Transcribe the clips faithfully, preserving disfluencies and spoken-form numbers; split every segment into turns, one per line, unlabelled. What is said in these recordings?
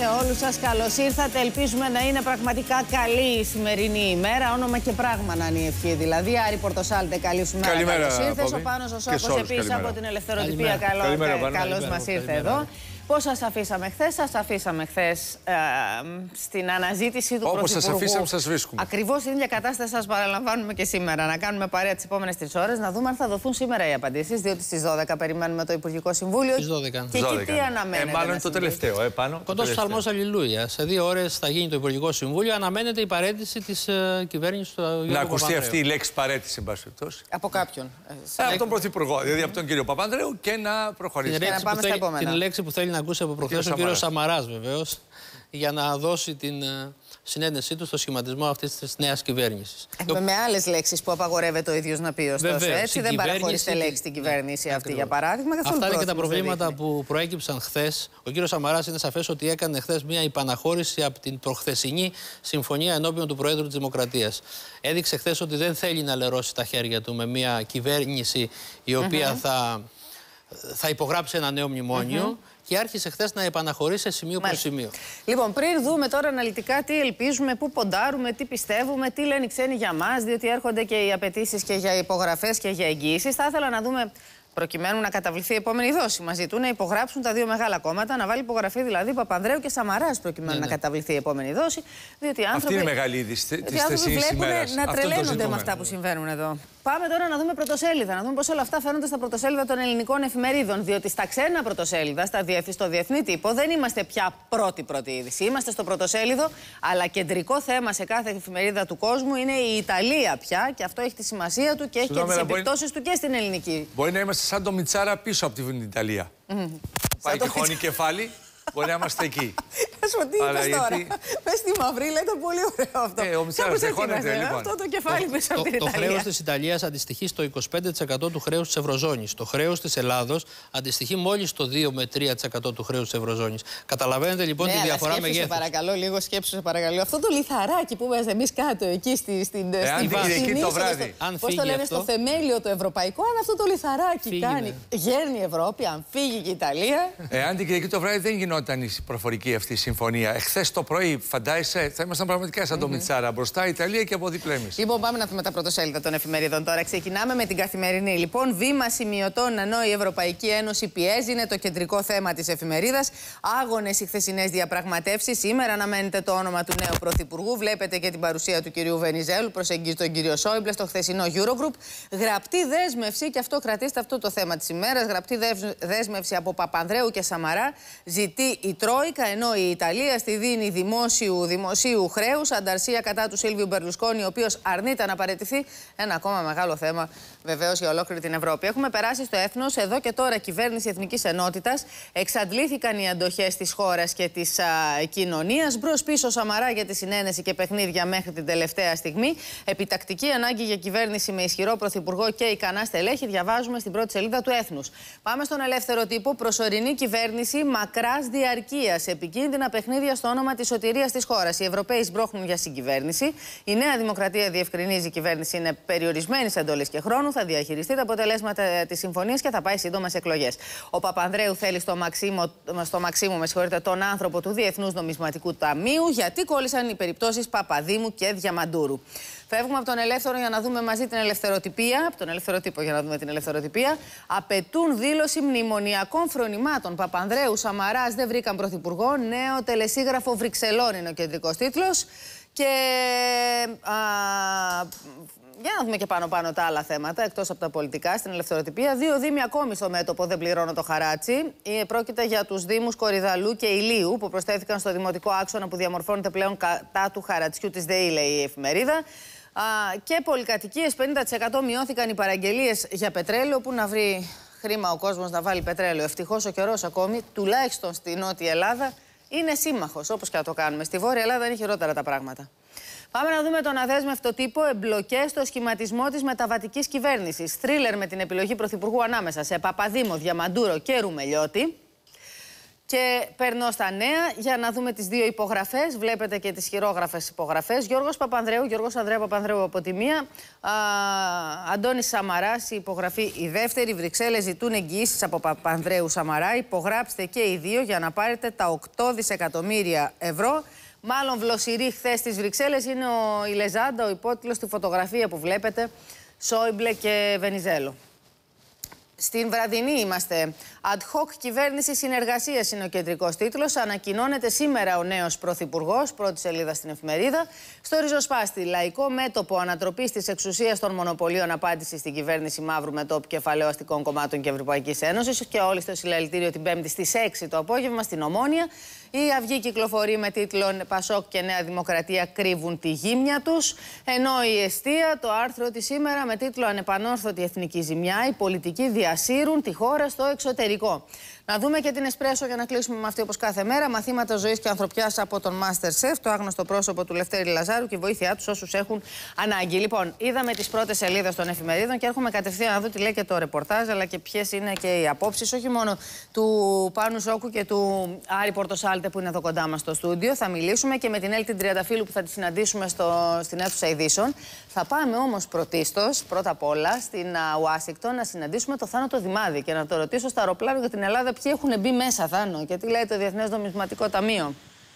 όλους σας. Καλώς ήρθατε. Ελπίζουμε να είναι πραγματικά καλή η σημερινή ημέρα. Όνομα και πράγμα να είναι η ευχή. Δηλαδή, Άρη Πορτοσάλτε, καλή σου μέρα.
Καλημέρα.
Καλώς ήρθες. Ο Πάνος ο Σόκος επίσης από την Ελευθεροτυπία. Καλώς μας ήρθε εδώ. Πώς σας αφήσαμε χθες? Σας αφήσαμε χθες ε, στην αναζήτηση του
Όπως
Πρωθυπουργού.
σας αφήσαμε, σας βρίσκουμε.
Ακριβώς την ίδια κατάσταση σας παραλαμβάνουμε και σήμερα. Να κάνουμε παρέα τις επόμενες τρεις ώρες, να δούμε αν θα δοθούν σήμερα οι απαντήσεις. Διότι στις δώδεκα περιμένουμε το Υπουργικό Συμβούλιο.
Στις δώδεκα.
Και εκεί τι αναμένεται?
Ε, μάλλον το τελευταίο. Ε, πάνω,
Κοντός στους Αλμός Αλληλούια. Σε δύο ώρες θα γίνει το Υπουργικό Συμβούλιο. Αναμένεται η παραίτηση της ε, κυβέρνησης του Γιώργου
Να ακουστεί
Παπανδρέου.
αυτή η λέξη παραίτηση, εν πάση περιπτώσει.
Από κάποιον.
Ε, από τον Πρωθυπουργό, δηλαδή από τον κύριο Παπανδρέου, και να προχωρήσει.
Την, λέξη
πάμε
που
στα
θέλει,
επόμενα.
την λέξη που θέλει να ακούσει από προχθές ο κύριος Σαμαράς, βεβαίως, για να δώσει την uh, συνέντευξή του στο σχηματισμό αυτής της νέας κυβέρνησης.
Έχουμε με άλλες λέξεις που απαγορεύεται ο ίδιος να πει, ωστόσο.
Βεβαίως,
έτσι δεν παραχωρήσετε λέξη στην κυβέρνηση αυτή,
Ακριβώς.
για παράδειγμα.
Αυτά είναι και τα προβλήματα που προέκυψαν χθες. Ο κύριος Σαμαράς είναι σαφές ότι έκανε χθες μια υπαναχώρηση από την προχθεσινή συμφωνία ενώπιον του Προέδρου της Δημοκρατίας. Έδειξε χθες ότι δεν θέλει να λερώσει τα χέρια του με μια κυβέρνηση η οποία mm-hmm. θα, θα υπογράψει ένα νέο μνημόνιο. Mm-hmm. Και άρχισε χθες να επαναχωρήσει σε σημείο προς σημείο.
Λοιπόν, πριν δούμε τώρα αναλυτικά τι ελπίζουμε, πού ποντάρουμε, τι πιστεύουμε, τι λένε οι ξένοι για μας, διότι έρχονται και οι απαιτήσεις και για υπογραφές και για εγγύησεις, θα ήθελα να δούμε, προκειμένου να καταβληθεί η επόμενη δόση, μαζί του να υπογράψουν τα δύο μεγάλα κόμματα, να βάλει υπογραφή δηλαδή Παπανδρέου και Σαμαράς, προκειμένου ναι, ναι. να καταβληθεί η επόμενη δόση. Διότι οι άνθρωποι,
αυτή είναι η μεγάλη είδηση της
θεσινής
ημέρας.
Να τρελαίνονται με αυτά που συμβαίνουν εδώ. Πάμε τώρα να δούμε πρωτοσέλιδα, να δούμε πώς όλα αυτά φαίνονται στα πρωτοσέλιδα των ελληνικών εφημερίδων. Διότι στα ξένα πρωτοσέλιδα, στα διεθ... στο διεθνή τύπο, δεν είμαστε πια πρώτη-πρώτη είδηση. Είμαστε στο πρωτοσέλιδο, αλλά κεντρικό θέμα σε κάθε εφημερίδα του κόσμου είναι η Ιταλία πια. Και αυτό έχει τη σημασία του και έχει και τις επιπτώσεις μπορεί... του και στην ελληνική.
Μπορεί να είμαστε σαν το Μιτσάρα πίσω από την Ιταλία. Mm. Πάει τυχόν κεφάλι. Μπορεί να είμαστε εκεί.
Ας πω τι είπες τώρα. Πες στη μαυρίλα, ήταν πολύ ωραίο αυτό.
Ε, ο Μιτσάρας δεχόνεται, λοιπόν.
Αυτό το κεφάλι πίσω από την Ιταλία.
Το χρέος της Ιταλίας αντιστοιχεί στο είκοσι πέντε τοις εκατό του χρέους της Ευρωζώνης. Το χρέος της Ελλάδος αντιστοιχεί μόλις στο δύο με τρία τοις εκατό του χρέους της Ευρωζώνης. Καταλαβαίνετε λοιπόν
ναι,
τη διαφορά
μεγέθους.
μεγέθους.
Παρακαλώ, λίγο σκέψου, σε παρακαλώ. Αυτό το λιθαράκι που είμαστε εμείς κάτω εκεί στη, στην
Κυριακή το βράδυ.
Πώς το λένε, στο θεμέλιο το ευρωπαϊκό, αν αυτό το λιθαράκι κάνει. Γέρνει η Ευρώπη, αν φύγει και η Ιταλία.
Εάν την Κυριακή το βράδυ δεν γινόταν η προφορική αυτή η συμφωνία. Εχθές το πρωί, φαντάζεσαι, θα ήμασταν πραγματικά σαν το mm-hmm. Μιτσάρα. Μπροστά η Ιταλία και από δίπλα εμείς.
Λοιπόν, πάμε να δούμε τα πρωτοσέλιδα των εφημερίδων τώρα. Ξεκινάμε με την Καθημερινή. Λοιπόν, βήμα σημειωτών ενώ η Ευρωπαϊκή Ένωση πιέζει, είναι το κεντρικό θέμα της εφημερίδας. Άγονες οι χθεσινές διαπραγματεύσεις. Σήμερα αναμένεται το όνομα του νέου Πρωθυπουργού. Βλέπετε και την παρουσία του κυρίου Βενιζέλου. Προσεγγίζει τον κύριο Σόιμπλε στο χθεσινό Eurogroup. Γραπτή δέσμευση, και αυτό κρατήστε αυτό το θέμα της ημέρας. Γραπτή δέσμευση από Παπανδρέου και Σαμαρά. Ζητεί η Τρόικα, ενώ η Ιταλία στη δίνει δημόσιου, δημοσίου χρέους. Ανταρσία κατά του Σίλβιου Μπερλουσκόνη, ο οποίος αρνείται να παραιτηθεί. Ένα ακόμα μεγάλο θέμα βεβαίως για ολόκληρη την Ευρώπη. Έχουμε περάσει στο έθνος. Εδώ και τώρα κυβέρνηση Εθνικής Ενότητας. Εξαντλήθηκαν οι αντοχές της χώρας και της κοινωνίας. Μπρος πίσω Σαμαρά για τη συνένεση και παιχνίδια μέχρι την τελευταία στιγμή. Επιτακτική ανάγκη για κυβέρνηση με ισχυρό πρωθυπουργό και ικανά στελέχη. Διαβάζουμε στην πρώτη σελίδα του έθνους. Πάμε στον ελεύθερο τύπο. Προσωρινή κυβέρνηση μακράς διαρκείας. Επικίνδυνα παιχνίδια στο όνομα της σωτηρίας της χώρας. Οι Ευρωπαίοι σμπρώχνουν για συγκυβέρνηση. Η Νέα Δημοκρατία διευκρινίζει η κυβέρνηση είναι περιορισμένη σε εντολές και χρόνου. Θα διαχειριστεί τα αποτελέσματα της συμφωνίας και θα πάει σύντομα σε εκλογές. Ο Παπανδρέου θέλει στο Μαξίμο, στο Μαξίμο με συγχωρείτε, τον άνθρωπο του Διεθνούς Νομισματικού Ταμείου, γιατί κόλλησαν οι περιπτώσεις Παπαδήμου και Διαμαντούρου. Φεύγουμε από τον ελεύθερο για να δούμε μαζί την ελευθεροτυπία. Από τον ελεύθερο τύπο για να δούμε την ελευθεροτυπία. Απαιτούν δήλωση μνημονιακών φρονημάτων. Παπανδρέου, Σαμαράς δεν βρήκαν πρωθυπουργό. Νέο τελεσίγραφο Βρυξελών είναι ο κεντρικός τίτλος. Και α, για να δούμε και πάνω-πάνω τα άλλα θέματα, εκτός από τα πολιτικά, στην ελευθεροτυπία. Δύο δήμοι ακόμη στο μέτωπο δεν πληρώνουν το χαράτσι. Πρόκειται για τους δήμους Κορυδαλού και Ηλίου, που προσθέθηκαν στο δημοτικό άξονα που διαμορφώνεται πλέον κατά του χαρατσιού της ΔΕΗ, λέει η εφημερίδα. Α, και πολυκατοικίες, πενήντα τοις εκατό μειώθηκαν οι παραγγελίες για πετρέλαιο. Που να βρει χρήμα ο κόσμος να βάλει πετρέλαιο. Ευτυχώς ο καιρός ακόμη, τουλάχιστον στη Νότια Ελλάδα, είναι σύμμαχος, όπως και να το κάνουμε. Στη Βόρεια Ελλάδα είναι χειρότερα τα πράγματα. Πάμε να δούμε τον αδέσμευτο τύπο. Εμπλοκές στο σχηματισμό της μεταβατικής κυβέρνησης. Θρίλερ με την επιλογή πρωθυπουργού ανάμεσα σε Παπαδήμο, Διαμαντούρο και Ρουμελιώτη. Και περνώ στα νέα για να δούμε τις δύο υπογραφές. Βλέπετε και τις χειρόγραφες υπογραφές. Γιώργος Παπανδρέου, Γιώργος Ανδρέα Παπανδρέου από τη μία. Α, Αντώνης Σαμαράς, η υπογραφή η δεύτερη. Βρυξέλλες ζητούν εγγυήσεις από Παπανδρέου Σαμαρά. Υπογράψτε και οι δύο για να πάρετε τα οκτώ δισεκατομμύρια ευρώ. Μάλλον βλοσιρή χθες στις Βρυξέλλες είναι ο Ηλεζάντα, ο υπότιτλος στη φωτογραφία που βλέπετε. Σόιμπλε και Βενιζέλο. Στην βραδινή είμαστε. Ad hoc κυβέρνηση συνεργασίας είναι ο κεντρικός τίτλος. Ανακοινώνεται σήμερα ο νέος πρωθυπουργός, πρώτη σελίδα στην εφημερίδα. Στο ριζοσπάστη, λαϊκό μέτωπο ανατροπής της εξουσίας των μονοπωλίων, απάντηση στην κυβέρνηση μαύρου μετώπου κεφαλαίου αστικών κομμάτων και Ευρωπαϊκής Ένωσης. Και όλοι στο συλλαλητήριο την Πέμπτη στις έξι το απόγευμα στην Ομόνια. Η Αυγή κυκλοφορεί με τίτλο Πασόκ και Νέα Δημοκρατία κρύβουν τη γύμνια τους. Ενώ η Εστία, το άρθρο της σήμερα με τίτλο Ανεπανόρθωτη εθνική ζημιά, οι πολιτικοί διασύρουν τη χώρα στο εξωτερικό. Να δούμε και την Εσπρέσο για να κλείσουμε με αυτή όπως κάθε μέρα. Μαθήματα ζωής και ανθρωπιάς από τον MasterChef, το άγνωστο πρόσωπο του Λευτέρη Λαζάρου και η βοήθειά τους όσους έχουν ανάγκη. Λοιπόν, είδαμε τις πρώτες σελίδες των εφημερίδων και έρχομαι κατευθείαν να δω τι λέει και το ρεπορτάζ, αλλά και ποιες είναι και οι απόψεις, όχι μόνο του Πάνου Ζόκου και του Άρη Πορτοσάλτε που είναι εδώ κοντά μας στο στούντιο. Θα μιλήσουμε και με την Έλτη Τριανταφύλου που θα τη συναντήσουμε στο, στην αίθουσα ειδήσεων. Θα πάμε όμως πρωτίστως, πρώτα απ' όλα, στην Ουάσιγκτον να συναντήσουμε το Θάνο το Δημάδη και να το ρωτήσω στο αεροπλάνο για την Ελλάδα ποιοι έχουν μπει μέσα, Θάνο, και τι λέει το Διεθνές Νομισματικό Ταμείο.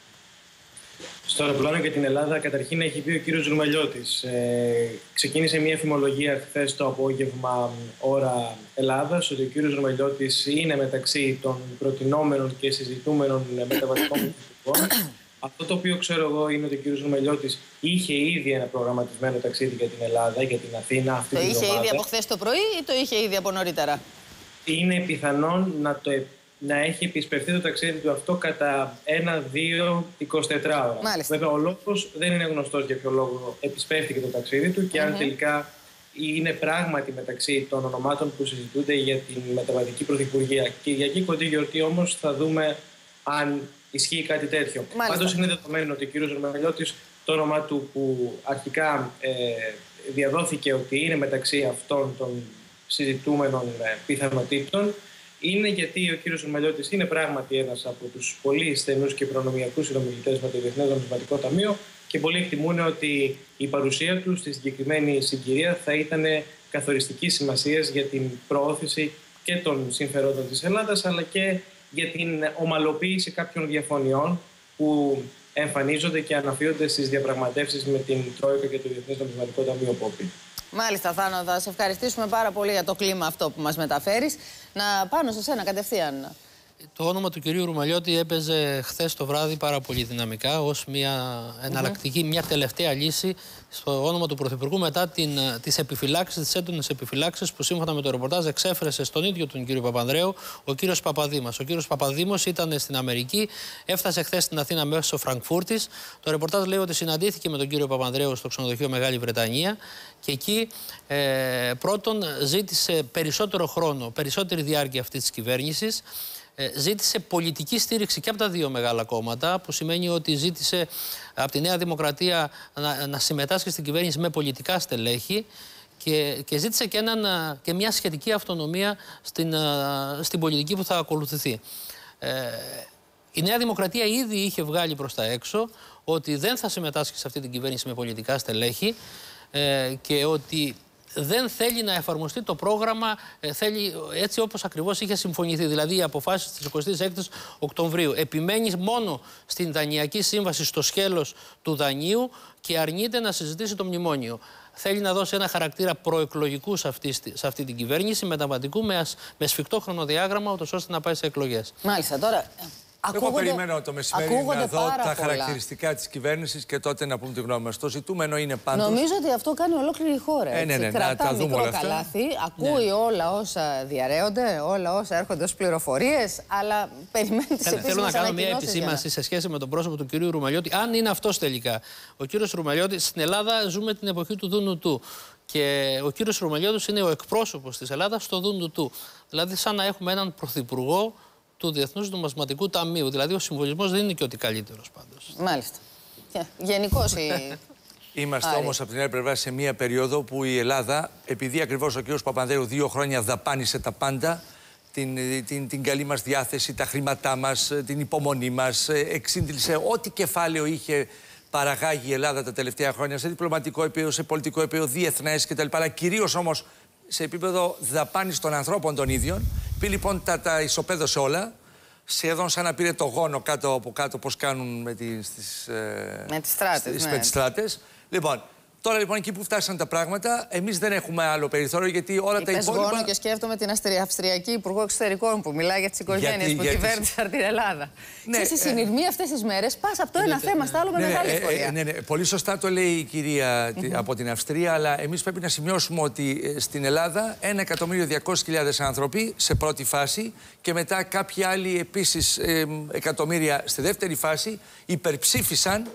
Στο αεροπλάνο για την Ελλάδα, καταρχήν έχει πει ο κύριος Ρουμελιώτης. Ε, ξεκίνησε μια φημολογία χθες το απόγευμα, ώρα Ελλάδας, ότι ο κύριος Ρουμελιώτης είναι μεταξύ των προτινόμενων και συζητούμενων μεταβατικών πολιτικών. Αυτό το οποίο ξέρω εγώ είναι ότι ο κύριος Ρουμελιώτης είχε ήδη ένα προγραμματισμένο ταξίδι για την Ελλάδα, για την Αθήνα. Αυτή
το
την
είχε
εβδομάδα.
ήδη από χθες το πρωί ή το είχε ήδη από νωρίτερα?
Είναι πιθανόν να, το, να έχει επισπευθεί το ταξίδι του αυτό κατά ένα, δύο, εικοσιτέσσερις ώρα.
Μάλιστα.
Βέβαια, ο λόγος δεν είναι γνωστός για ποιο λόγο επισπεύθηκε το ταξίδι του και mm-hmm. αν τελικά είναι πράγματι μεταξύ των ονομάτων που συζητούνται για την μεταβατική πρωθυπουργία. Κυριακή κοντή γιορτή όμως θα δούμε αν ισχύει κάτι τέτοιο. Πάντως είναι δεδομένο ότι ο κ. Ρουμελιώτης, το όνομά του που αρχικά ε, διαδόθηκε ότι είναι μεταξύ αυτών των συζητούμενων ε, πιθανότητων, είναι γιατί ο κ. Ρουμελιώτης είναι πράγματι ένας από τους πολύ στενούς και προνομιακούς συνομιλητές με το Διεθνές Νομισματικό Ταμείο και πολλοί εκτιμούν ότι η παρουσία του στη συγκεκριμένη συγκυρία θα ήταν καθοριστική σημασία για την προώθηση και των συμφερόντων της Ελλάδας, αλλά και για την ομαλοποίηση κάποιων διαφωνιών που εμφανίζονται και αναφύονται στις διαπραγματεύσεις με την Τρόικα και το Διεθνές Νομισματικό Ταμείο Πόπη.
Μάλιστα, Θάνο, θα σε ευχαριστήσουμε πάρα πολύ για το κλίμα αυτό που μας μεταφέρεις. Να πάνω σε σένα κατευθείαν.
Το όνομα του κυρίου Ρουμελιώτη έπαιζε χθες το βράδυ πάρα πολύ δυναμικά ως μια εναλλακτική, mm-hmm. μια τελευταία λύση στο όνομα του Πρωθυπουργού μετά την, τις επιφυλάξεις, τις έντονες επιφυλάξεις που σύμφωνα με το ρεπορτάζ εξέφρασε στον ίδιο τον κύριο Παπανδρέου ο κύριος Παπαδήμας. Ο κύριος Παπαδήμος ήταν στην Αμερική, έφτασε χθες στην Αθήνα μέσω Φραγκφούρτης. Το ρεπορτάζ λέει ότι συναντήθηκε με τον κύριο Παπανδρέου στο ξενοδοχείο Μεγάλη Βρετανία και εκεί ε, πρώτον ζήτησε περισσότερο χρόνο, περισσότερη διάρκεια αυτής της κυβέρνησης. Ζήτησε πολιτική στήριξη και από τα δύο μεγάλα κόμματα, που σημαίνει ότι ζήτησε από τη Νέα Δημοκρατία να, να συμμετάσχει στην κυβέρνηση με πολιτικά στελέχη και, και ζήτησε και, έναν, και μια σχετική αυτονομία στην, στην πολιτική που θα ακολουθηθεί. Ε, η Νέα Δημοκρατία ήδη είχε βγάλει προς τα έξω ότι δεν θα συμμετάσχει σε αυτή την κυβέρνηση με πολιτικά στελέχη ε, και ότι δεν θέλει να εφαρμοστεί το πρόγραμμα ε, θέλει, έτσι όπως ακριβώς είχε συμφωνηθεί. Δηλαδή οι αποφάσεις της εικοστής έκτης Οκτωβρίου. Επιμένει μόνο στην Δανειακή Σύμβαση, στο σκέλος του δανείου και αρνείται να συζητήσει το μνημόνιο. Θέλει να δώσει ένα χαρακτήρα προεκλογικού σε αυτή, σε αυτή την κυβέρνηση, μεταβατικού, με, με σφιχτό χρονοδιάγραμμα, ώστε να πάει σε εκλογές.
Μάλιστα, τώρα.
Εγώ περιμένω το μεσημέρι να δω τα
πολλά.
χαρακτηριστικά της κυβέρνησης και τότε να πούμε τη γνώμη μας. Το ζητούμενο είναι πάντως.
Νομίζω ότι αυτό κάνει ολόκληρη η χώρα.
Ε, ναι, ναι,
Κρατά
να τα δούμε όλα αυτά.
καλάθι, ακούει ναι. όλα όσα διαρρέονται, όλα όσα έρχονται ως πληροφορίες, αλλά περιμένει τις επίσημες
Θέλω να κάνω μια
να...
επισήμανση σε σχέση με τον πρόσωπο του κυρίου Ρουμελιώτη. Αν είναι αυτός τελικά. Ο κύριος Ρουμελιώτης, στην Ελλάδα ζούμε την εποχή του Δούνου του. Και ο κύριος Ρουμελιώτης είναι ο εκπρόσωπος της Ελλάδας στο Δούνου του. Δηλαδή, σαν να έχουμε έναν πρωθυπουργό του Διεθνούς Νομισματικού Ταμείου. Δηλαδή, ο συμβολισμός δεν είναι και ότι καλύτερος πάντως.
Μάλιστα. Γενικώς η...
Είμαστε όμως από την άλλη πλευρά σε μια περίοδο που η Ελλάδα, επειδή ακριβώς ο κ. Παπανδρέου δύο χρόνια δαπάνησε τα πάντα την, την, την καλή μας διάθεση, τα χρήματά μας, την υπομονή μας, εξήντλησε ό,τι κεφάλαιο είχε παραγάγει η Ελλάδα τα τελευταία χρόνια σε διπλωματικό επίπεδο, σε πολιτικό επίπεδο, διεθνές κτλ. Αλλά κυρίως όμως σε επίπεδο δαπάνης των ανθρώπων των ίδιων. Πει λοιπόν τα, τα ισοπαίδωσε όλα. Σχεδόν σαν να πήρε το γόνο κάτω από κάτω, πώς κάνουν με τις, τις,
με τις στράτες.
Ναι. στράτες. Λοιπόν, τώρα λοιπόν εκεί που φτάσαν τα πράγματα, εμείς δεν έχουμε άλλο περιθώριο γιατί όλα
Είπες
τα υπόλοιπα.
Γόνο και σκέφτομαι την Αυστριακή Υπουργό Εξωτερικών που μιλάει για τις οικογένειες που
γιατί...
κυβέρνησαν την Ελλάδα.
Ναι,
και στη συνειρμή αυτές τις μέρες πας από το ένα ναι, θέμα ναι. στο άλλο με
ναι,
μεγάλη
ναι,
ευκολία.
ε, ναι, ναι, πολύ σωστά το λέει η κυρία mm-hmm. από την Αυστρία, αλλά εμείς πρέπει να σημειώσουμε ότι στην Ελλάδα ένα εκατομμύριο διακόσιες χιλιάδες άνθρωποι σε πρώτη φάση και μετά κάποιοι άλλοι επίσης ε, εκατομμύρια στη δεύτερη φάση υπερψήφισαν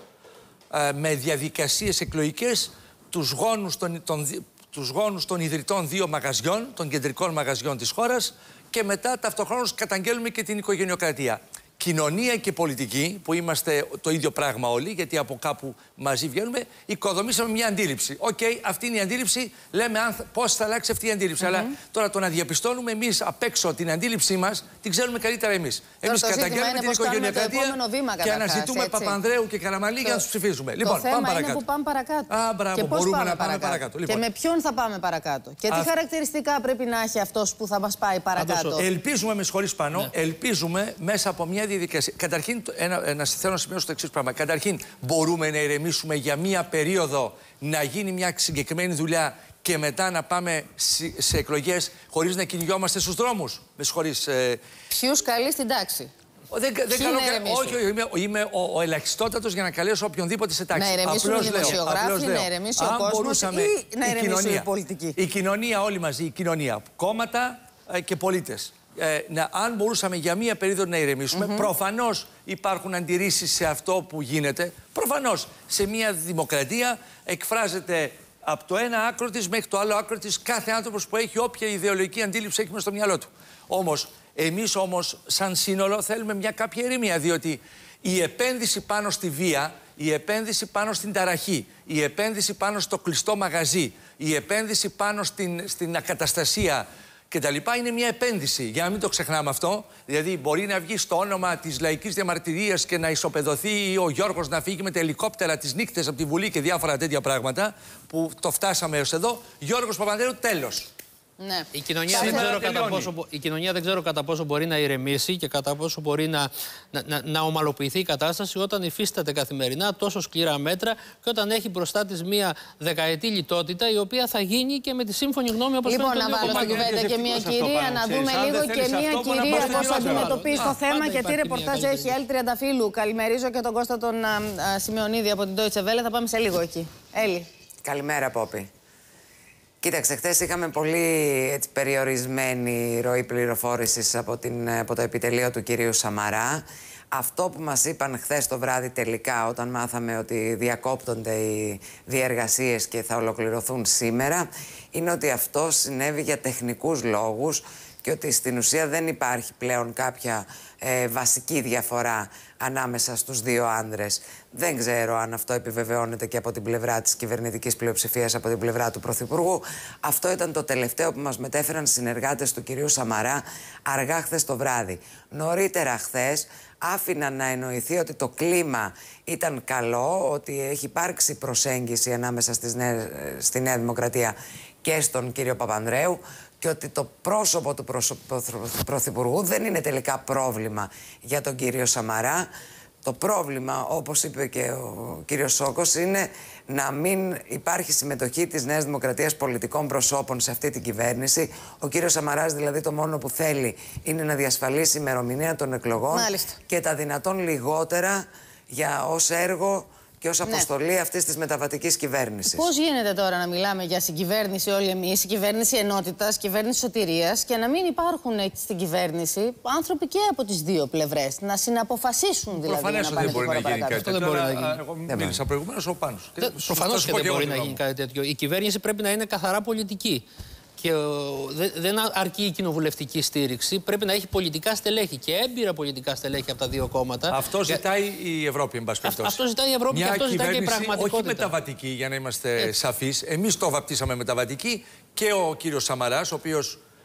ε, με διαδικασίες εκλογικές τους γόνους των, των, τους γόνους των ιδρυτών δύο μαγαζιών, των κεντρικών μαγαζιών της χώρας και μετά ταυτοχρόνως καταγγέλνουμε και την οικογενειοκρατία. Κοινωνία και πολιτική, που είμαστε το ίδιο πράγμα όλοι, γιατί από κάπου μαζί βγαίνουμε, οικοδομήσαμε μια αντίληψη. Οκ, okay, αυτή είναι η αντίληψη, λέμε πώς θα αλλάξει αυτή η αντίληψη. Mm-hmm. Αλλά τώρα το να διαπιστώνουμε εμείς απ' έξω την αντίληψή μας, την ξέρουμε καλύτερα εμείς. Εμείς καταγγέλνουμε την οικογενειοκρατία και αναζητούμε έτσι. Παπανδρέου και Καραμανλή το... για να τους ψηφίζουμε.
Το
Λοιπόν,
θέμα
πάμε παρακάτω.
Είναι που πάμε παρακάτω.
Α, μπράβο,
και πώς
μπορούμε
πάμε
να πάμε
παρακάτω.
παρακάτω. Λοιπόν.
Και με ποιον θα πάμε παρακάτω. Και τι Α... χαρακτηριστικά πρέπει να έχει αυτός που θα μας πάει παρακάτω.
Ελπίζουμε, με συγχωρείς πάνω, ελπίζουμε μέσα από μια διαδικασία. Καταρχήν, ένα, ένα, θέλω να σημειώσω το εξής πράγμα. Καταρχήν, μπορούμε να ηρεμήσουμε για μία περίοδο, να γίνει μια συγκεκριμένη δουλειά και μετά να πάμε σε εκλογές χωρίς να κυνηγιόμαστε στους δρόμους. Με συγχωρείς. Ε...
Ποιους καλεί στην τάξη.
Δεν, δεν καλώ, όχι, όχι, είμαι, είμαι ο, ο ελαχιστότατος για να καλέσω οποιονδήποτε σε τάξη.
Να ηρεμήσουν οι δημοσιογράφοι, να ηρεμήσει ο κόσμος ή να ηρεμήσουν οι πολιτικοί.
Η κοινωνία όλη μαζί, η κοινωνία, κόμματα ε, και πολίτες. Ε, να, αν μπορούσαμε για μία περίοδο να ηρεμήσουμε, mm-hmm. προφανώς υπάρχουν αντιρρήσεις σε αυτό που γίνεται. Προφανώς σε μία δημοκρατία εκφράζεται από το ένα άκρο της μέχρι το άλλο άκρο της κάθε άνθρωπος που έχει όποια ιδεολογική αντίληψη έχει μες στο μυαλό του. Όμως, εμείς όμως σαν σύνολο θέλουμε μια κάποια ηρεμία, διότι η επένδυση πάνω στη βία, η επένδυση πάνω στην ταραχή, η επένδυση πάνω στο κλειστό μαγαζί, η επένδυση πάνω στην, στην ακαταστασία και τα λοιπά είναι μια επένδυση. Για να μην το ξεχνάμε αυτό. Δηλαδή, μπορεί να βγει στο όνομα της λαϊκής διαμαρτυρίας και να ισοπεδωθεί ο Γιώργος να φύγει με τα ελικόπτερα τις νύχτες από τη Βουλή και διάφορα τέτοια πράγματα που το φτάσαμε έως εδώ. Γιώργος Παπανδρέου, τέλος.
Ναι.
Η, κοινωνία δεν ξέρω κατά πόσο, η κοινωνία δεν ξέρω κατά πόσο μπορεί να ηρεμήσει και κατά πόσο μπορεί να, να, να, να ομαλοποιηθεί η κατάσταση όταν υφίσταται καθημερινά τόσο σκληρά μέτρα και όταν έχει μπροστά της μία δεκαετή λιτότητα η οποία θα γίνει και με τη σύμφωνη γνώμη όπως
λοιπόν,
φαίνεται.
Λοιπόν, να βάλω στην κουβέντα και μία κυρία, να δούμε λίγο και μία κυρία πώς αντιμετωπίζει το θέμα και τι ρεπορτάζ έχει. Έλλη Τριανταφύλου, καλημερίζω και τον Κώστα τον Σημεωνίδη από την Deutsche Welle. Θα πάμε σε λίγο εκεί. Έλλη.
Καλημέρα, Πόπη. Κοίταξε, χθες είχαμε πολύ έτσι, περιορισμένη ροή πληροφόρησης από, την, από το επιτελείο του κυρίου Σαμαρά. Αυτό που μας είπαν χθες το βράδυ τελικά, όταν μάθαμε ότι διακόπτονται οι διεργασίες και θα ολοκληρωθούν σήμερα, είναι ότι αυτό συνέβη για τεχνικούς λόγους και ότι στην ουσία δεν υπάρχει πλέον κάποια ε, βασική διαφορά ανάμεσα στους δύο άνδρες. Δεν ξέρω αν αυτό επιβεβαιώνεται και από την πλευρά της κυβερνητικής πλειοψηφίας, από την πλευρά του Πρωθυπουργού. Αυτό ήταν το τελευταίο που μας μετέφεραν συνεργάτες του κυρίου Σαμαρά αργά χθες το βράδυ. Νωρίτερα χθες άφηναν να εννοηθεί ότι το κλίμα ήταν καλό, ότι έχει υπάρξει προσέγγιση ανάμεσα στις νέες, στη Νέα Δημοκρατία και στον κύριο Παπανδρέου και ότι το πρόσωπο του Πρωθυπουργού δεν είναι τελικά πρόβλημα για τον κύριο Σαμαρά. Το πρόβλημα, όπως είπε και ο κύριος Σόκος, είναι να μην υπάρχει συμμετοχή της Νέας Δημοκρατίας πολιτικών προσώπων σε αυτή την κυβέρνηση. Ο κύριος Σαμαράς δηλαδή το μόνο που θέλει είναι να διασφαλίσει η ημερομηνία των εκλογών. Μάλιστα. Και τα δυνατόν λιγότερα για ως έργο και ως αποστολή ναι. αυτής της μεταβατικής κυβέρνησης.
Πώς γίνεται τώρα να μιλάμε για συγκυβέρνηση όλοι εμείς, κυβέρνηση ενότητας, κυβέρνηση σωτηρίας και να μην υπάρχουν στην κυβέρνηση άνθρωποι και από τις δύο πλευρές, να συναποφασίσουν δηλαδή.
Προφανές ότι δεν μπορεί να γίνει κάτι τέτοιο.
Δεν μπορεί να γίνει.
Εγώ μίλησα προηγουμένως ο Πάνος.
Προφανώς και δεν μπορεί να γίνει κάτι τέτοιο. Η κυβέρνηση πρέπει να είναι καθαρά πολιτική. Και δεν αρκεί η κοινοβουλευτική στήριξη. Πρέπει να έχει πολιτικά στελέχη και έμπειρα πολιτικά στελέχη από τα δύο κόμματα.
Αυτό ζητάει η Ευρώπη, εν πάση περιπτώσει.
Αυτό ζητάει η Ευρώπη
μια
και αυτό ζητάει και η πραγματικότητα.
Όχι μεταβατική, για να είμαστε σαφείς. Εμείς το βαπτίσαμε μεταβατική και ο κύριος Σαμαράς, ο οποίος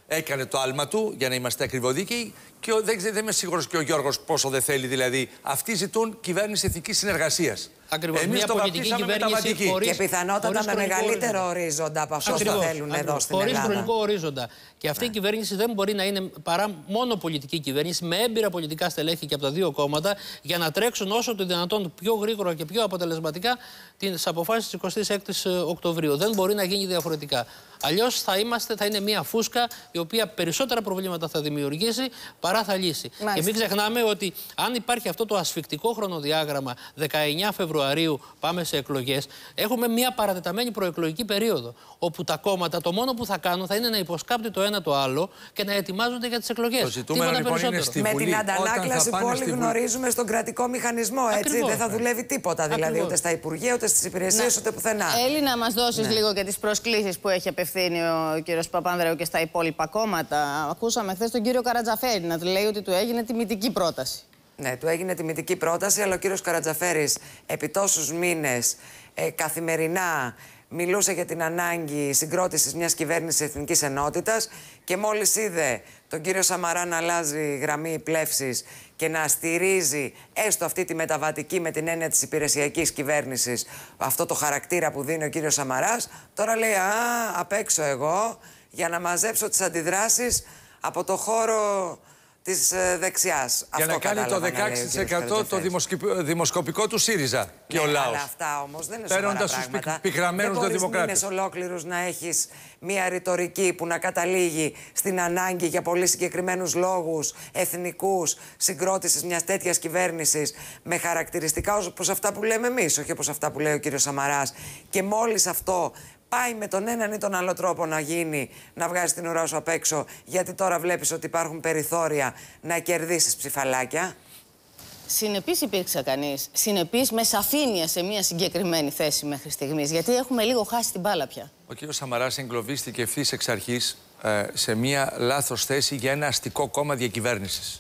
έκανε το άλμα του, για να είμαστε ακριβοδίκαιοι, και ο, δεν, δεν είμαι σίγουρος και ο Γιώργος πόσο δεν θέλει. Δηλαδή, αυτοί ζητούν κυβέρνηση εθνικής συνεργασίας.
Ακριβώς.
Εμείς
μια
το
πολιτική κυβέρνηση χωρίς,
και πιθανότατα με μεγαλύτερο ορίζοντα, ορίζοντα από αυτό που θέλουν εδώ στην
χωρίς
Ελλάδα.
χρονικό ορίζοντα. Και αυτή ναι. η κυβέρνηση δεν μπορεί να είναι παρά μόνο πολιτική κυβέρνηση, με έμπειρα πολιτικά στελέχη και από τα δύο κόμματα, για να τρέξουν όσο το δυνατόν πιο γρήγορα και πιο αποτελεσματικά τις αποφάσεις της εικοστής έκτης Οκτωβρίου. Δεν μπορεί να γίνει διαφορετικά. Αλλιώς θα, είμαστε, θα είναι μια φούσκα η οποία περισσότερα προβλήματα θα δημιουργήσει παρά θα λύσει. Μάλιστα. Και μην ξεχνάμε ότι αν υπάρχει αυτό το ασφικτικό χρονοδιάγραμμα, δεκαεννιά Φεβρουαρίου πάμε σε εκλογές, έχουμε μια παρατεταμένη προεκλογική περίοδο. Όπου τα κόμματα το μόνο που θα κάνουν θα είναι να υποσκάπτει το ένα το άλλο και να ετοιμάζονται για τις εκλογές. Το
ζητούμενο λοιπόν είναι στη
με
Βουλή,
την αντανάκλαση που όλοι γνωρίζουμε στον κρατικό μηχανισμό. Έτσι,
Ακριβώς.
δεν θα δουλεύει τίποτα. Ακριβώς. Δηλαδή ούτε στα Υπουργεία, ούτε στις υπηρεσίες, ούτε πουθενά.
Έλλη, να μας δώσεις
ναι.
λίγο και τις προσκλήσεις που έχει απευθύνει ο κύριος Παπανδρέου και στα υπόλοιπα κόμματα. Ακούσαμε χθες τον κύριο Καρατζαφέρη να του λέει ότι του έγινε τιμητική πρόταση.
Ναι, του έγινε τιμητική πρόταση, αλλά ο κύριος Καρατζαφέρης επί τόσους μήνες ε, καθημερινά μιλούσε για την ανάγκη συγκρότησης μιας κυβέρνησης εθνικής ενότητας και μόλις είδε τον κύριο Σαμαρά να αλλάζει γραμμή πλεύσης και να στηρίζει έστω αυτή τη μεταβατική με την έννοια της υπηρεσιακής κυβέρνησης, αυτό το χαρακτήρα που δίνει ο κύριος Σαμαράς, τώρα λέει «Α, απ' έξω εγώ για να μαζέψω τις αντιδράσεις από το χώρο της ε, δεξιάς».
Για
αυτό
να κάνει το δεκαέξι τοις εκατό το δημοσκοπικό του ΣΥΡΙΖΑ και
ναι,
ο λαός.
Αλλά αυτά όμως δεν είναι σοβαρά πράγματα.
Παίρνοντας τους πυγραμμένους των δημοκράτες.
Δεν μπορείς μήνες ολόκληρους να έχεις μια ρητορική που να καταλήγει στην ανάγκη για πολύ συγκεκριμένους λόγους εθνικούς συγκρότησης μιας τέτοιας κυβέρνησης με χαρακτηριστικά όπως αυτά που λέμε εμείς, όχι όπως αυτά που λέει ο κύριος Σαμαράς. Και μόλις αυτό πάει με τον έναν ή τον άλλο τρόπο να γίνει, να βγάζει την ουρά σου απ' έξω, γιατί τώρα βλέπεις ότι υπάρχουν περιθώρια να κερδίσεις ψηφαλάκια.
Συνεπής υπήρξε κανείς, συνεπής με σαφήνεια σε μια συγκεκριμένη θέση μέχρι στιγμής, γιατί έχουμε λίγο χάσει την μπάλα πια.
Ο κύριος Σαμαράς εγκλωβίστηκε ευθύς εξ αρχής ε, σε μια λάθος θέση για ένα αστικό κόμμα διακυβέρνησης.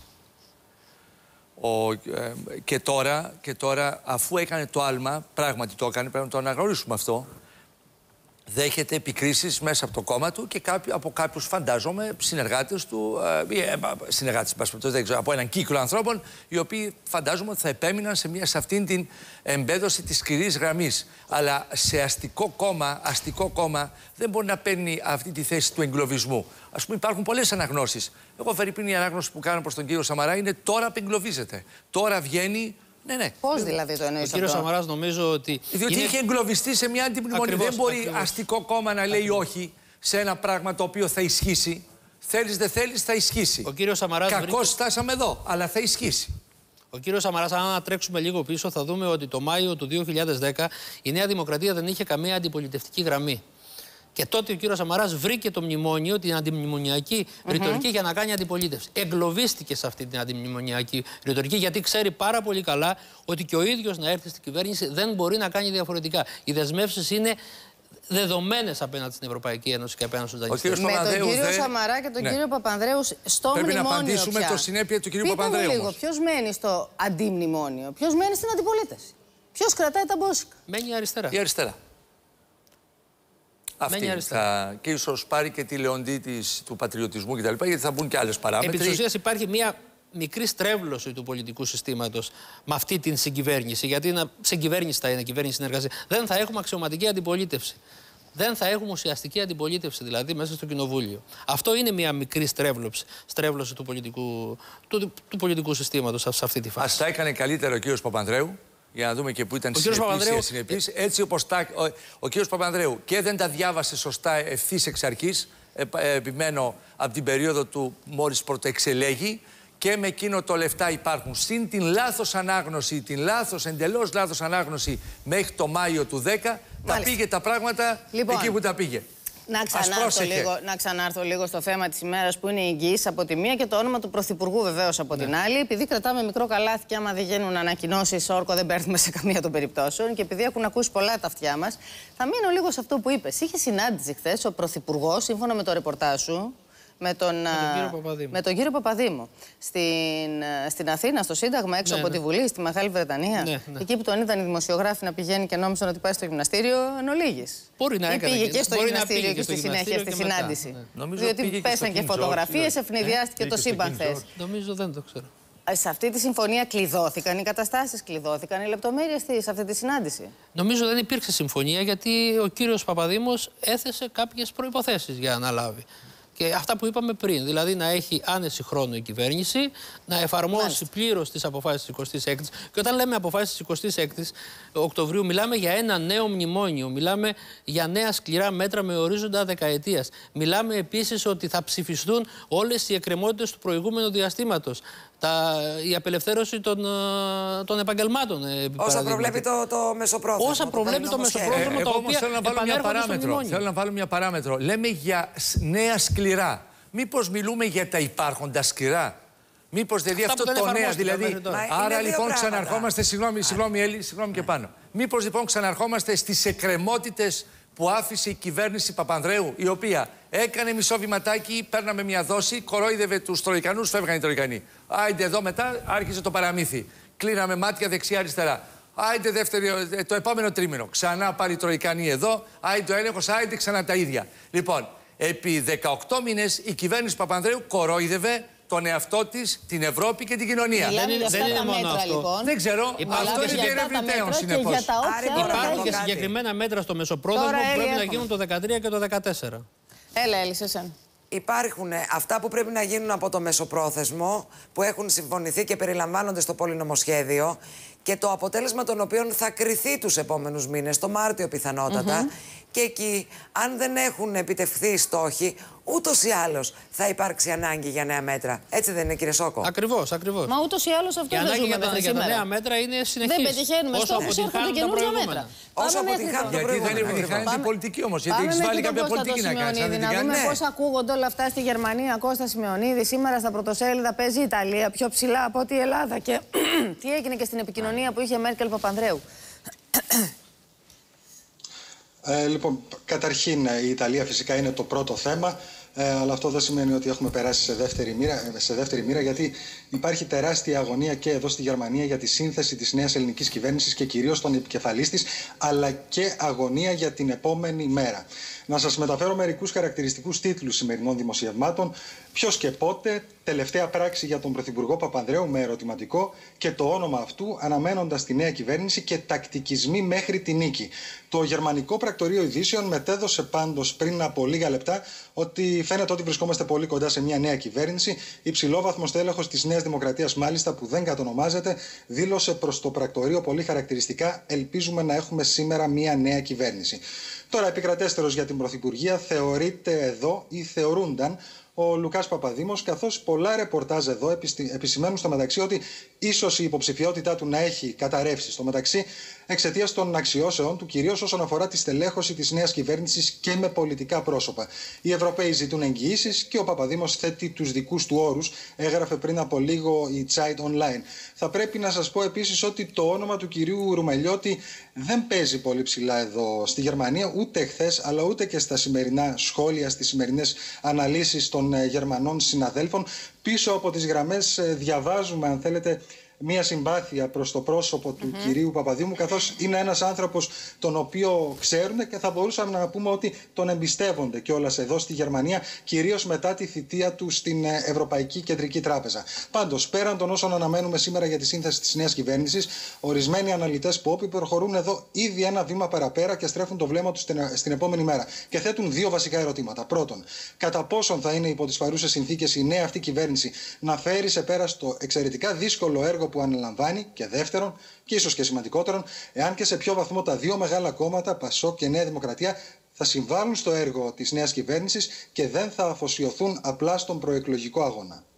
Ο, ε, και, τώρα, και τώρα, αφού έκανε το άλμα, πράγματι το έκανε, πρέπει να το αναγνωρίσουμε αυτό, δέχεται επικρίσεις μέσα από το κόμμα του και κάποιοι, από κάποιους, φαντάζομαι, συνεργάτες του, ε, ε, συνεργάτες, δεν ξέρω, από έναν κύκλο ανθρώπων, οι οποίοι φαντάζομαι ότι θα επέμειναν σε, μια, σε αυτήν την εμπέδωση της σκληρής γραμμής. Αλλά σε αστικό κόμμα, αστικό κόμμα δεν μπορεί να παίρνει αυτή τη θέση του εγκλωβισμού. Ας πούμε, υπάρχουν πολλές αναγνώσεις. Εγώ, φερειπίν, η ανάγνωση που κάνω προς τον κύριο Σαμαρά είναι τώρα που εγκλωβίζεται. Τώρα βγαίνει. Ναι, ναι.
Πώς δηλαδή το εννοείς αυτό?
Ο κύριος Σαμαράς νομίζω ότι.
Διότι είναι... είχε εγκλωβιστεί σε μια αντιμνημονία. Δεν μπορεί ακριβώς. αστικό κόμμα να λέει ακριβώς. όχι σε ένα πράγμα το οποίο θα ισχύσει. Θέλεις, δεν θέλεις, θα ισχύσει.
Ο κύριος Σαμαράς.
Κακώς
βρήκε...
στάσαμε εδώ, αλλά θα ισχύσει.
Ο κύριος Σαμαράς, αν ανατρέξουμε λίγο πίσω, θα δούμε ότι το Μάιο του δύο χιλιάδες δέκα η Νέα Δημοκρατία δεν είχε καμία αντιπολιτευτική γραμμή. Και τότε ο κύριος Σαμαράς βρήκε το μνημόνιο, την αντιμνημονιακή mm-hmm. ρητορική για να κάνει αντιπολίτευση. Εγκλωβίστηκε σε αυτή την αντιμνημονιακή ρητορική, γιατί ξέρει πάρα πολύ καλά ότι και ο ίδιος να έρθει στην κυβέρνηση δεν μπορεί να κάνει διαφορετικά. Οι δεσμεύσεις είναι δεδομένες απέναντι στην Ευρωπαϊκή Ένωση και απέναντι στους δανειστές.
Με τον κύριο δε... Σαμαρά και τον ναι. κύριο Παπανδρέου στο
Πρέπει
μνημόνιο.
Πρέπει να απαντήσουμε
πια.
το συνέπεια του κύριου
Πείτε
Παπανδρέου.
Λίγο, ποιος μένει στο αντιμνημόνιο, ποιος μένει στην αντιπολίτευση, ποιος κρατάει τα μπόσικα?
Μένει η αριστερά.
Η αριστερά. Αυτή θα... και ίσως πάρει και τη λεοντή της, του πατριωτισμού κτλ. Γιατί θα μπουν και άλλες παράμετροι.
Επί της ουσίας υπάρχει μια μικρή στρέβλωση του πολιτικού συστήματος με αυτή την συγκυβέρνηση. Γιατί να... συγκυβέρνηση θα είναι, κυβέρνηση συνεργασία. Δεν θα έχουμε αξιωματική αντιπολίτευση. Δεν θα έχουμε ουσιαστική αντιπολίτευση δηλαδή μέσα στο κοινοβούλιο. Αυτό είναι μια μικρή στρέβλωση, στρέβλωση του πολιτικού, του, του πολιτικού συστήματος σε αυτή τη φάση.
Ας τα έκανε καλύτερα ο κύριος Παπανδρέου. Για να δούμε και πού ήταν συνεπής, συνεπής. Έτσι όπως τα... ο, ο κύριος Παπανδρέου και δεν τα διάβασε σωστά ευθύς εξ αρχής, ε, ε, επιμένω από την περίοδο του μόλις πρωτοεξελέγει, και με εκείνο το λεφτά υπάρχουν. Συν την λάθος ανάγνωση, την λάθος, εντελώς λάθος ανάγνωση μέχρι το Μάιο του δέκα, τα πήγε τα πράγματα λοιπόν, εκεί που τα πήγε.
Να ξανάρθω, λίγο, να ξανάρθω λίγο στο θέμα της ημέρας που είναι η εγγυής από τη μία και το όνομα του Πρωθυπουργού βεβαίως από ναι. την άλλη. Επειδή κρατάμε μικρό καλάθι και άμα δεν γίνουν ανακοινώσεις, όρκο δεν παίρνουμε σε καμία των περιπτώσεων και επειδή έχουν ακούσει πολλά τα αυτιά μας, θα μείνω λίγο σε αυτό που είπες. Είχε συνάντηση χθες ο Πρωθυπουργός, σύμφωνα με το ρεπορτάζ σου, με τον,
με τον κύριο Παπαδήμου.
Με τον κύριο Παπαδήμου. Στην, στην Αθήνα, στο Σύνταγμα, έξω
ναι,
από
ναι.
τη Βουλή, στη Μεγάλη Βρετανία. Ναι, ναι. Εκεί που τον είδαν οι δημοσιογράφοι να πηγαίνει και νόμιζαν ότι πάει στο γυμναστήριο, εν ολίγης.
Μπορεί να έκανε.
Πήγε και στο
μπορεί
γυμναστήριο
και,
και στη συνέχεια στη συνάντηση.
Ναι.
Διότι πέσαν και φωτογραφίες, ευνηδιάστηκε
ε,
το σύμπαν χθες.
Νομίζω δεν το ξέρω.
Σε αυτή τη συμφωνία κλειδώθηκαν οι καταστάσεις, κλειδώθηκαν οι λεπτομέρειες σε αυτή τη συνάντηση.
Νομίζω δεν υπήρξε συμφωνία γιατί ο κύριος Παπαδήμος έθεσε κάποιες προϋποθέσεις για να λάβει. Και αυτά που είπαμε πριν, δηλαδή να έχει άνεση χρόνου η κυβέρνηση, να εφαρμόσει πλήρως τις αποφάσεις της εικοστής έκτης. Και όταν λέμε αποφάσεις της εικοστής έκτης Οκτωβρίου, μιλάμε για ένα νέο μνημόνιο, μιλάμε για νέα σκληρά μέτρα με ορίζοντα δεκαετίας. Μιλάμε επίσης ότι θα ψηφιστούν όλες οι εκκρεμότητες του προηγούμενου διαστήματος. Τα, η απελευθέρωση των, των επαγγελμάτων.
Όσα προβλέπει το, το μεσοπρόθεσμο.
Όσα προβλέπει το μεσοπρόθεσμο,
ε,
το οποίο
θέλω να βάλω μια παράμετρο. Θέλω να βάλω μια παράμετρο. Λέμε για νέα σκληρά. Μήπως μιλούμε για τα υπάρχοντα σκληρά. Μήπως δηλαδή αυτό το νέα, δηλαδή. Άρα λοιπόν ξαναρχόμαστε, συγγνώμη, συγγνώμη, Έλλη, συγγνώμη και πάνω. Μήπως λοιπόν ξαναρχόμαστε στις εκκρεμότητες που άφησε η κυβέρνηση Παπανδρέου, η οποία έκανε μισό βηματάκι, παίρναμε μια δόση, κορόιδευε τους Τροικανούς, φεύγαν οι Τροικανοί. Άιντε εδώ μετά άρχισε το παραμύθι. Κλείναμε μάτια δεξιά-αριστερά. Άιντε δεύτερο, το επόμενο τρίμηνο. Ξανά πάλι οι Τροικανοί εδώ, άιντε ο έλεγχος, άιντε ξανά τα ίδια. Λοιπόν, επί δεκαοκτώ μήνες η κυβέρνηση Παπανδρέου κορόιδευε τον εαυτό της, την Ευρώπη και την κοινωνία.
Δεν είναι, δεν είναι μόνο
αυτό.
Λοιπόν.
Δεν ξέρω.
Υπάρχουν
αυτό είναι διερευνητέων, συνεπώς.
Υπάρχουν και συγκεκριμένα μέτρα στο μεσοπρόθεσμο που πρέπει έχουμε. να γίνουν το δεκατρία και το δεκατέσσερα.
Έλα, Έλλη, εσένα.
Υπάρχουν αυτά που πρέπει να γίνουν από το μεσοπρόθεσμο, που έχουν συμφωνηθεί και περιλαμβάνονται στο πολυνομοσχέδιο και το αποτέλεσμα των οποίων θα κριθεί τους επόμενους μήνες, το Μάρτιο πιθανότατα. Mm-hmm. Και εκεί, αν δεν έχουν επιτευχθεί οι στόχοι, ούτως ή άλλως θα υπάρξει ανάγκη για νέα μέτρα. Έτσι δεν είναι, κύριε Σόκο?
Ακριβώς, ακριβώς.
Μα ούτως ή άλλως αυτό δεν ζούμε μέχρι
σήμερα. Τα νέα μέτρα είναι συνεχής.
Δεν πετυχαίνουμε στόχους, έρχονται καινούργια μέτρα.
Όσο αποτυχάνουν τα
προηγούμενα. Γιατί δεν επιτυχάνει πολιτική όμως, γιατί έχεις βάλει κάποια πολιτική να κάνεις.
Να δούμε πώς ακούγονται όλα αυτά στη Γερμανία. Κώστα Σιμεωνίδη, σήμερα στα πρωτοσέλιδα παίζει η Ιταλία πιο ψηλά από ό,τι η Ελλάδα. Και τι έγινε και στην επικοινωνία που είχε Μέρκελ Παπανδρέου.
Ε, λοιπόν, καταρχήν η Ιταλία φυσικά είναι το πρώτο θέμα, ε, αλλά αυτό δεν σημαίνει ότι έχουμε περάσει σε δεύτερη μοίρα, σε δεύτερη μοίρα, γιατί υπάρχει τεράστια αγωνία και εδώ στη Γερμανία για τη σύνθεση της νέας ελληνικής κυβέρνησης και κυρίως των επικεφαλής της, αλλά και αγωνία για την επόμενη μέρα. Να σας μεταφέρω μερικούς χαρακτηριστικούς τίτλους σημερινών δημοσιευμάτων. Ποιος και πότε, τελευταία πράξη για τον Πρωθυπουργό Παπανδρέου με ερωτηματικό και το όνομα αυτού αναμένοντας τη νέα κυβέρνηση και τακτικισμοί μέχρι τη νίκη. Το Γερμανικό Πρακτορείο Ειδήσεων μετέδωσε πάντως πριν από λίγα λεπτά ότι φαίνεται ότι βρισκόμαστε πολύ κοντά σε μια νέα κυβέρνηση. Υψηλόβαθμος τέλεχος της Νέας Δημοκρατίας, μάλιστα, που δεν κατονομάζεται, δήλωσε προς το Πρακτορείο πολύ χαρακτηριστικά: ελπίζουμε να έχουμε σήμερα μια νέα κυβέρνηση. Τώρα, επικρατέστερος για την Πρωθυπουργία θεωρείται εδώ ή θεωρούνταν ο Λουκάς Παπαδήμος, καθώς πολλά ρεπορτάζ εδώ επισημαίνουν στο μεταξύ ότι ίσως η υποψηφιότητά του να έχει καταρρεύσει στο μεταξύ εξαιτίας των αξιώσεων του, κυρίως όσον αφορά τη στελέχωση της νέας κυβέρνησης και με πολιτικά πρόσωπα. Οι Ευρωπαίοι ζητούν εγγυήσεις και ο Παπαδήμος θέτει τους δικούς του όρους, έγραφε πριν από λίγο η Zeit Online. Θα πρέπει να σας πω επίσης ότι το όνομα του κυρίου Ρουμελιώτη δεν παίζει πολύ ψηλά εδώ στη Γερμανία, ούτε χθες αλλά ούτε και στα σημερινά σχόλια, στις σημερινές αναλύσεις των Γερμανών συναδέλφων. Πίσω από τις γραμμές διαβάζουμε, αν θέλετε, μία συμπάθεια προς το πρόσωπο του mm-hmm. κυρίου Παπαδήμου, καθώς είναι ένας άνθρωπος τον οποίο ξέρουν και θα μπορούσαμε να πούμε ότι τον εμπιστεύονται κιόλας εδώ στη Γερμανία, κυρίως μετά τη θητεία του στην Ευρωπαϊκή Κεντρική Τράπεζα. Πάντως, πέραν των όσων αναμένουμε σήμερα για τη σύνθεση της νέας κυβέρνησης, ορισμένοι αναλυτές ΠΟΠΗ προχωρούν εδώ ήδη ένα βήμα παραπέρα και στρέφουν το βλέμμα τους στην επόμενη μέρα και θέτουν δύο βασικά ερωτήματα. Πρώτον, κατά πόσον θα είναι υπό τις παρούσες συνθήκες η νέα αυτή κυβέρνηση να φέρει σε πέρα στο εξαιρετικά δύσκολο έργο που αναλαμβάνει, και δεύτερον, και ίσως και σημαντικότερον, εάν και σε ποιο βαθμό τα δύο μεγάλα κόμματα, Πασόκ και Νέα Δημοκρατία, θα συμβάλλουν στο έργο της νέας κυβέρνησης και δεν θα αφοσιωθούν απλά στον προεκλογικό αγώνα.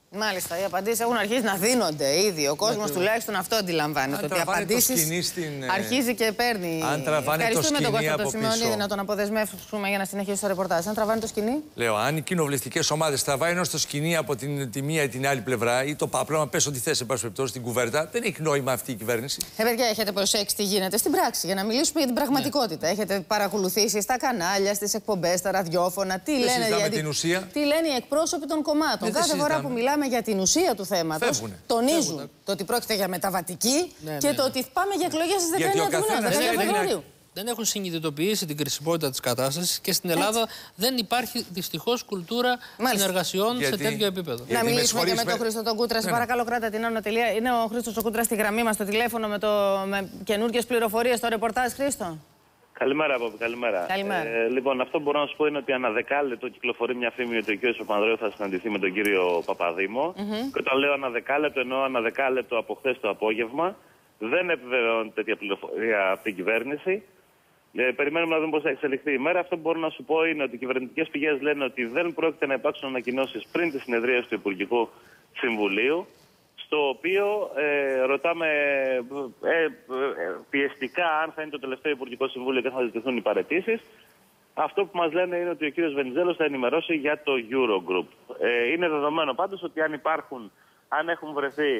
Μάλιστα, οι απαντήσεις έχουν αρχίσει να δίνονται ήδη. Ο κόσμος τουλάχιστον αυτό αντιλαμβάνεται. Ότι οι απαντήσεις
στην...
αρχίζει και παίρνει.
Αν τραβάνε
Ευχαριστούμε
το
τον
σκηνή
Κώστα
από
το Σιμεώνιδη να τον αποδεσμεύσουμε για να συνεχίσει το ρεπορτάζ. Αν τραβάνε το σκηνή.
Λέω, αν οι κοινοβουλευτικές ομάδες τραβάνε ενώ στο σκηνή από την, τη μία ή την άλλη πλευρά ή το πάπλωμα, πες ό,τι θες, εν πάση περιπτώσει, στην κουβέρτα, δεν έχει νόημα αυτή η κυβέρνηση.
Ε, παιδιά, έχετε προσέξει τι γίνεται στην πράξη για να μιλήσουμε για την πραγματικότητα. Ναι. Έχετε παρακολουθήσει στα κανάλια, στις εκπομπές, στα ραδιόφωνα. Τι λένε, για
την ουσία.
Τι λένε οι εκπρόσωποι των κομμάτων. Κάθε φορά που μιλάμε για την ουσία του θέματος, τονίζουν Φεύγουνε. το ότι πρόκειται για μεταβατική ναι, και ναι. το ότι πάμε για εκλογές στις δεκαεννέα του Φεβρουαρίου.
Δεν έχουν συνειδητοποιήσει την κρισιμότητα της κατάστασης και στην Ελλάδα Έτσι. δεν υπάρχει δυστυχώς κουλτούρα Μάλιστα. συνεργασιών Γιατί... σε τέτοιο επίπεδο.
Να Γιατί μιλήσουμε και με τον Χρήστο τον Κούτρα. Σε παρακαλώ, κράτα την άνω τελεία. Είναι ο Χρήστος ο Κούτρας στη γραμμή μας στο τηλέφωνο με, το... με καινούργιες πληροφορίες στο ρεπορτάζ. Χρήστο.
Καλημέρα, Πόπη, καλημέρα.
καλημέρα.
Ε, λοιπόν, αυτό που μπορώ να σου πω είναι ότι ανά δεκάλεπτο κυκλοφορεί μια φήμη ότι ο κ. Παπανδρέου θα συναντηθεί με τον κύριο Παπαδήμο. Mm-hmm. Και όταν λέω ανά δεκάλεπτο, εννοώ ανά δεκάλεπτο από χθες το απόγευμα. Δεν επιβεβαιώνει τέτοια πληροφορία από την κυβέρνηση. Ε, περιμένουμε να δούμε πώς θα εξελιχθεί η μέρα. Αυτό που μπορώ να σου πω είναι ότι οι κυβερνητικές πηγές λένε ότι δεν πρόκειται να υπάρξουν ανακοινώσεις πριν τη συνεδρίαση του Υπουργικού Συμβουλίου. Στο οποίο ε, ρωτάμε ε, ε, πιεστικά αν θα είναι το τελευταίο Υπουργικό Συμβούλιο και θα ζητηθούν οι παραιτήσεις. Αυτό που μας λένε είναι ότι ο κύριος Βενιζέλος θα ενημερώσει για το Eurogroup. Ε, είναι δεδομένο πάντως ότι αν υπάρχουν, αν έχουν βρεθεί,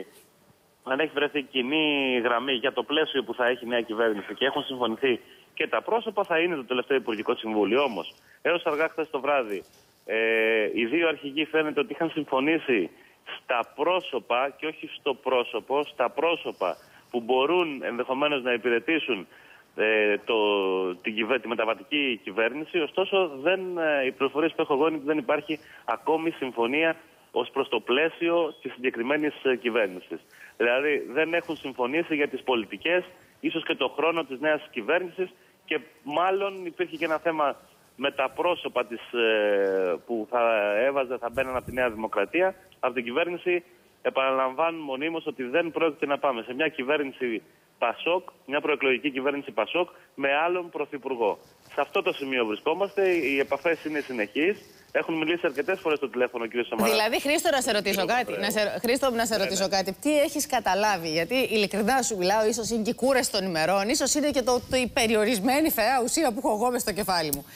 αν έχει βρεθεί κοινή γραμμή για το πλαίσιο που θα έχει η νέα κυβέρνηση και έχουν συμφωνηθεί και τα πρόσωπα, θα είναι το τελευταίο Υπουργικό Συμβούλιο. Όμως, έως αργά χθες το βράδυ, ε, οι δύο αρχηγοί φαίνεται ότι είχαν συμφωνήσει στα πρόσωπα και όχι στο πρόσωπο, στα πρόσωπα που μπορούν ενδεχομένως να υπηρετήσουν ε, το, τη, τη μεταβατική κυβέρνηση. Ωστόσο, δεν, ε, οι πληροφορίες που έχω εγώ είναι ότι δεν υπάρχει ακόμη συμφωνία ως προς το πλαίσιο της συγκεκριμένης ε, κυβέρνησης. Δηλαδή, δεν έχουν συμφωνήσει για τις πολιτικές, ίσως και το χρόνο της νέας κυβέρνησης και μάλλον υπήρχε και ένα θέμα με τα πρόσωπα της, ε, που θα έβαζε, θα μπαίνουν από τη Νέα Δημοκρατία. Από την κυβέρνηση επαναλαμβάνουν μονίμως ότι δεν πρόκειται να πάμε σε μια κυβέρνηση Πασόκ, μια προεκλογική κυβέρνηση Πασόκ με άλλον πρωθυπουργό. Σε αυτό το σημείο βρισκόμαστε. Οι επαφές είναι συνεχείς. Έχουν μιλήσει αρκετές φορές στο τηλέφωνο ο κ. Σαμαρά.
Δηλαδή, Χρήστο, να σε ρωτήσω κάτι. Να σε, Χρήστο, να σε ρωτήσω ναι, ναι. κάτι. Τι έχεις καταλάβει, γιατί ειλικρινά σου μιλάω, ίσως είναι και η κούραση των ημερών, ίσως είναι και το, το, η περιορισμένη θεά ουσία που έχω εγώ μες στο κεφάλι μου.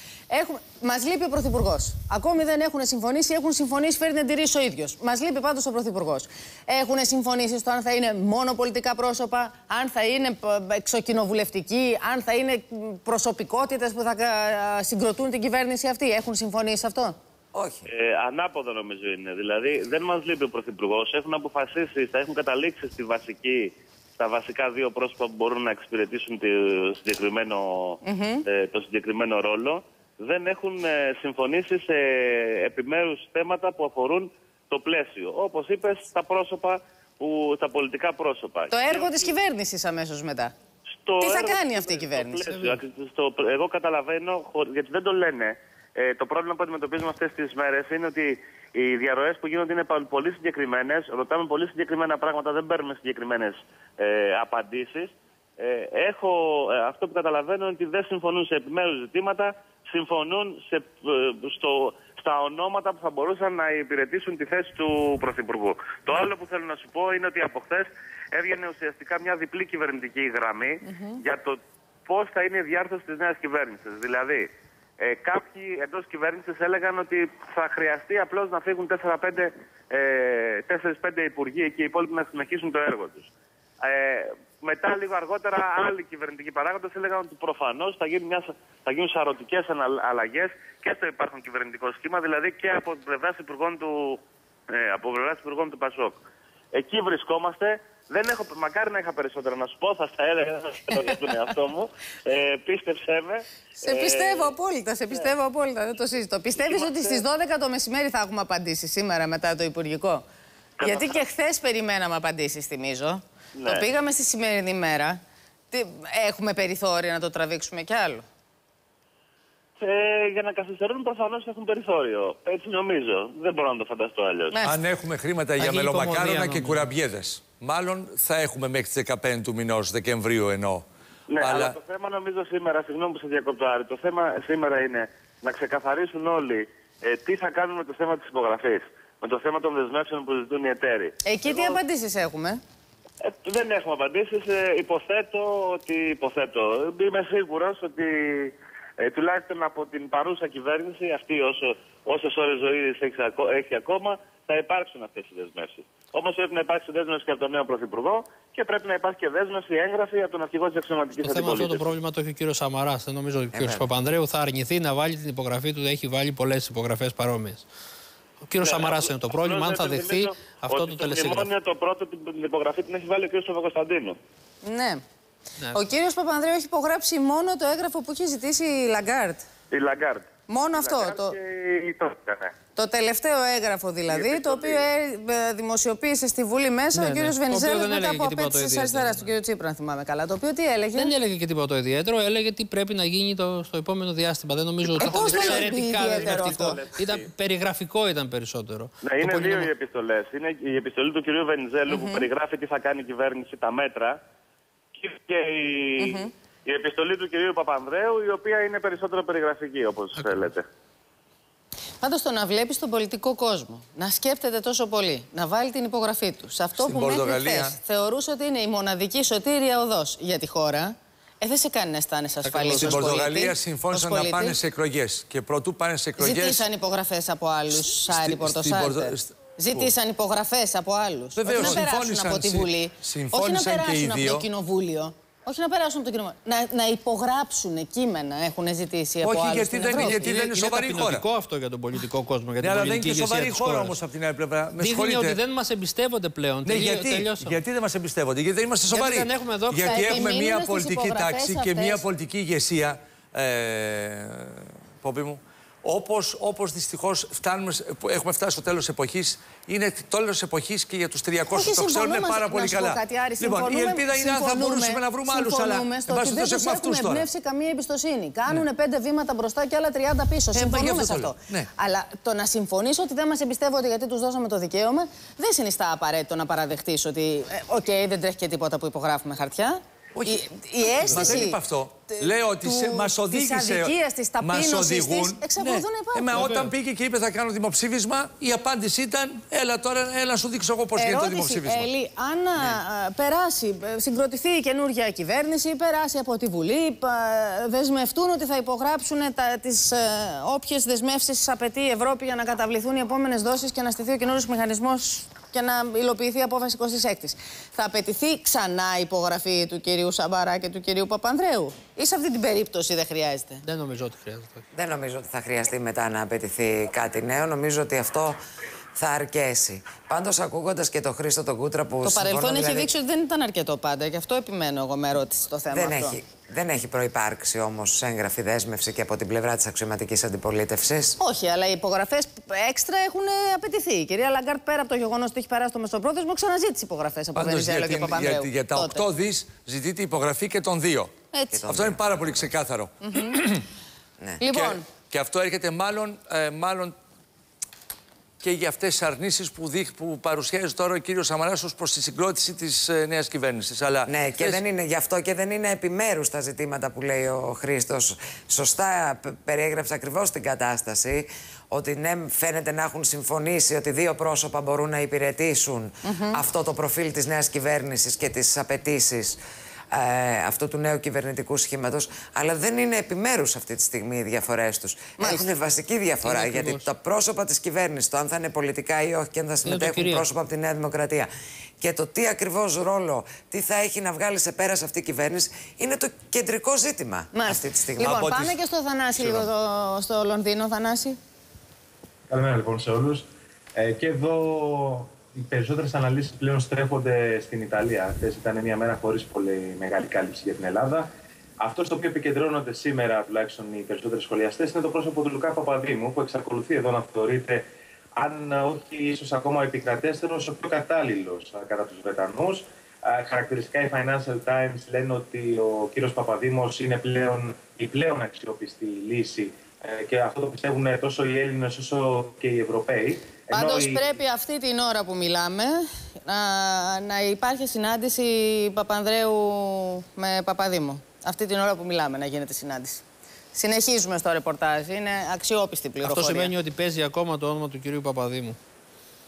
Μας λείπει ο Πρωθυπουργός. Ακόμη δεν έχουν συμφωνήσει, έχουν συμφωνήσει, φέρει την εντηρήσει ο ίδιος. Μας λείπει πάντως ο Πρωθυπουργός. Έχουν συμφωνήσει στο αν θα είναι μόνο πολιτικά πρόσωπα, αν θα είναι εξοκοινοβουλευτικοί, αν θα είναι προσωπικότητες που θα συγκροτούν την κυβέρνηση αυτή. Έχουν συμφωνήσει σε αυτό?
Όχι.
Ε, ανάποδο νομίζω είναι. Δηλαδή δεν μας λείπει ο Πρωθυπουργός. Έχουν αποφασίσει, θα έχουν καταλήξει στη βασική, στα βασικά δύο πρόσωπα που μπορούν να εξυπηρετήσουν το συγκεκριμένο, mm-hmm. ε, το συγκεκριμένο ρόλο. Δεν έχουν ε, συμφωνήσει σε επιμέρους θέματα που αφορούν το πλαίσιο. Όπως είπες, τα πρόσωπα, που, τα πολιτικά πρόσωπα.
Το έργο και της κυβέρνησης αμέσως μετά. Στο Τι θα κάνει αυτή η κυβέρνηση?
Πλαίσιο, στο, εγώ καταλαβαίνω, γιατί δεν το λένε. Ε, το πρόβλημα που αντιμετωπίζουμε αυτές τις μέρες είναι ότι οι διαρροές που γίνονται είναι πολύ συγκεκριμένες. Ρωτάμε πολύ συγκεκριμένα πράγματα, δεν παίρνουμε συγκεκριμένες ε, απαντήσεις. Ε, έχω, ε, αυτό που καταλαβαίνω είναι ότι δεν συμφωνούν σε επιμέρους ζητήματα, συμφωνούν σε, ε, στο, στα ονόματα που θα μπορούσαν να υπηρετήσουν τη θέση του Πρωθυπουργού. Το άλλο που θέλω να σου πω είναι ότι από χθες έβγαινε ουσιαστικά μια διπλή κυβερνητική γραμμή mm-hmm. για το πώς θα είναι η διάρθρωση της νέας κυβέρνησης. Δηλαδή, Ε, κάποιοι εντός κυβέρνησης έλεγαν ότι θα χρειαστεί απλώς να φύγουν τέσσερα πέντε υπουργοί και οι υπόλοιποι να συνεχίσουν το έργο τους. Ε, μετά, λίγο αργότερα, άλλοι κυβερνητικοί παράγοντες έλεγαν ότι προφανώς θα γίνουν, μια, θα γίνουν σαρωτικές αλλαγές και στο υπάρχον κυβερνητικό σχήμα, δηλαδή και από πλευράς υπουργών του, ε, από πλευράς υπουργών του Πασόκ. Εκεί βρισκόμαστε. Δεν έχω, μακάρι να είχα περισσότερα να σου πω, θα στα έλεγα για τον εαυτό μου. Ε, πίστεψέ με.
Σε πιστεύω ε, απόλυτα, σε πιστεύω ε, απόλυτα, δεν το συζητώ. Πιστεύεις είμαστε... ότι στις δώδεκα το μεσημέρι θα έχουμε απαντήσει σήμερα μετά το Υπουργικό? Γιατί και χθες περιμέναμε απαντήσεις, θυμίζω. Ναι. Το πήγαμε στη σημερινή μέρα. Τι, έχουμε περιθώρια να το τραβήξουμε κι άλλο?
Ε, για να καθυστερούν προφανώς έχουν περιθώριο. Έτσι νομίζω. Δεν μπορώ να το φανταστώ αλλιώς.
Ναι. Αν έχουμε χρήματα για μελομακάρονα και κουραμπιέδες, μάλλον θα έχουμε μέχρι τις δεκαπέντε του μηνός, Δεκεμβρίου εννοώ.
Ναι, αλλά... αλλά το θέμα νομίζω σήμερα, συγγνώμη που σε διακόπτω, Άρη, το θέμα σήμερα είναι να ξεκαθαρίσουν όλοι ε, τι θα κάνουν με το θέμα της υπογραφής. με το θέμα των δεσμεύσεων που ζητούν οι εταίροι.
Εκεί Εγώ... τι απαντήσεις έχουμε?
Ε, δεν έχουμε απαντήσεις. Ε, υποθέτω ότι. Υποθέτω. Είμαι σίγουρος ότι ε, τουλάχιστον από την παρούσα κυβέρνηση, αυτή όσο, όσες ώρες ζωής έχει, έχει ακόμα, θα υπάρξουν αυτές οι δεσμεύσεις. Όμως πρέπει να υπάρξει δέσμευση και από τον νέο Πρωθυπουργό και πρέπει να υπάρχει και δέσμευση έγγραφη από τον αρχηγό της αξιωματικής αντιπολίτευσης.
Το θέμα αυτό το πρόβλημα το έχει ο κύριος Σαμαράς. Δεν νομίζω ότι ο κύριος Παπανδρέου θα αρνηθεί να βάλει την υπογραφή του. Έχει βάλει πολλές υπογραφές παρόμοιες. Ο κύριος ναι, Σαμαράς είναι το πρόβλημα, αν θα δεχθεί αυτό το τελεσίγραφο.
Το το πρώτο την υπογραφή την έχει βάλει ο κύριος Παπακοσταντίνου.
Ναι. ναι. Ο κύριος Παπανδρέου έχει υπογράψει μόνο το έγγραφο που έχει ζητήσει η Λαγκάρτ.
Η Λαγκάρτ.
Μόνο
η
αυτό.
Λαγκάρτ
το...
Και η Τόσκα, ναι.
Το τελευταίο έγγραφο δηλαδή, το οποίο ε, δημοσιοποίησε στη Βουλή μέσα ναι, ο κύριος ναι. Βενιζέλος μετά από απέτηση της αριστεράς, του κύριου Τσίπρα, αν θυμάμαι καλά. Το οποίο τι έλεγε?
Δεν έλεγε και τίποτα ιδιαίτερο, έλεγε τι πρέπει να γίνει το, στο επόμενο διάστημα. Δεν νομίζω ότι ήταν εξαιρετικά δεσμευτικό. Ήταν περιγραφικό, ήταν περισσότερο.
Ναι, είναι δύο είναι... οι επιστολές. Είναι η επιστολή του κυρίου Βενιζέλου mm -hmm. που περιγράφει τι θα κάνει η κυβέρνηση, τα μέτρα, και η, mm -hmm. η επιστολή του κυρίου Παπανδρέου, η οποία είναι περισσότερο περιγραφική, όπως θέλετε.
Πάντως το να βλέπει τον πολιτικό κόσμο να σκέφτεται τόσο πολύ, να βάλει την υπογραφή του σε αυτό
Στην
που μέχρι χθες θεωρούσε ότι είναι η μοναδική σωτήρια οδός για τη χώρα, ε, δεν σε κάνει να αισθάνεσαι ασφαλής.
Στην Πορτογαλία συμφώνησαν να πάνε σε εκλογές και πρωτού πάνε σε εκλογές.
Ζητήσαν υπογραφές από άλλους, Σάρι Πορτοσάλτε. Ζητήσαν υπογραφές από άλλους.
Βεβαίως,
όχι να περάσουν από τη Βουλή, όχι να περάσουν από το Κοινοβούλιο. Όχι να περάσουν από το κοινό. Να, να υπογράψουν κείμενα έχουν ζητήσει από
όχι,
άλλους.
Γιατί, δεν, γιατί είναι, δεν είναι σοβαρή
είναι
χώρα.
Είναι αυτό για τον πολιτικό κόσμο. Για την
ναι, αλλά
δεν
είναι και σοβαρή χώρα όμως από την άλλη πλευρά.
Δείχνει ότι δεν μας εμπιστεύονται πλέον.
Ναι,
τελείω,
γιατί, γιατί δεν μας εμπιστεύονται? Γιατί δεν είμαστε σοβαροί.
Γιατί, δεν έχουμε εδώ...
γιατί έχουμε μια πολιτική τάξη και μια πολιτική ηγεσία. Ε, Πόπι μου. Όπως, όπως δυστυχώς φτάνουμε, έχουμε φτάσει στο τέλος εποχής, είναι το τέλος εποχής και για τους τριακόσιους το ξέρουν πάρα πολύ καλά.
Κάτι, Άρη,
λοιπόν, η ελπίδα είναι αν θα μπορούσαμε να βρούμε άλλους, αλλά εν πάση περιπτώσει έχουμε αυτούς τώρα.
Δεν τους έχουν καμία εμπιστοσύνη. Κάνουν ναι. πέντε βήματα μπροστά και άλλα τριάντα πίσω. Ε, συμφωνούμε σε αυτό. Ναι. Αλλά το να συμφωνήσω ότι δεν μας εμπιστεύονται γιατί τους δώσαμε το δικαίωμα, δεν συνιστά απαραίτητο να παραδεχτείς ότι, οκ, okay, δεν τρέχει και τίποτα που υπογράφουμε χαρτιά.
Όχι.
Η, η αίσθηση.
Μα δεν είπα αυτό. Λέω ότι μας οδήγησε.
Της αδικίας, της ταπείνωσης της, εξακολουθούν να υπάρχουν.
Ε, μα όταν πήγε και είπε θα κάνω δημοψήφισμα, η απάντηση ήταν έλα τώρα, έλα να σου δείξω εγώ πώς γίνεται το δημοψήφισμα.
Έλλη, αν ναι. περάσει, συγκροτηθεί η καινούργια κυβέρνηση, περάσει από τη Βουλή, δεσμευτούν ότι θα υπογράψουν τα, τις όποιες δεσμεύσεις απαιτεί η Ευρώπη για να καταβληθούν οι επόμενες δόσεις και να στηθεί ο καινούριος μηχανισμός και να υλοποιηθεί η απόφαση εικοστή έκτη. Θα απαιτηθεί ξανά η υπογραφή του κυρίου Σαμαρά και του κυρίου Παπανδρέου, ή σε αυτή την περίπτωση δεν χρειάζεται?
Δεν νομίζω ότι χρειάζεται.
Δεν νομίζω ότι θα χρειαστεί μετά να απαιτηθεί κάτι νέο. Νομίζω ότι αυτό θα αρκέσει. Πάντως, ακούγοντας και τον Χρήστο τον Κούτρα που.
Το παρελθόν
δηλαδή...
έχει δείξει ότι δεν ήταν αρκετό πάντα. Γι' αυτό επιμένω εγώ με ερώτηση στο θέμα
δεν
αυτό.
Έχει, δεν έχει προϋπάρξει όμως έγγραφη δέσμευση και από την πλευρά της αξιωματικής αντιπολίτευσης.
Όχι, αλλά οι υπογραφές έξτρα έχουν απαιτηθεί. Η κυρία Λαγκάρτ, πέρα από το γεγονός ότι έχει περάσει το μεσοπρόθεσμο, ξαναζήτησε υπογραφές από Βενιζέλο και Παπανδρέου.
Για, για τα οκτώ δις ζητείται υπογραφή και των δύο.
Έτσι.
Αυτό είναι πάρα πολύ ξεκάθαρο.
Mm-hmm. ναι. Λοιπόν.
Και, και αυτό έρχεται μάλλον. Ε, μάλλον και για αυτές τις αρνήσεις που, που παρουσιάζει τώρα ο κύριος Σαμαράς ως προς τη συγκρότηση της ε, νέας κυβέρνησης. Αλλά
ναι, και
θες...
δεν είναι γι' αυτό και δεν είναι επιμέρους τα ζητήματα που λέει ο Χρήστος. Σωστά περιέγραψε ακριβώς την κατάσταση, ότι ναι, φαίνεται να έχουν συμφωνήσει ότι δύο πρόσωπα μπορούν να υπηρετήσουν mm-hmm. αυτό το προφίλ της νέας κυβέρνησης και τις απαιτήσεις Ε, αυτού του νέου κυβερνητικού σχήματος, αλλά δεν είναι επιμέρους αυτή τη στιγμή οι διαφορές τους. Μάλιστα. Έχουν βασική διαφορά, είναι γιατί ακριβώς. Τα πρόσωπα της κυβέρνησης, το αν θα είναι πολιτικά ή όχι και αν θα συμμετέχουν πρόσωπα από τη Νέα Δημοκρατία και το τι ακριβώς ρόλο, τι θα έχει να βγάλει σε πέρας αυτή η κυβέρνηση, είναι το κεντρικό ζήτημα Μάλιστα. αυτή τη στιγμή.
Λοιπόν,
από
πάμε
τις...
και στο Θανάση λίγο το, στο Λονδίνο, Θανάση.
Καλημέρα λοιπόν σε όλους. Ε, και εδώ οι περισσότερες αναλύσεις πλέον στρέφονται στην Ιταλία. Χθες ήταν μια μέρα χωρίς πολύ μεγάλη κάλυψη για την Ελλάδα. Αυτό στο οποίο επικεντρώνονται σήμερα, τουλάχιστον οι περισσότεροι σχολιαστές, είναι το πρόσωπο του Λουκά Παπαδήμου, που εξακολουθεί εδώ να θεωρείται, αν όχι ίσως ακόμα επικρατέστερος, ο πιο κατάλληλος κατά τους Βρετανούς. Χαρακτηριστικά οι Financial Times λένε ότι ο κύριος Παπαδήμος είναι πλέον η πλέον αξιόπιστη λύση, και αυτό το πιστεύουν τόσο οι Έλληνες όσο και οι Ευρωπαίοι.
Πάντως
η...
πρέπει αυτή την ώρα που μιλάμε να, να υπάρχει συνάντηση Παπανδρέου με Παπαδήμο. Αυτή την ώρα που μιλάμε να γίνεται συνάντηση. Συνεχίζουμε στο ρεπορτάζ. Είναι αξιόπιστη πληροφορία.
Αυτό σημαίνει ότι παίζει ακόμα το όνομα του κυρίου Παπαδήμου.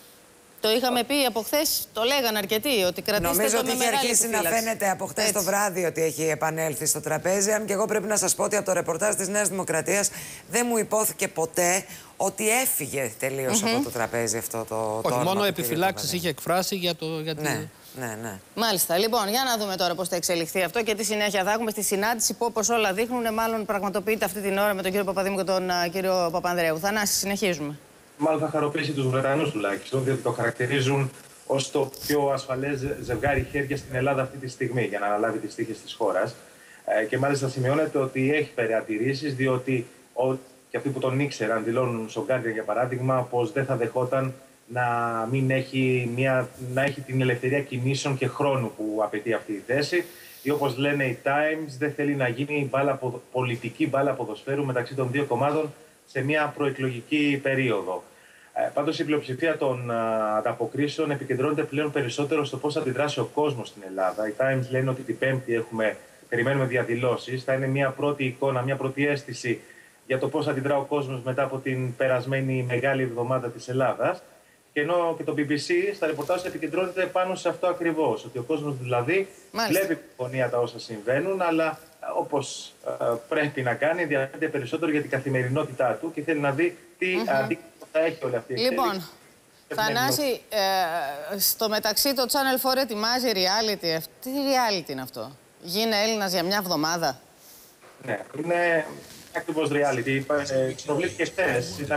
Το είχαμε πει από χθες, το λέγανε αρκετοί, ότι κρατήστε
Νομίζω
το
ότι
με
είχε
μεγάλη
αρχίσει να
επιφύλαξη.
φαίνεται από χθες το βράδυ ότι έχει επανέλθει στο τραπέζι. Αν και εγώ πρέπει να σας πω ότι από το ρεπορτάζ της Νέας Δημοκρατίας δεν μου υπόθηκε ποτέ ότι έφυγε τελείως mm-hmm. από το τραπέζι αυτό το
Όχι, μόνο επιφυλάξεις είχε εκφράσει για το. Για την...
Ναι, ναι, ναι.
Μάλιστα. Λοιπόν, για να δούμε τώρα πώς θα εξελιχθεί αυτό και τι συνέχεια θα έχουμε στη συνάντηση που, όπως όλα δείχνουν, μάλλον πραγματοποιείται αυτή την ώρα με τον κύριο Παπαδήμου και τον uh, κύριο Παπανδρέου. Θανάση, συνεχίζουμε.
Μάλλον θα χαροποιήσει τους Βρετανούς τουλάχιστον, διότι το χαρακτηρίζουν ως το πιο ασφαλές ζευγάρι χέρια στην Ελλάδα αυτή τη στιγμή για να αναλάβει τις τύχες της χώρας. Ε, και μάλιστα σημειώνεται ότι έχει φέρει αντιρρήσεις, διότι ο, και αυτοί που τον ήξεραν δηλώνουν στον Guardian για παράδειγμα πως δεν θα δεχόταν να, μην έχει μια, να έχει την ελευθερία κινήσεων και χρόνου που απαιτεί αυτή η θέση. Ή όπως λένε οι Times, δεν θέλει να γίνει μπάλα, πολιτική μπάλα ποδοσφαίρου μεταξύ των δύο κομμάτων σε μια προεκλογική περίοδο. Ε, πάντως η πλειοψηφία των α, ανταποκρίσεων επικεντρώνεται πλέον περισσότερο στο πώς θα αντιδράσει ο κόσμος στην Ελλάδα. Οι Times λένε ότι την Πέμπτη έχουμε, περιμένουμε διαδηλώσεις. Θα είναι μια πρώτη εικόνα, μια πρώτη αίσθηση για το πώς αντιδρά ο κόσμος μετά από την περασμένη μεγάλη εβδομάδα της Ελλάδας. Και ενώ και το μπι μπι σι στα ρεπορτάζ επικεντρώνεται πάνω σε αυτό ακριβώς. Ότι ο κόσμος δηλαδή Μάλιστα. βλέπει πονία τα όσα συμβαίνουν, αλλά όπως ε, πρέπει να κάνει, διαφέρει περισσότερο για την καθημερινότητά του και θέλει να δει τι mm-hmm. αντίκτυπο θα έχει όλη αυτή η εξέλιξη. Λοιπόν,
Θανάση, ε, στο μεταξύ το Channel φορ ετοιμάζει reality. Τι reality είναι αυτό? Γίνε Έλληνας για μια εβδομάδα.
Ναι, είναι ακριβώς reality. Ε, προβλήθηκε χθες. Ήταν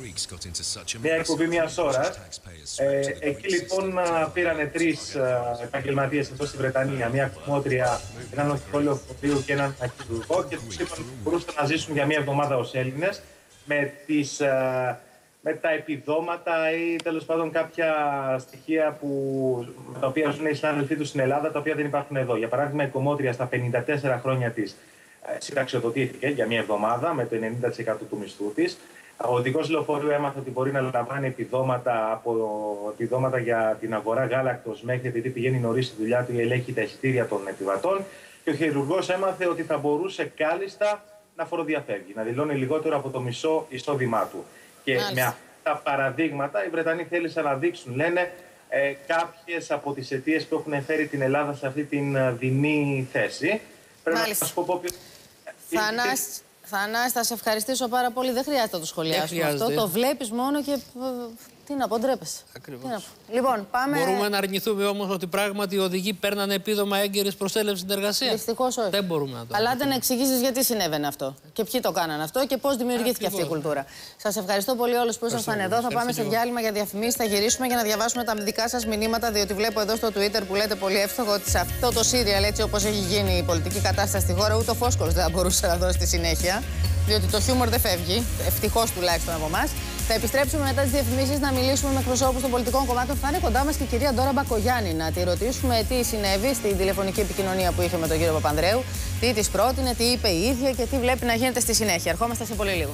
μια εκπομπή μιας ώρας. Ε, εκεί λοιπόν πήρανε τρεις επαγγελματίες εδώ στη Βρετανία. Μια κομμότρια, έναν οδηγό λεωφορείου και έναν αρχιτεκτονικό και τους είπαν ότι μπορούσαν να ζήσουν για μια εβδομάδα ως Έλληνες με, τις, με τα επιδόματα ή τέλος πάντων κάποια στοιχεία που, με τα οποία ζουν οι συνάδελφοί τους στην Ελλάδα, τα οποία δεν υπάρχουν εδώ. Για παράδειγμα, η κομμότρια στα πενήντα τέσσερα χρόνια της συνταξιοδοτήθηκε για μια εβδομάδα με το ενενήντα τοις εκατό του μισθού της. Ο οδηγός λεωφορείου έμαθε ότι μπορεί να λαμβάνει επιδόματα, από, επιδόματα για την αγορά γάλακτος μέχρι επειδή πηγαίνει νωρίς στη δουλειά του ή ελέγχει τα εισιτήρια των επιβατών. Και ο χειρουργός έμαθε ότι θα μπορούσε κάλλιστα να φοροδιαφεύγει, να δηλώνει λιγότερο από το μισό εισόδημά του. Και Μάλιστα. με αυτά τα παραδείγματα οι Βρετανοί θέλησαν να δείξουν, λένε, ε, κάποιες από τις αιτίες που έχουν φέρει την Ελλάδα σε αυτή την δεινή θέση. Πρέπει Μάλιστα. να σας πω ποιος...
Θανάση, Θανάση, θα σε ευχαριστήσω πάρα πολύ. Δεν χρειάζεται να το σχολιάσουμε αυτό. Το βλέπεις μόνο και... Τι να πω, ντρέπεσαι.
Ακριβώς.
Λοιπόν, πάμε...
Μπορούμε να αρνηθούμε όμως ότι πράγματι οι οδηγοί παίρνανε επίδομα έγκαιρης προσέλευσης στην εργασία?
Δυστυχώς όχι.
Δεν μπορούμε να το.
Αλλά άντε να εξηγήσεις γιατί συνέβαινε αυτό και ποιοι το κάνανε αυτό και πώς δημιουργήθηκε Ακριβώς. αυτή η κουλτούρα. Σας ευχαριστώ πολύ όλους που ήσασταν εδώ. Θα πάμε σε διάλειμμα για διαφημίσεις. Θα γυρίσουμε για να διαβάσουμε τα δικά σας μηνύματα, διότι βλέπω εδώ στο Twitter που λέτε πολύ εύστοχο ότι σε αυτό το σύριαλ, έτσι όπως έχει γίνει η πολιτική κατάσταση στη χώρα, ούτε ο Φόσκολος δεν θα μπορούσε να δώσει τη συνέχεια. Διότι το χιούμορ δεν φεύγει, ευτυχώς τουλάχιστον από εμάς. Θα επιστρέψουμε μετά τις διαφημίσεις να μιλήσουμε με εκπροσώπους των πολιτικών κομμάτων. Θα είναι κοντά μας και η κυρία Ντόρα Μπακογιάννη να τη ρωτήσουμε τι συνέβη στην τηλεφωνική επικοινωνία που είχε με τον κύριο Παπανδρέου, τι της πρότεινε, τι είπε η ίδια και τι βλέπει να γίνεται στη συνέχεια. Ερχόμαστε σε πολύ λίγο.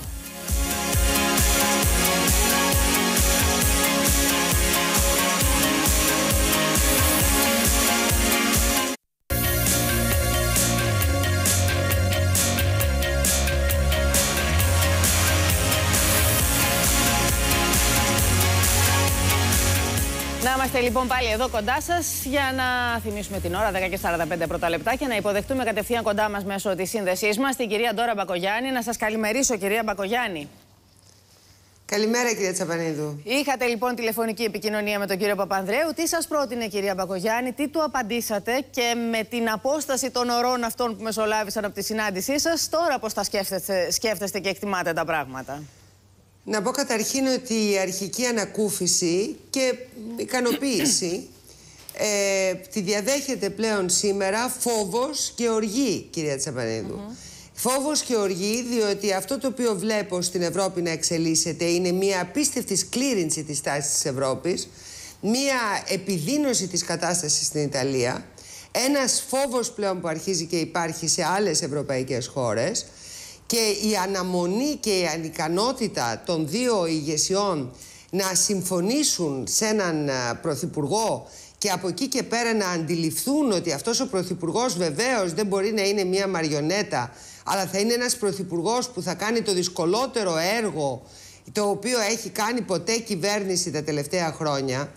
Να είμαστε λοιπόν πάλι εδώ κοντά σας για να θυμίσουμε την ώρα, δέκα και σαράντα πέντε πρώτα λεπτά, και να υποδεχτούμε κατευθείαν κοντά μας μέσω της σύνδεσής μας την κυρία Ντόρα Μπακογιάννη. Να σας καλημερίσω, κυρία Μπακογιάννη.
Καλημέρα, κυρία Τσαπανίδου.
Είχατε λοιπόν τηλεφωνική επικοινωνία με τον κύριο Παπανδρέου. Τι σας πρότεινε, κυρία Μπακογιάννη, τι του απαντήσατε και με την απόσταση των ωρών αυτών που μεσολάβησαν από τη συνάντησή σας, τώρα πώς τα σκέφτεστε, σκέφτεστε και εκτιμάτε τα πράγματα?
Να πω καταρχήν ότι η αρχική ανακούφιση και ικανοποίηση ε, τη διαδέχεται πλέον σήμερα φόβος και οργή, κυρία Τσαπανίδου. Mm-hmm. Φόβος και οργή, διότι αυτό το οποίο βλέπω στην Ευρώπη να εξελίσσεται είναι μια απίστευτη σκλήρυνση της τάσης της Ευρώπης, μια επιδείνωση της κατάστασης στην Ιταλία, ένας φόβος πλέον που αρχίζει και υπάρχει σε άλλες ευρωπαϊκές χώρες, και η αναμονή και η ανικανότητα των δύο ηγεσιών να συμφωνήσουν σε έναν πρωθυπουργό και από εκεί και πέρα να αντιληφθούν ότι αυτός ο πρωθυπουργός βεβαίως δεν μπορεί να είναι μια μαριονέτα, αλλά θα είναι ένας πρωθυπουργός που θα κάνει το δυσκολότερο έργο το οποίο έχει κάνει ποτέ κυβέρνηση τα τελευταία χρόνια.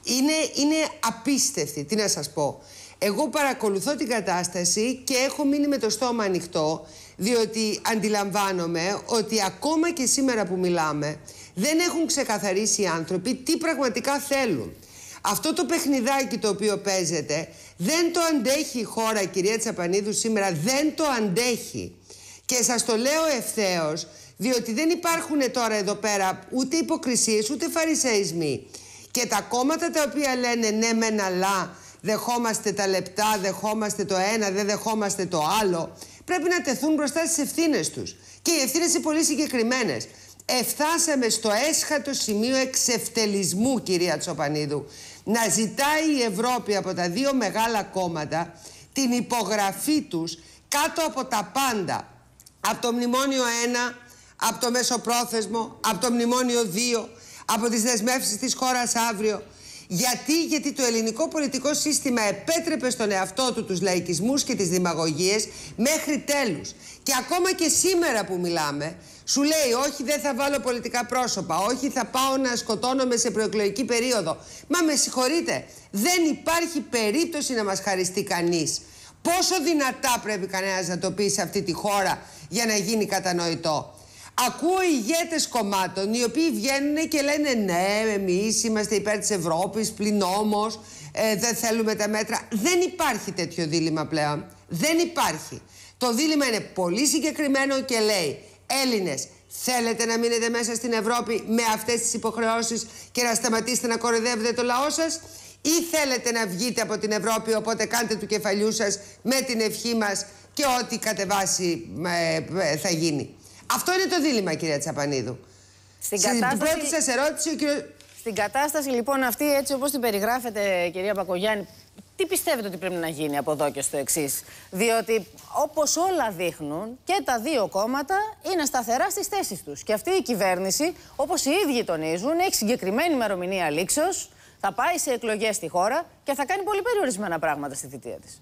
είναι, είναι απίστευτη. Τι να σας πω. Εγώ παρακολουθώ την κατάσταση και έχω μείνει με το στόμα ανοιχτό, διότι αντιλαμβάνομαι ότι ακόμα και σήμερα που μιλάμε δεν έχουν ξεκαθαρίσει οι άνθρωποι τι πραγματικά θέλουν. Αυτό το παιχνιδάκι το οποίο παίζεται δεν το αντέχει η χώρα, κυρία Τσαπανίδου, σήμερα δεν το αντέχει. Και σας το λέω ευθέως, διότι δεν υπάρχουν τώρα εδώ πέρα ούτε υποκρισίες ούτε φαρισεισμοί. Και τα κόμματα τα οποία λένε ναι μεν αλλά, δεχόμαστε τα λεπτά, δεχόμαστε το ένα, δεν δεχόμαστε το άλλο, πρέπει να τεθούν μπροστά στις ευθύνες τους. Και οι ευθύνες είναι πολύ συγκεκριμένες. Εφτάσαμε στο έσχατο σημείο εξευτελισμού, κυρία Τσοπανίδου, να ζητάει η Ευρώπη από τα δύο μεγάλα κόμματα την υπογραφή τους κάτω από τα πάντα. Από το Μνημόνιο ένα, από το Μεσοπρόθεσμο, από το Μνημόνιο δύο, από τις δεσμεύσεις της χώρας αύριο. Γιατί, γιατί το ελληνικό πολιτικό σύστημα επέτρεπε στον εαυτό του τους λαϊκισμούς και τις δημαγωγίες μέχρι τέλους. Και ακόμα και σήμερα που μιλάμε, σου λέει όχι δεν θα βάλω πολιτικά πρόσωπα, όχι θα πάω να σκοτώνομαι σε προεκλογική περίοδο. Μα με συγχωρείτε, δεν υπάρχει περίπτωση να μας χαριστεί κανείς. Πόσο δυνατά πρέπει κανένας να το πει σε αυτή τη χώρα για να γίνει κατανοητό. Ακούω ηγέτες κομμάτων οι οποίοι βγαίνουν και λένε ναι, εμείς είμαστε υπέρ της Ευρώπης, πλην όμως ε, δεν θέλουμε τα μέτρα. Δεν υπάρχει τέτοιο δίλημμα πλέον. Δεν υπάρχει. Το δίλημμα είναι πολύ συγκεκριμένο και λέει Έλληνες, θέλετε να μείνετε μέσα στην Ευρώπη με αυτές τις υποχρεώσεις και να σταματήσετε να κοροϊδεύετε το λαό σας, ή θέλετε να βγείτε από την Ευρώπη, οπότε κάντε του κεφαλιού σας με την ευχή μας και ό,τι κατεβάσει ε, θα γίνει. Αυτό είναι το δίλημμα, κυρία Τσαπανίδου. Στην, Στην κατάσταση... πρώτη σας ερώτηση, ο κύριος...
Στην κατάσταση λοιπόν αυτή, έτσι όπως την περιγράφετε, κυρία Μπακογιάννη, τι πιστεύετε ότι πρέπει να γίνει από εδώ και στο εξής? Διότι όπως όλα δείχνουν και τα δύο κόμματα είναι σταθερά στις θέσεις τους. Και αυτή η κυβέρνηση, όπως οι ίδιοι τονίζουν, έχει συγκεκριμένη ημερομηνία λήξεως, θα πάει σε εκλογές στη χώρα και θα κάνει πολύ περιορισμένα πράγματα στη θητεία της.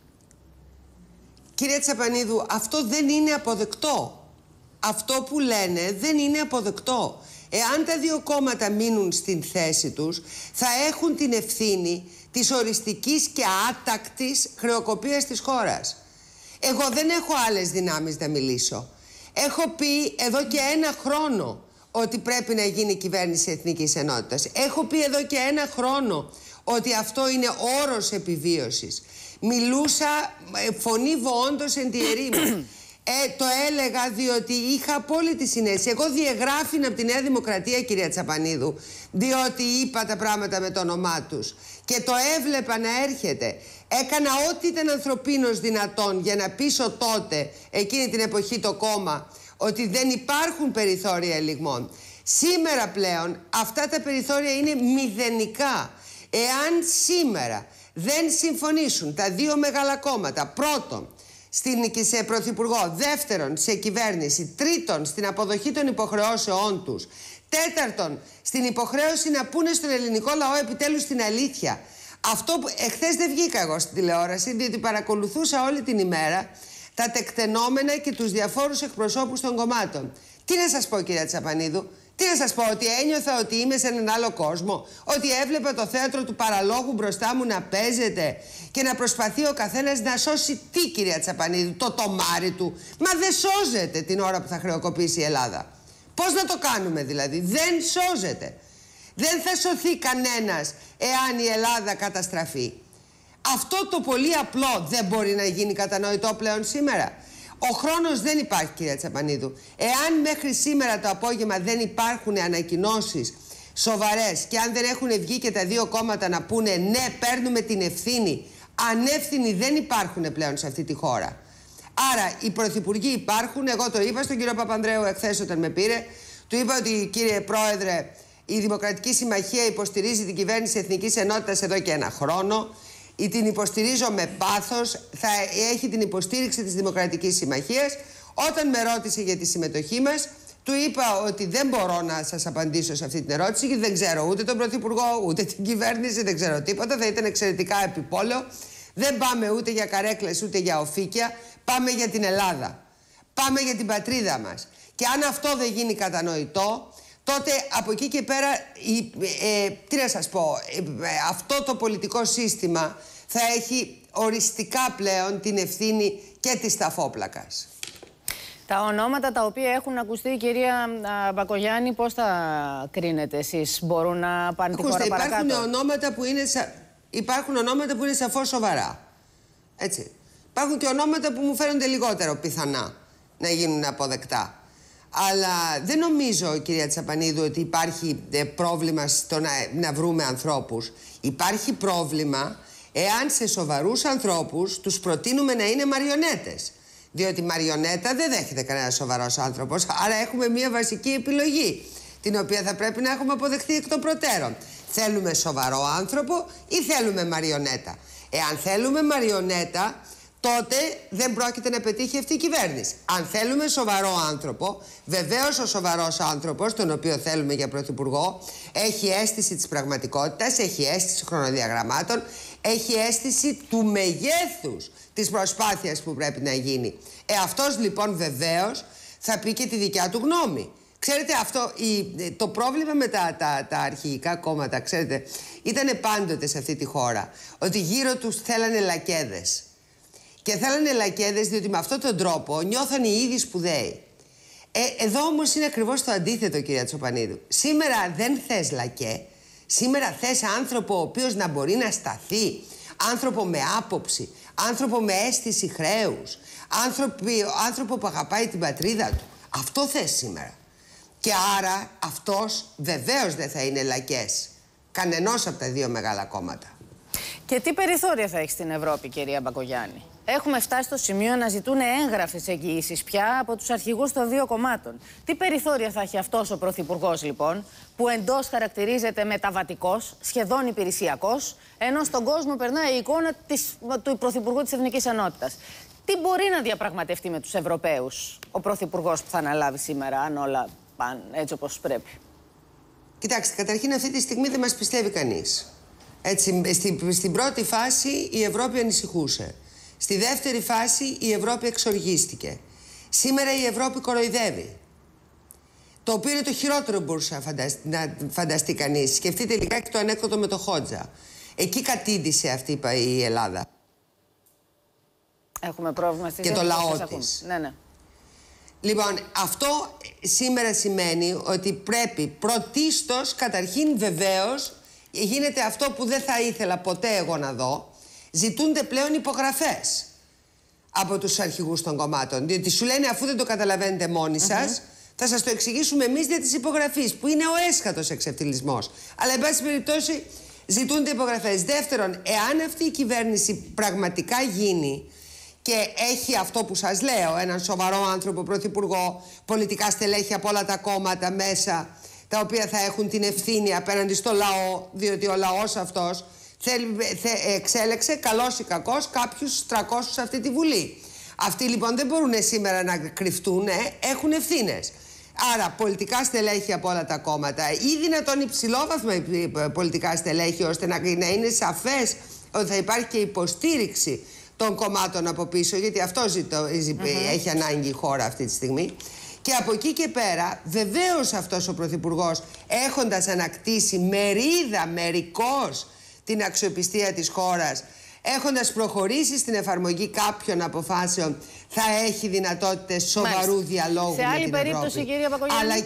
Κυρία Τσαπανίδου, αυτό δεν είναι αποδεκτό. Αυτό που λένε δεν είναι αποδεκτό. Εάν τα δύο κόμματα μείνουν στην θέση τους, θα έχουν την ευθύνη της οριστικής και άτακτης χρεοκοπίας της χώρας. Εγώ δεν έχω άλλες δυνάμεις να μιλήσω. Έχω πει εδώ και ένα χρόνο ότι πρέπει να γίνει κυβέρνηση Εθνικής Ενότητας. Έχω πει εδώ και ένα χρόνο ότι αυτό είναι όρος επιβίωσης. Μιλούσα φωνή βοόντος εν τη ερήμη. Ε, το έλεγα διότι είχα απόλυτη συνέστηση. Εγώ διεγράφηνα από τη Νέα Δημοκρατία, κυρία Τσαπανίδου, διότι είπα τα πράγματα με το όνομά τους. Και το έβλεπα να έρχεται. Έκανα ό,τι ήταν ανθρωπίνως δυνατόν για να πείσω τότε, εκείνη την εποχή, το κόμμα, ότι δεν υπάρχουν περιθώρια ελιγμών. Σήμερα πλέον αυτά τα περιθώρια είναι μηδενικά. Εάν σήμερα δεν συμφωνήσουν τα δύο μεγάλα κόμματα, πρώτον, στην, σε πρωθυπουργό, δεύτερον σε κυβέρνηση, τρίτον στην αποδοχή των υποχρεώσεών τους, τέταρτον στην υποχρέωση να πούνε στον ελληνικό λαό επιτέλους την αλήθεια. Αυτό που εχθές δεν βγήκα εγώ στην τηλεόραση, διότι παρακολουθούσα όλη την ημέρα τα τεκτενόμενα και τους διαφόρους εκπροσώπους των κομμάτων. Τι να σας πω, κυρία Τσαπανίδου? Τι να σας πω, ότι ένιωθα ότι είμαι σε έναν άλλο κόσμο, ότι έβλεπα το θέατρο του παραλόγου μπροστά μου να παίζεται και να προσπαθεί ο καθένας να σώσει τι, κυρία Τσαπανίδου? Το τομάρι του? Μα δεν σώζεται την ώρα που θα χρεοκοπήσει η Ελλάδα. Πώς να το κάνουμε δηλαδή? Δεν σώζεται. Δεν θα σωθεί κανένας εάν η Ελλάδα καταστραφεί. Αυτό το πολύ απλό δεν μπορεί να γίνει κατανοητό πλέον σήμερα? Ο χρόνος δεν υπάρχει, κυρία Τσαπανίδου. Εάν μέχρι σήμερα το απόγευμα δεν υπάρχουν ανακοινώσεις σοβαρές και αν δεν έχουν βγει και τα δύο κόμματα να πούνε ναι, παίρνουμε την ευθύνη, ανεύθυνοι δεν υπάρχουν πλέον σε αυτή τη χώρα. Άρα οι πρωθυπουργοί υπάρχουν. Εγώ το είπα στον κύριο Παπανδρέου εχθές όταν με πήρε. Του είπα ότι, κύριε Πρόεδρε, η Δημοκρατική Συμμαχία υποστηρίζει την κυβέρνηση Εθνικής Ενότητας εδώ και ένα χρόνο. Ή την υποστηρίζω με πάθος, θα έχει την υποστήριξη της Δημοκρατικής Συμμαχίας. Όταν με ρώτησε για τη συμμετοχή μας, του είπα ότι δεν μπορώ να σας απαντήσω σε αυτή την ερώτηση, γιατί δεν ξέρω ούτε τον Πρωθυπουργό, ούτε την κυβέρνηση, δεν ξέρω τίποτα. Θα ήταν εξαιρετικά επιπόλαιο. Δεν πάμε ούτε για καρέκλες, ούτε για οφίκια. Πάμε για την Ελλάδα. Πάμε για την πατρίδα μας. Και αν αυτό δεν γίνει κατανοητό, τότε από εκεί και πέρα, ε, τι να σας πω, ε, αυτό το πολιτικό σύστημα θα έχει οριστικά πλέον την ευθύνη και της ταφόπλακας.
Τα ονόματα τα οποία έχουν ακουστεί, κυρία Μπακογιάννη, πώς θα κρίνετε εσείς? Μπορούν να πάνε τη χώρα παρακάτω?
Υπάρχουν ονόματα που είναι, σα... υπάρχουν ονόματα που είναι σαφώς σοβαρά. Έτσι. Υπάρχουν και ονόματα που μου φαίνονται λιγότερο πιθανά να γίνουν αποδεκτά. Αλλά δεν νομίζω, κυρία Τσαπανίδου, ότι υπάρχει ε, πρόβλημα στο να, να βρούμε ανθρώπους. Υπάρχει πρόβλημα εάν σε σοβαρούς ανθρώπους τους προτείνουμε να είναι μαριονέτες. Διότι μαριονέτα δεν δέχεται κανένας σοβαρός άνθρωπος. Άρα έχουμε μία βασική επιλογή, την οποία θα πρέπει να έχουμε αποδεχτεί εκ των προτέρων. Θέλουμε σοβαρό άνθρωπο ή θέλουμε μαριονέτα? Εάν θέλουμε μαριονέτα, τότε δεν πρόκειται να πετύχει αυτή η κυβέρνηση. Αν θέλουμε σοβαρό άνθρωπο, βεβαίως ο σοβαρός άνθρωπος, τον οποίο θέλουμε για πρωθυπουργό, έχει αίσθηση της πραγματικότητας, έχει αίσθηση χρονοδιαγραμμάτων, έχει αίσθηση του μεγέθους της προσπάθειας που πρέπει να γίνει. Ε, αυτός λοιπόν βεβαίως θα πει και τη δικιά του γνώμη. Ξέρετε, αυτό, η, το πρόβλημα με τα, τα, τα αρχηγικά κόμματα, ξέρετε, ήταν πάντοτε σε αυτή τη χώρα ότι γύρω τους θέλανε λακέδες. Και θέλανε λακέδες διότι με αυτόν τον τρόπο νιώθαν οι ίδιοι σπουδαίοι. Ε, εδώ όμως είναι ακριβώς το αντίθετο, κυρία Τσοπανίδου. Σήμερα δεν θες λακέ. Σήμερα θες άνθρωπο ο οποίος να μπορεί να σταθεί. Άνθρωπο με άποψη. Άνθρωπο με αίσθηση χρέους. Άνθρωπο, άνθρωπο που αγαπάει την πατρίδα του. Αυτό θες σήμερα. Και άρα αυτός βεβαίως δεν θα είναι λακές. Κανενός από τα δύο μεγάλα κόμματα.
Και τι περιθώρια θα έχει στην Ευρώπη, κυρία Μπακογιάννη? Έχουμε φτάσει στο σημείο να ζητούν έγγραφες εγγυήσεις πια από τους αρχηγούς των δύο κομμάτων. Τι περιθώρια θα έχει αυτός ο πρωθυπουργός, λοιπόν, που εντός χαρακτηρίζεται μεταβατικός, σχεδόν υπηρεσιακός, ενώ στον κόσμο περνάει η εικόνα της, του πρωθυπουργού της Εθνικής Ενότητας? Τι μπορεί να διαπραγματευτεί με τους Ευρωπαίους ο πρωθυπουργός που θα αναλάβει σήμερα, αν όλα πάνε έτσι όπως πρέπει?
Κοιτάξτε, καταρχήν αυτή τη στιγμή δεν μας πιστεύει κανείς. Έτσι, στην, στην πρώτη φάση η Ευρώπη ανησυχούσε. Στη δεύτερη φάση η Ευρώπη εξοργίστηκε. Σήμερα η Ευρώπη κοροϊδεύει. Το οποίο είναι το χειρότερο που μπορούσε να φανταστεί, να φανταστεί κανείς. Σκεφτείτε λιγάκι το ανέκδοτο με το Χότζα. Εκεί κατήντησε αυτή η Ελλάδα.
Έχουμε πρόβλημα στη
και το λαό της.
Ναι, ναι.
Λοιπόν, αυτό σήμερα σημαίνει ότι πρέπει πρωτίστως, καταρχήν βεβαίως, γίνεται αυτό που δεν θα ήθελα ποτέ εγώ να δω. Ζητούνται πλέον υπογραφές από τους αρχηγούς των κομμάτων. Διότι σου λένε, αφού δεν το καταλαβαίνετε μόνοι σας, mm-hmm. θα σας το εξηγήσουμε εμείς δια της υπογραφής, που είναι ο έσχατος εξευτελισμός. Αλλά, εν πάση περιπτώσει, ζητούνται υπογραφές. Δεύτερον, εάν αυτή η κυβέρνηση πραγματικά γίνει και έχει αυτό που σας λέω, έναν σοβαρό άνθρωπο πρωθυπουργό, πολιτικά στελέχη από όλα τα κόμματα μέσα, τα οποία θα έχουν την ευθύνη απέναντι στο λαό, διότι ο λαός αυτός εξέλεξε, καλός ή κακός, κάποιους τριακόσιους σε αυτή τη Βουλή. Αυτοί λοιπόν δεν μπορούν σήμερα να κρυφτούν, έχουν ευθύνες. Άρα πολιτικά στελέχη από όλα τα κόμματα ή δυνατόν υψηλόβαθμα πολιτικά στελέχη, ώστε να, να είναι σαφές ότι θα υπάρχει και υποστήριξη των κομμάτων από πίσω, γιατί αυτό ζητώ, mm-hmm. έχει ανάγκη η χώρα αυτή τη στιγμή. Και από εκεί και πέρα, βεβαίως αυτός ο πρωθυπουργός, έχοντας ανακτήσει μερίδα, μερικώς την αξιοπιστία της χώρας, έχοντας προχωρήσει στην εφαρμογή κάποιων αποφάσεων, θα έχει δυνατότητες σοβαρού Μάλιστα. διαλόγου
σε
με
άλλη
την
περίπτωση,
Ευρώπη.
κυρία Μπακογιάννη.
Αλλά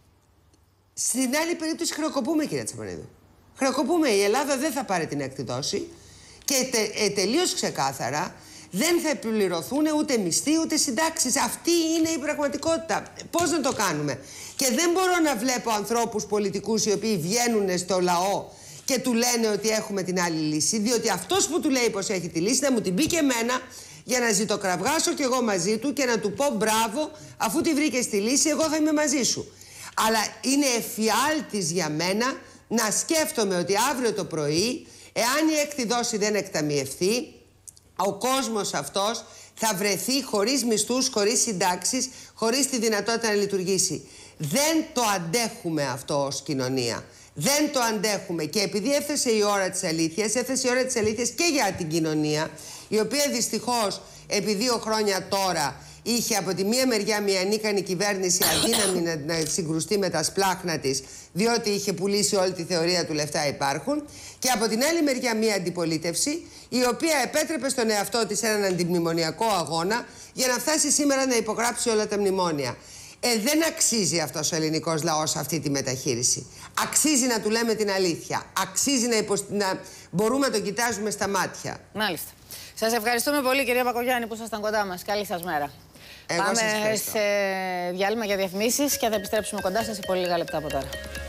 στην άλλη περίπτωση χρεοκοπούμε, κυρία Τσαπανίδου. Χρεοκοπούμε. Η Ελλάδα δεν θα πάρει την έκτη δόση και τε, ε, τελείως ξεκάθαρα δεν θα επιπληρωθούν ούτε μισθοί ούτε συντάξεις. Αυτή είναι η πραγματικότητα. Πώς να το κάνουμε? Και δεν μπορώ να βλέπω ανθρώπους πολιτικούς οι οποίοι βγαίνουν στο λαό και του λένε ότι έχουμε την άλλη λύση, διότι αυτός που του λέει πως έχει τη λύση να μου την πει και εμένα, για να ζητοκραυγάσω κι εγώ μαζί του και να του πω μπράβο, αφού τη βρήκες τη λύση, εγώ θα είμαι μαζί σου. Αλλά είναι εφιάλτης για μένα να σκέφτομαι ότι αύριο το πρωί, εάν η έκτη δόση δεν εκταμιευθεί, ο κόσμος αυτός θα βρεθεί χωρίς μισθούς, χωρίς συντάξεις, χωρίς τη δυνατότητα να λειτουργήσει. Δεν το αντέχουμε αυτό ως κοινωνία. Δεν το αντέχουμε. Και επειδή έφτασε η ώρα της αλήθειας, έφτασε η ώρα της αλήθειας και για την κοινωνία, η οποία δυστυχώς επί δύο χρόνια τώρα είχε από τη μία μεριά μια ανίκανη κυβέρνηση αδύναμη να, να συγκρουστεί με τα σπλάχνα της, διότι είχε πουλήσει όλη τη θεωρία του λεφτά υπάρχουν, και από την άλλη μεριά μια αντιπολίτευση η οποία επέτρεπε στον εαυτό της έναν αντιμνημονιακό αγώνα για να φτάσει σήμερα να υπογράψει όλα τα μνημόνια. Ε, δεν αξίζει αυτός ο ελληνικός λαός αυτή τη μεταχείριση. Αξίζει να του λέμε την αλήθεια. Αξίζει να, υποσ... να μπορούμε να τον κοιτάζουμε στα μάτια.
Μάλιστα. Σας ευχαριστούμε πολύ, κυρία Πακογιάννη, που ήσασταν κοντά μας. Καλή σας μέρα.
Εγώ
Πάμε
σας
σε διάλειμμα για διαφημίσεις και θα επιστρέψουμε κοντά σας σε πολύ λίγα λεπτά από τώρα.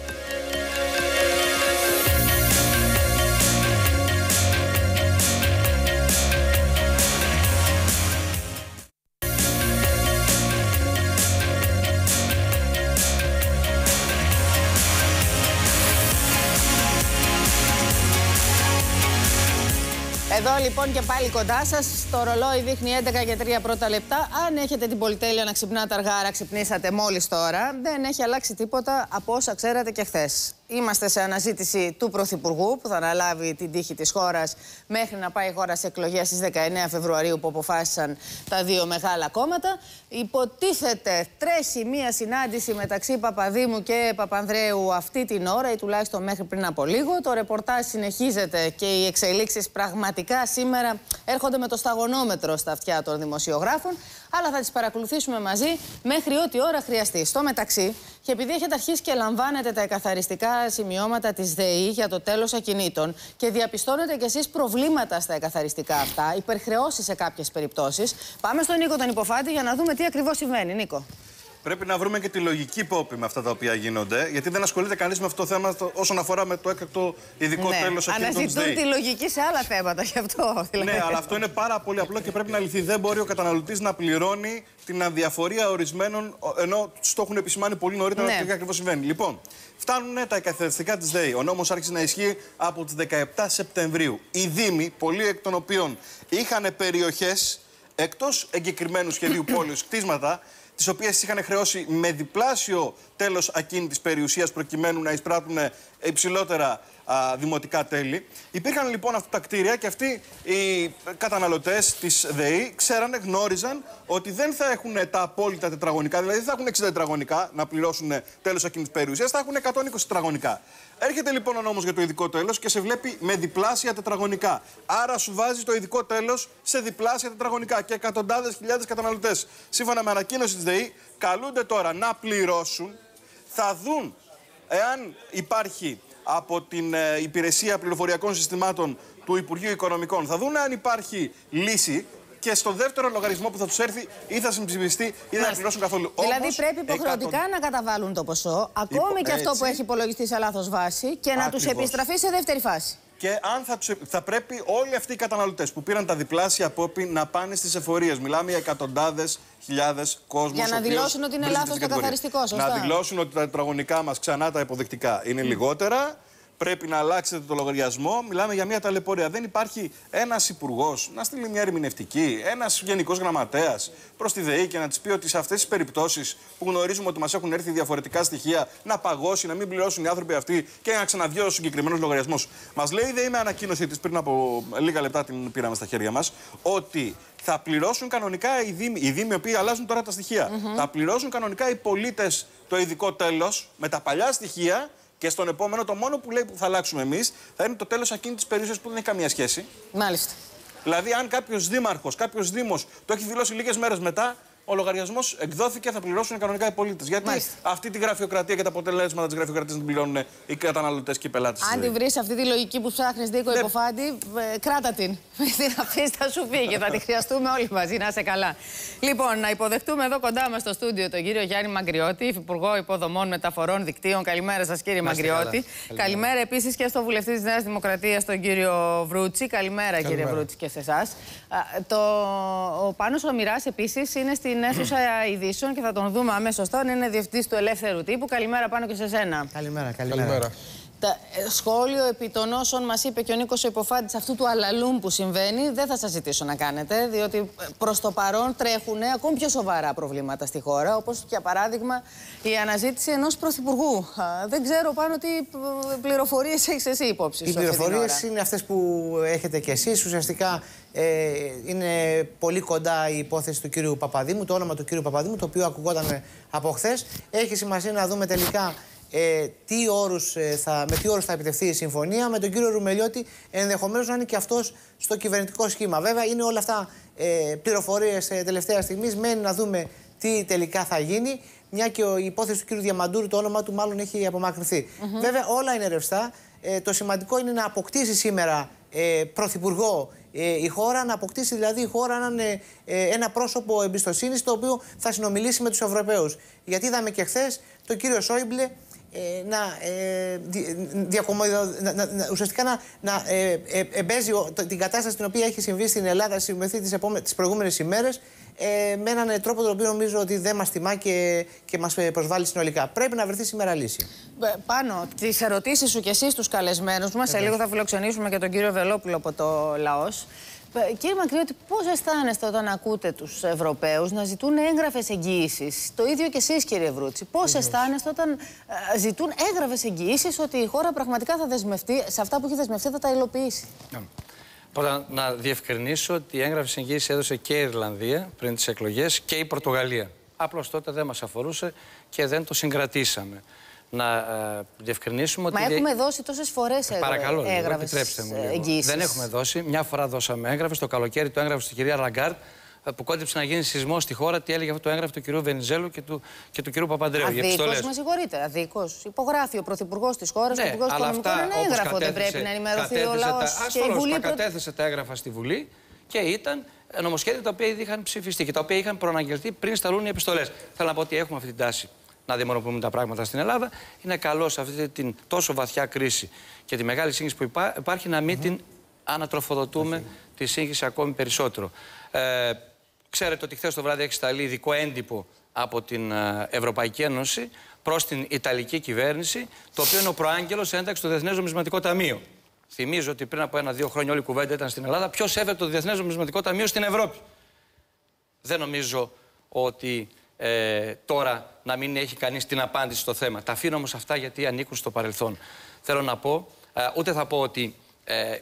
Εδώ λοιπόν και πάλι κοντά σας, το ρολόι δείχνει έντεκα και τρία πρώτα λεπτά. Αν έχετε την πολυτέλεια να ξυπνάτε αργά, άρα ξυπνήσατε μόλις τώρα, δεν έχει αλλάξει τίποτα από όσα ξέρατε και χθες. Είμαστε σε αναζήτηση του Πρωθυπουργού που θα αναλάβει την τύχη της χώρας μέχρι να πάει η χώρα σε εκλογές στις δεκαεννέα Φεβρουαρίου που αποφάσισαν τα δύο μεγάλα κόμματα. Υποτίθεται τρέχει μία συνάντηση μεταξύ Παπαδήμου και Παπανδρέου αυτή την ώρα ή τουλάχιστον μέχρι πριν από λίγο. Το ρεπορτάζ συνεχίζεται και οι εξελίξεις πραγματικά σήμερα έρχονται με το σταγονόμετρο στα αυτιά των δημοσιογράφων, αλλά θα τις παρακολουθήσουμε μαζί μέχρι ό,τι ώρα χρειαστεί. Στο μεταξύ, και επειδή έχετε αρχίσει και λαμβάνετε τα εκαθαριστικά σημειώματα της ΔΕΗ για το τέλος ακινήτων και διαπιστώνετε κι εσείς προβλήματα στα εκαθαριστικά αυτά, υπερχρεώσεις σε κάποιες περιπτώσεις, πάμε στον Νίκο τον Υποφάντη για να δούμε τι ακριβώς συμβαίνει. Νίκο.
Πρέπει να βρούμε και τη λογική υπόπη με αυτά τα οποία γίνονται, γιατί δεν ασχολείται κανείς με αυτό το θέμα όσον αφορά με το έκτακτο ειδικό
ναι,
τέλος ακινήτων της ΔΕΗ.
Αναζητούν τη λογική σε άλλα θέματα γι' αυτό. Δηλαδή.
Ναι, αλλά αυτό είναι πάρα πολύ απλό και πρέπει να λυθεί. Δεν μπορεί ο καταναλωτής να πληρώνει την αδιαφορία ορισμένων, ενώ τους το έχουν επισημάνει πολύ νωρίτερα ναι. τι ακριβώς συμβαίνει. Λοιπόν, φτάνουν τα εκαθαριστικά της ΔΕΗ. Ο νόμος άρχισε να ισχύει από τις δεκαεπτά Σεπτεμβρίου. Οι Δήμοι, πολλοί εκ των οποίων είχαν περιοχές εκτός εγκεκριμένου σχεδίου πόλεως κτίσματα, τις οποίες είχαν χρεώσει με διπλάσιο τέλος ακίνητης περιουσίας προκειμένου να εισπράττουν υψηλότερα α, δημοτικά τέλη. Υπήρχαν λοιπόν αυτά τα κτίρια και αυτοί οι καταναλωτές της ΔΕΗ ξέρανε, γνώριζαν ότι δεν θα έχουν τα απόλυτα τετραγωνικά, δηλαδή δεν θα έχουν εξήντα τετραγωνικά να πληρώσουν τέλος ακίνητης περιουσίας, θα έχουν εκατόν είκοσι τετραγωνικά. Έρχεται λοιπόν ο νόμος για το ειδικό τέλος και σε βλέπει με διπλάσια τετραγωνικά. Άρα σου βάζει το ειδικό τέλος σε διπλάσια τετραγωνικά και εκατοντάδες χιλιάδες καταναλωτές, σύμφωνα με ανακοίνωση της ΔΕΗ, καλούνται τώρα να πληρώσουν. Θα δουν εάν υπάρχει από την ε, Υπηρεσία Πληροφοριακών Συστημάτων του Υπουργείου Οικονομικών, θα δουν αν υπάρχει λύση. Και στο δεύτερο λογαριασμό που θα τους έρθει ή θα συμψηφιστεί ή δεν θα πληρώσουν καθόλου.
Δηλαδή
Όμως,
πρέπει υποχρεωτικά εκατον... να καταβάλουν το ποσό, ακόμη Υπο... και αυτό έτσι. που έχει υπολογιστεί σε λάθος βάση, και να τους επιστραφεί σε δεύτερη φάση. Και
αν θα, τους... θα πρέπει όλοι αυτοί οι καταναλωτές που πήραν τα διπλάσια απόπη να πάνε στις εφορίες. Μιλάμε για εκατοντάδες χιλιάδες κόσμους.
Για να δηλώσουν ότι είναι λάθος το καθαριστικό, σωστά.
Να δηλώσουν ότι τα τετραγωνικά μας, ξανά τα υποδεικτικά, είναι mm. λιγότερα. Πρέπει να αλλάξετε το λογαριασμό. Μιλάμε για μια ταλαιπωρία. Δεν υπάρχει ένας υπουργός να στείλει μια ερμηνευτική, ένας γενικός γραμματέας προς τη ΔΕΗ και να της πει ότι σε αυτές τις περιπτώσεις που γνωρίζουμε ότι μας έχουν έρθει διαφορετικά στοιχεία, να παγώσει, να μην πληρώσουν οι άνθρωποι αυτοί και να ξαναδιώσει ο συγκεκριμένος λογαριασμός. Μας λέει η ΔΕΗ με ανακοίνωση της, πριν από λίγα λεπτά την πήραμε στα χέρια μας, ότι θα πληρώσουν κανονικά οι Δήμοι, οι Δήμοι οι οποίοι αλλάζουν τώρα τα στοιχεία. Mm-hmm. Θα πληρώσουν κανονικά οι πολίτες το ειδικό τέλος με τα παλιά στοιχεία. Και στον επόμενο, το μόνο που λέει που θα αλλάξουμε εμείς θα είναι το τέλος ακίνητης περιουσίας που δεν έχει καμία σχέση.
Μάλιστα.
Δηλαδή, αν κάποιος δήμαρχος, κάποιος δήμος το έχει δηλώσει λίγες μέρες μετά, ο λογαριασμός εκδόθηκε, θα πληρώσουν κανονικά οι πολίτες. Γιατί
Μάλιστα.
αυτή τη γραφειοκρατία και τα αποτελέσματα της γραφειοκρατίας την πληρώνουν οι καταναλωτές και οι πελάτες.
Αν τη βρεις αυτή τη λογική που ψάχνεις, Νίκο ναι. Υποφάντη, ε, κράτα την. Μην την αφήσεις, θα σου φύγει. Θα τη χρειαστούμε όλοι μαζί, να είσαι καλά. Λοιπόν, να υποδεχτούμε εδώ κοντά μας στο στούντιο τον κύριο Γιάννη Μαγκριώτη, Υφυπουργό Υποδομών Μεταφορών Δικτύων. Καλημέρα σας, κύριε Μαγκριώτη. Καλημέρα επίσης και στο βουλευτή της Νέας Δημοκρατίας, τον κύριο Βρούτσι. Καλημέρα, Καλημέρα. κύριε Βρούτσι, και σε εσάς. Το... Ο Πάνος ο Μοιράς επίσης είναι στην αίθουσα ειδήσεων και θα τον δούμε αμέσως τώρα. Είναι διευθυντής του Ελεύθερου Τύπου. Καλημέρα, Πάνο, και σε σένα.
Καλημέρα, καλημέρα. καλημέρα.
Τα, σχόλιο επί των όσων μας είπε και ο Νίκος ο Υποφάντης αυτού του αλαλούμ που συμβαίνει, δεν θα σας ζητήσω να κάνετε, διότι προς το παρόν τρέχουν ακόμη πιο σοβαρά προβλήματα στη χώρα, όπως για παράδειγμα η αναζήτηση ενός πρωθυπουργού. Δεν ξέρω πάνω τι πληροφορίες έχεις εσύ υπόψη σου.
Οι πληροφορίες είναι αυτές που έχετε κι εσείς. Ουσιαστικά ε, είναι πολύ κοντά η υπόθεση του κύριου Παπαδήμου, το όνομα του κύριου Παπαδήμου, το οποίο ακουγόταν από χθες. Έχει σημασία να δούμε τελικά Ε, τι όρους, ε, θα, με τι όρους θα επιτευχθεί η συμφωνία. Με τον κύριο Ρουμελιώτη ενδεχομένως να είναι και αυτός στο κυβερνητικό σχήμα. Βέβαια είναι όλα αυτά ε, πληροφορίες ε, τελευταία στιγμής. Μένει να δούμε τι τελικά θα γίνει. Μια και ο, η υπόθεση του κύριου Διαμαντούρη, το όνομα του μάλλον έχει απομακρυνθεί. Mm-hmm. Βέβαια όλα είναι ρευστά. Ε, το σημαντικό είναι να αποκτήσει σήμερα ε, πρωθυπουργό ε, η χώρα, να αποκτήσει δηλαδή η χώρα έναν, ε, ένα πρόσωπο εμπιστοσύνης το οποίο θα συνομιλήσει με τους Ευρωπαίους. Γιατί είδαμε και χθες τον κύριο Σόιμπλε Ε, να, ε, να, να, να, ουσιαστικά να, να ε, ε, εμπέζει την κατάσταση την οποία έχει συμβεί στην Ελλάδα συμβεί τις, τις προηγούμενες ημέρες ε, με έναν τρόπο τον οποίο νομίζω ότι δεν μας τιμά και, και μας προσβάλλει συνολικά. Πρέπει να βρεθεί σήμερα λύση.
Πάνω, τις ερωτήσεις σου και εσείς τους καλεσμένους μας, σε λίγο θα φιλοξενήσουμε και τον κύριο Βελόπουλο από το Λαός. Κύριε Μακριώτη, πώς αισθάνεστε όταν ακούτε τους Ευρωπαίους να ζητούν έγγραφες εγγυήσεις? Το ίδιο και εσείς, κύριε Βρούτση. Πώς αισθάνεστε όταν uh, ζητούν έγγραφες εγγυήσεις ότι η χώρα πραγματικά θα δεσμευτεί, σε αυτά που έχει δεσμευτεί θα τα υλοποιήσει? Yeah.
Πρώτα, να διευκρινίσω ότι η έγγραφη εγγύηση έδωσε και η Ιρλανδία πριν τις εκλογές και η Πορτογαλία. Απλώς τότε δεν μας αφορούσε και δεν το συγκρατήσαμε. Να ε, διευκρινίσουμε ότι.
Μα έχουμε δώσει τόσες φορές έγγραφες εγγύησης.
Δεν έχουμε δώσει. Μια φορά δώσαμε έγγραφες. Το καλοκαίρι το έγγραφε στη κυρία Ραγκάρτ που κόντεψε να γίνει σεισμό στη χώρα. Τι έλεγε αυτό το έγγραφο του κυρίου Βενιζέλου και του, και του κυρίου Παπαντρέου.
Αδίκως, με συγχωρείτε. Αδίκως. Υπογράφει ο πρωθυπουργός της χώρας, ναι, ο υπουργός οικονομικών. Ένα έγγραφο δεν πρέπει να ενημερωθεί ο λαός.
Ασφαλώς, τα κατέθεσε τα έγγραφα στη Βουλή και ήταν νομοσχέδια τα οποία ήδη είχαν ψηφιστεί και τα οποία είχαν προαναγγελθεί πριν σταλούν οι επιστολές. Θέλω να πω ότι έχουμε αυτή την τάση να δημονοποιούμε τα πράγματα στην Ελλάδα. Είναι καλό σε αυτή την τόσο βαθιά κρίση και τη μεγάλη σύγχυση που υπά, υπάρχει να μην mm-hmm. την ανατροφοδοτούμε mm-hmm. τη σύγχυση ακόμη περισσότερο. Ε, ξέρετε ότι χθες το βράδυ έχει σταλεί ειδικό έντυπο από την Ευρωπαϊκή Ένωση προς την Ιταλική κυβέρνηση, το οποίο είναι ο προάγγελος ένταξη στο Διεθνές Νομισματικό Ταμείο. Θυμίζω ότι πριν από ένα-δύο χρόνια όλη η κουβέντα ήταν στην Ελλάδα. Ποιος έφερε το Διεθνές Νομισματικό Ταμείο στην Ευρώπη? Δεν νομίζω ότι Ε, τώρα να μην έχει κανείς την απάντηση στο θέμα. Τα αφήνω όμως αυτά γιατί ανήκουν στο παρελθόν. Θέλω να πω, ε, ούτε θα πω ότι ε,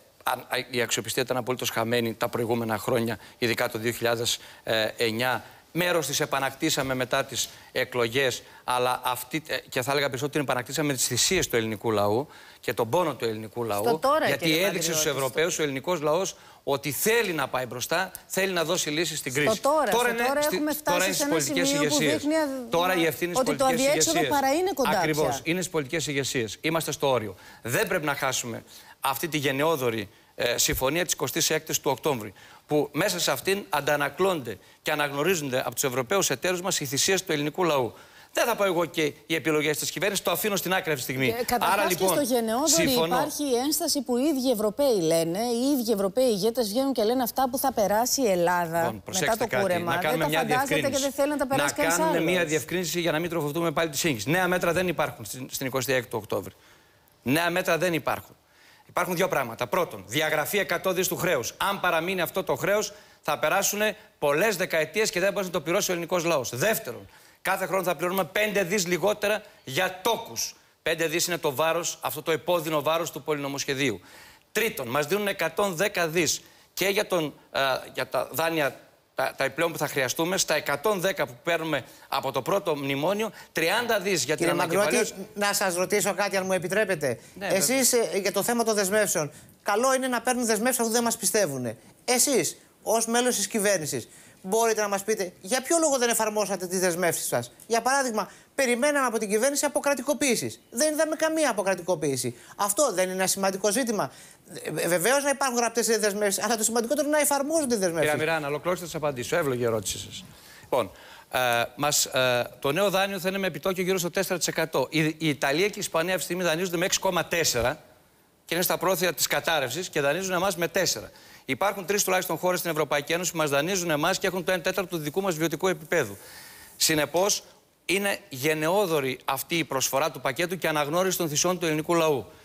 η αξιοπιστία ήταν απολύτως χαμένη τα προηγούμενα χρόνια, ειδικά το δύο χιλιάδες εννιά. Μέρος της επανακτήσαμε μετά τις εκλογές, αλλά αυτή, και θα έλεγα περισσότερο την επανακτήσαμε τις θυσίες του ελληνικού λαού και τον πόνο του ελληνικού λαού.
Τώρα,
γιατί έδειξε στους Ευρωπαίους ο ελληνικός λαός ότι θέλει να πάει μπροστά, θέλει να δώσει λύσεις στην κρίση.
Στο τώρα,
τώρα,
είναι, τώρα έχουμε φτάσει τώρα είναι σε ένα σημείο που δείχνει
τώρα η ευθύνη
ότι το αδιέξοδο παρά είναι κοντά.
Ακριβώς, είναι στις πολιτικές ηγεσίες. Είμαστε στο όριο. Δεν πρέπει να χάσουμε αυτή τη γενναιόδορη ε, συμφωνία της εικοστής έκτης του Οκτώβρη, που μέσα σε αυτήν αντανακλώνται και αναγνωρίζονται από τους Ευρωπαίους εταίρους μας οι θυσίες του ελληνικού λαού. Δεν θα πω εγώ και οι επιλογές της κυβέρνησης, το αφήνω στην άκρη αυτή τη στιγμή.
Ε, Άρα λοιπόν. Και στο γενναιόδορη υπάρχει η ένσταση που οι ίδιοι Ευρωπαίοι λένε, οι ίδιοι Ευρωπαίοι ηγέτες βγαίνουν και λένε αυτά που θα περάσει η Ελλάδα λοιπόν, μετά το κάτι, κούρεμα.
Να κάνουμε
δεν τα
μια
φαντάζεται και δεν θέλει να τα περάσει κανείς άλλος.
Να κάνουμε μια διευκρίνηση για να μην τροφοδοτούμε πάλι τη σύγχυση. Νέα μέτρα δεν υπάρχουν στην εικοστή έκτη του Οκτώβρη. Νέα μέτρα δεν υπάρχουν. Υπάρχουν δύο πράγματα. Πρώτον, διαγραφή εκατό δις του χρέους. Αν παραμείνει αυτό το χρέος, θα περάσουν πολλές δεκαετίες και δεν μπορεί να το πληρώσει ο ελληνικός λαός. Δεύτερον, κάθε χρόνο θα πληρώνουμε πέντε δις λιγότερα για τόκους. πέντε δις είναι το βάρος, αυτό το επώδυνο βάρος του πολυνομοσχεδίου. Τρίτον, μας δίνουν εκατόν δέκα δις και για, τον, α, για τα δάνεια τα, τα επιπλέον που θα χρειαστούμε, στα εκατόν δέκα που παίρνουμε από το πρώτο μνημόνιο, τριάντα δις για την ανακεφαλαίωση.
Να σας ρωτήσω κάτι, αν μου επιτρέπετε. Ναι, Εσείς ε, για το θέμα των δεσμεύσεων. Καλό είναι να παίρνουν δεσμεύσεις αφού δεν μας πιστεύουν. Εσείς, ως μέλος της κυβέρνησης, μπορείτε να μας πείτε για ποιο λόγο δεν εφαρμόσατε τις δεσμεύσεις σας? Για παράδειγμα, περιμέναμε από την κυβέρνηση αποκρατικοποίησεις. Δεν είδαμε καμία αποκρατικοποίηση. Αυτό δεν είναι ένα σημαντικό ζήτημα? Βεβαίως να υπάρχουν γραπτές δεσμεύσεις, αλλά το σημαντικότερο είναι να εφαρμόζονται οι δεσμεύσεις.
Κύριε Μιράννα, ολοκληρώστε τις απαντήσεις. Εύλογη η ερώτησή σας. Λοιπόν, ε, μας, ε, το νέο δάνειο θα είναι με επιτόκιο γύρω στο τέσσερα τοις εκατό. Η, η Ιταλία και η Ισπανία αυτή τη στιγμή δανείζονται με έξι κόμμα τέσσερα τοις εκατό και είναι στα πρόθυρα της κατάρρευσης και δανείζουν εμάς με τέσσερα τοις εκατό. Υπάρχουν τρεις τουλάχιστον χώρες στην Ευρωπαϊκή Ένωση που μας δανείζουν εμάς και έχουν το ένα τέταρτο του δικού μας βιωτικού επίπεδου. Συνεπώς, είναι γενναιόδορη αυτή η προσφορά του πακέτου και αναγνώριση των θυσιών του ελληνικού λαού.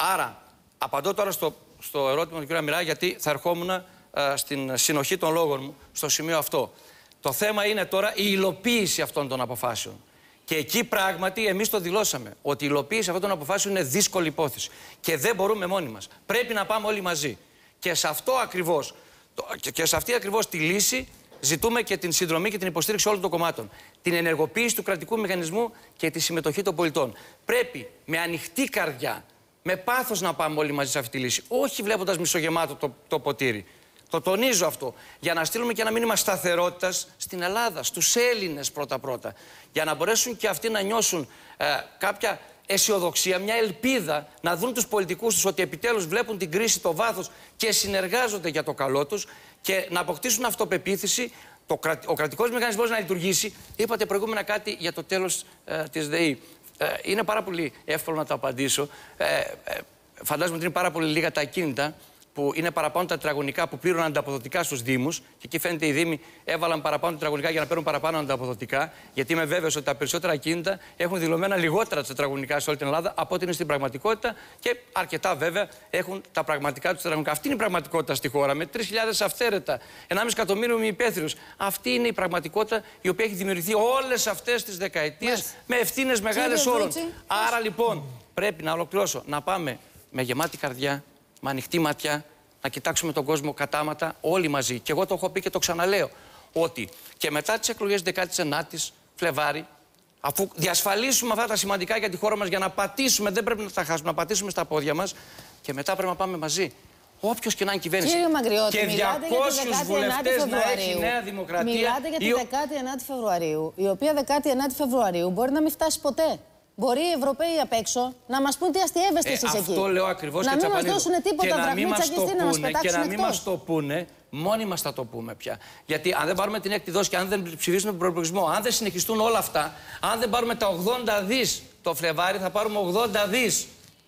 Άρα, απαντώ τώρα στο, στο ερώτημα του κ. Αμυρά, γιατί θα ερχόμουν α, στην συνοχή των λόγων μου στο σημείο αυτό. Το θέμα είναι τώρα η υλοποίηση αυτών των αποφάσεων. Και εκεί πράγματι εμείς το δηλώσαμε, ότι η υλοποίηση αυτών των αποφάσεων είναι δύσκολη υπόθεση. Και δεν μπορούμε μόνοι μας. Πρέπει να πάμε όλοι μαζί. Και σε αυτό ακριβώς, και σε αυτή ακριβώς τη λύση ζητούμε και την συνδρομή και την υποστήριξη όλων των κομμάτων. Την ενεργοποίηση του κρατικού μηχανισμού και τη συμμετοχή των πολιτών. Πρέπει με ανοιχτή καρδιά, με πάθος να πάμε όλοι μαζί σε αυτή τη λύση. Όχι βλέποντας μισογεμάτο το, το ποτήρι. Το τονίζω αυτό. Για να στείλουμε και ένα μήνυμα σταθερότητας στην Ελλάδα, στους Έλληνες πρώτα-πρώτα. Για να μπορέσουν και αυτοί να νιώσουν ε, κάποια αισιοδοξία, μια ελπίδα, να δουν τους πολιτικούς τους ότι επιτέλους βλέπουν την κρίση, το βάθος και συνεργάζονται για το καλό τους και να αποκτήσουν αυτοπεποίθηση, το, ο κρατικός μηχανισμός να λειτουργήσει. Είπατε προηγούμενα κάτι για το τέλος ε, της ΔΕΗ. Ε, είναι πάρα πολύ εύκολο να το απαντήσω. Ε, ε, φαντάζομαι ότι είναι πάρα πολύ λίγα τα ακίνητα που είναι παραπάνω τα τετραγωνικά που πλήρωναν ανταποδοτικά στους Δήμους. Και εκεί φαίνεται οι Δήμοι έβαλαν παραπάνω τετραγωνικά για να παίρνουν παραπάνω ανταποδοτικά. Γιατί είμαι βέβαιος ότι τα περισσότερα ακίνητα έχουν δηλωμένα λιγότερα τετραγωνικά σε όλη την Ελλάδα από ό,τι είναι στην πραγματικότητα. Και αρκετά βέβαια έχουν τα πραγματικά του τετραγωνικά. Αυτή είναι η πραγματικότητα στη χώρα. Με τρεις χιλιάδες αυθαίρετα, ενάμιση εκατομμύριο μη υπαίθριους. Αυτή είναι η πραγματικότητα η οποία έχει δημιουργηθεί όλες αυτές τις δεκαετίες με ευθύνες μεγάλες όλων. Άρα λοιπόν πρέπει να ολοκληρώσω, να πάμε με γεμάτη καρδιά, με ανοιχτή ματιά, να κοιτάξουμε τον κόσμο κατάματα όλοι μαζί. Και εγώ το έχω πει και το ξαναλέω, ότι και μετά τις εκλογές δεκάτη ενάτη Φλεβάρι, αφού διασφαλίσουμε αυτά τα σημαντικά για τη χώρα μας, για να πατήσουμε, δεν πρέπει να τα χάσουμε, να πατήσουμε στα πόδια μας, και μετά πρέπει να πάμε μαζί. Όποιος και να είναι κυβέρνηση.
Κύριε Μαγκριώτη,
και διακόσιους βουλευτές να έχει η Νέα Δημοκρατία.
Μιλάτε για τη δεκάτη ενάτη Φεβρουαρίου, η οποία δεκάτη ενάτη Φεβρουαρίου μπορεί να μην φτάσει ποτέ. Μπορεί οι Ευρωπαίοι απ' έξω να μας πούν τι αστιεύεστε
ε,
εσείς εκεί.
Αυτό λέω ακριβώς,
να μην μας δώσουν τίποτα δραχμίτσα και να μας πετάξουν
και να μην
εκτός.
μας το πούνε, μόνοι μας θα το πούμε πια. Γιατί αν δεν πάρουμε την έκτη δόση και αν δεν ψηφίσουμε τον προϋπολογισμό, αν δεν συνεχιστούν όλα αυτά, αν δεν πάρουμε τα ογδόντα δις το Φλεβάρι, θα πάρουμε ογδόντα δις.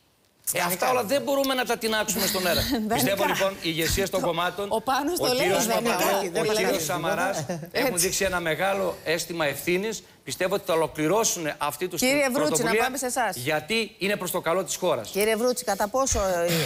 Ε, αυτά όλα δεν μπορούμε να τα τεινάξουμε στον αέρα. Πιστεύω λοιπόν η ηγεσία των κομμάτων,
ο, Πάνος
ο
το
κύριος
λέει,
Παπαδόπουλος, ο κύριος Σαμαράς έχουν δείξει ένα μεγάλο αίσθημα ευθύνης. Πιστεύω ότι θα ολοκληρώσουν αυτή τους
Κύριε
πρωτοβουλία.
Βρούτση, να πάμε σε εσάς.
Γιατί είναι προς το καλό της χώρας.
Κύριε Βρούτση, κατά πόσο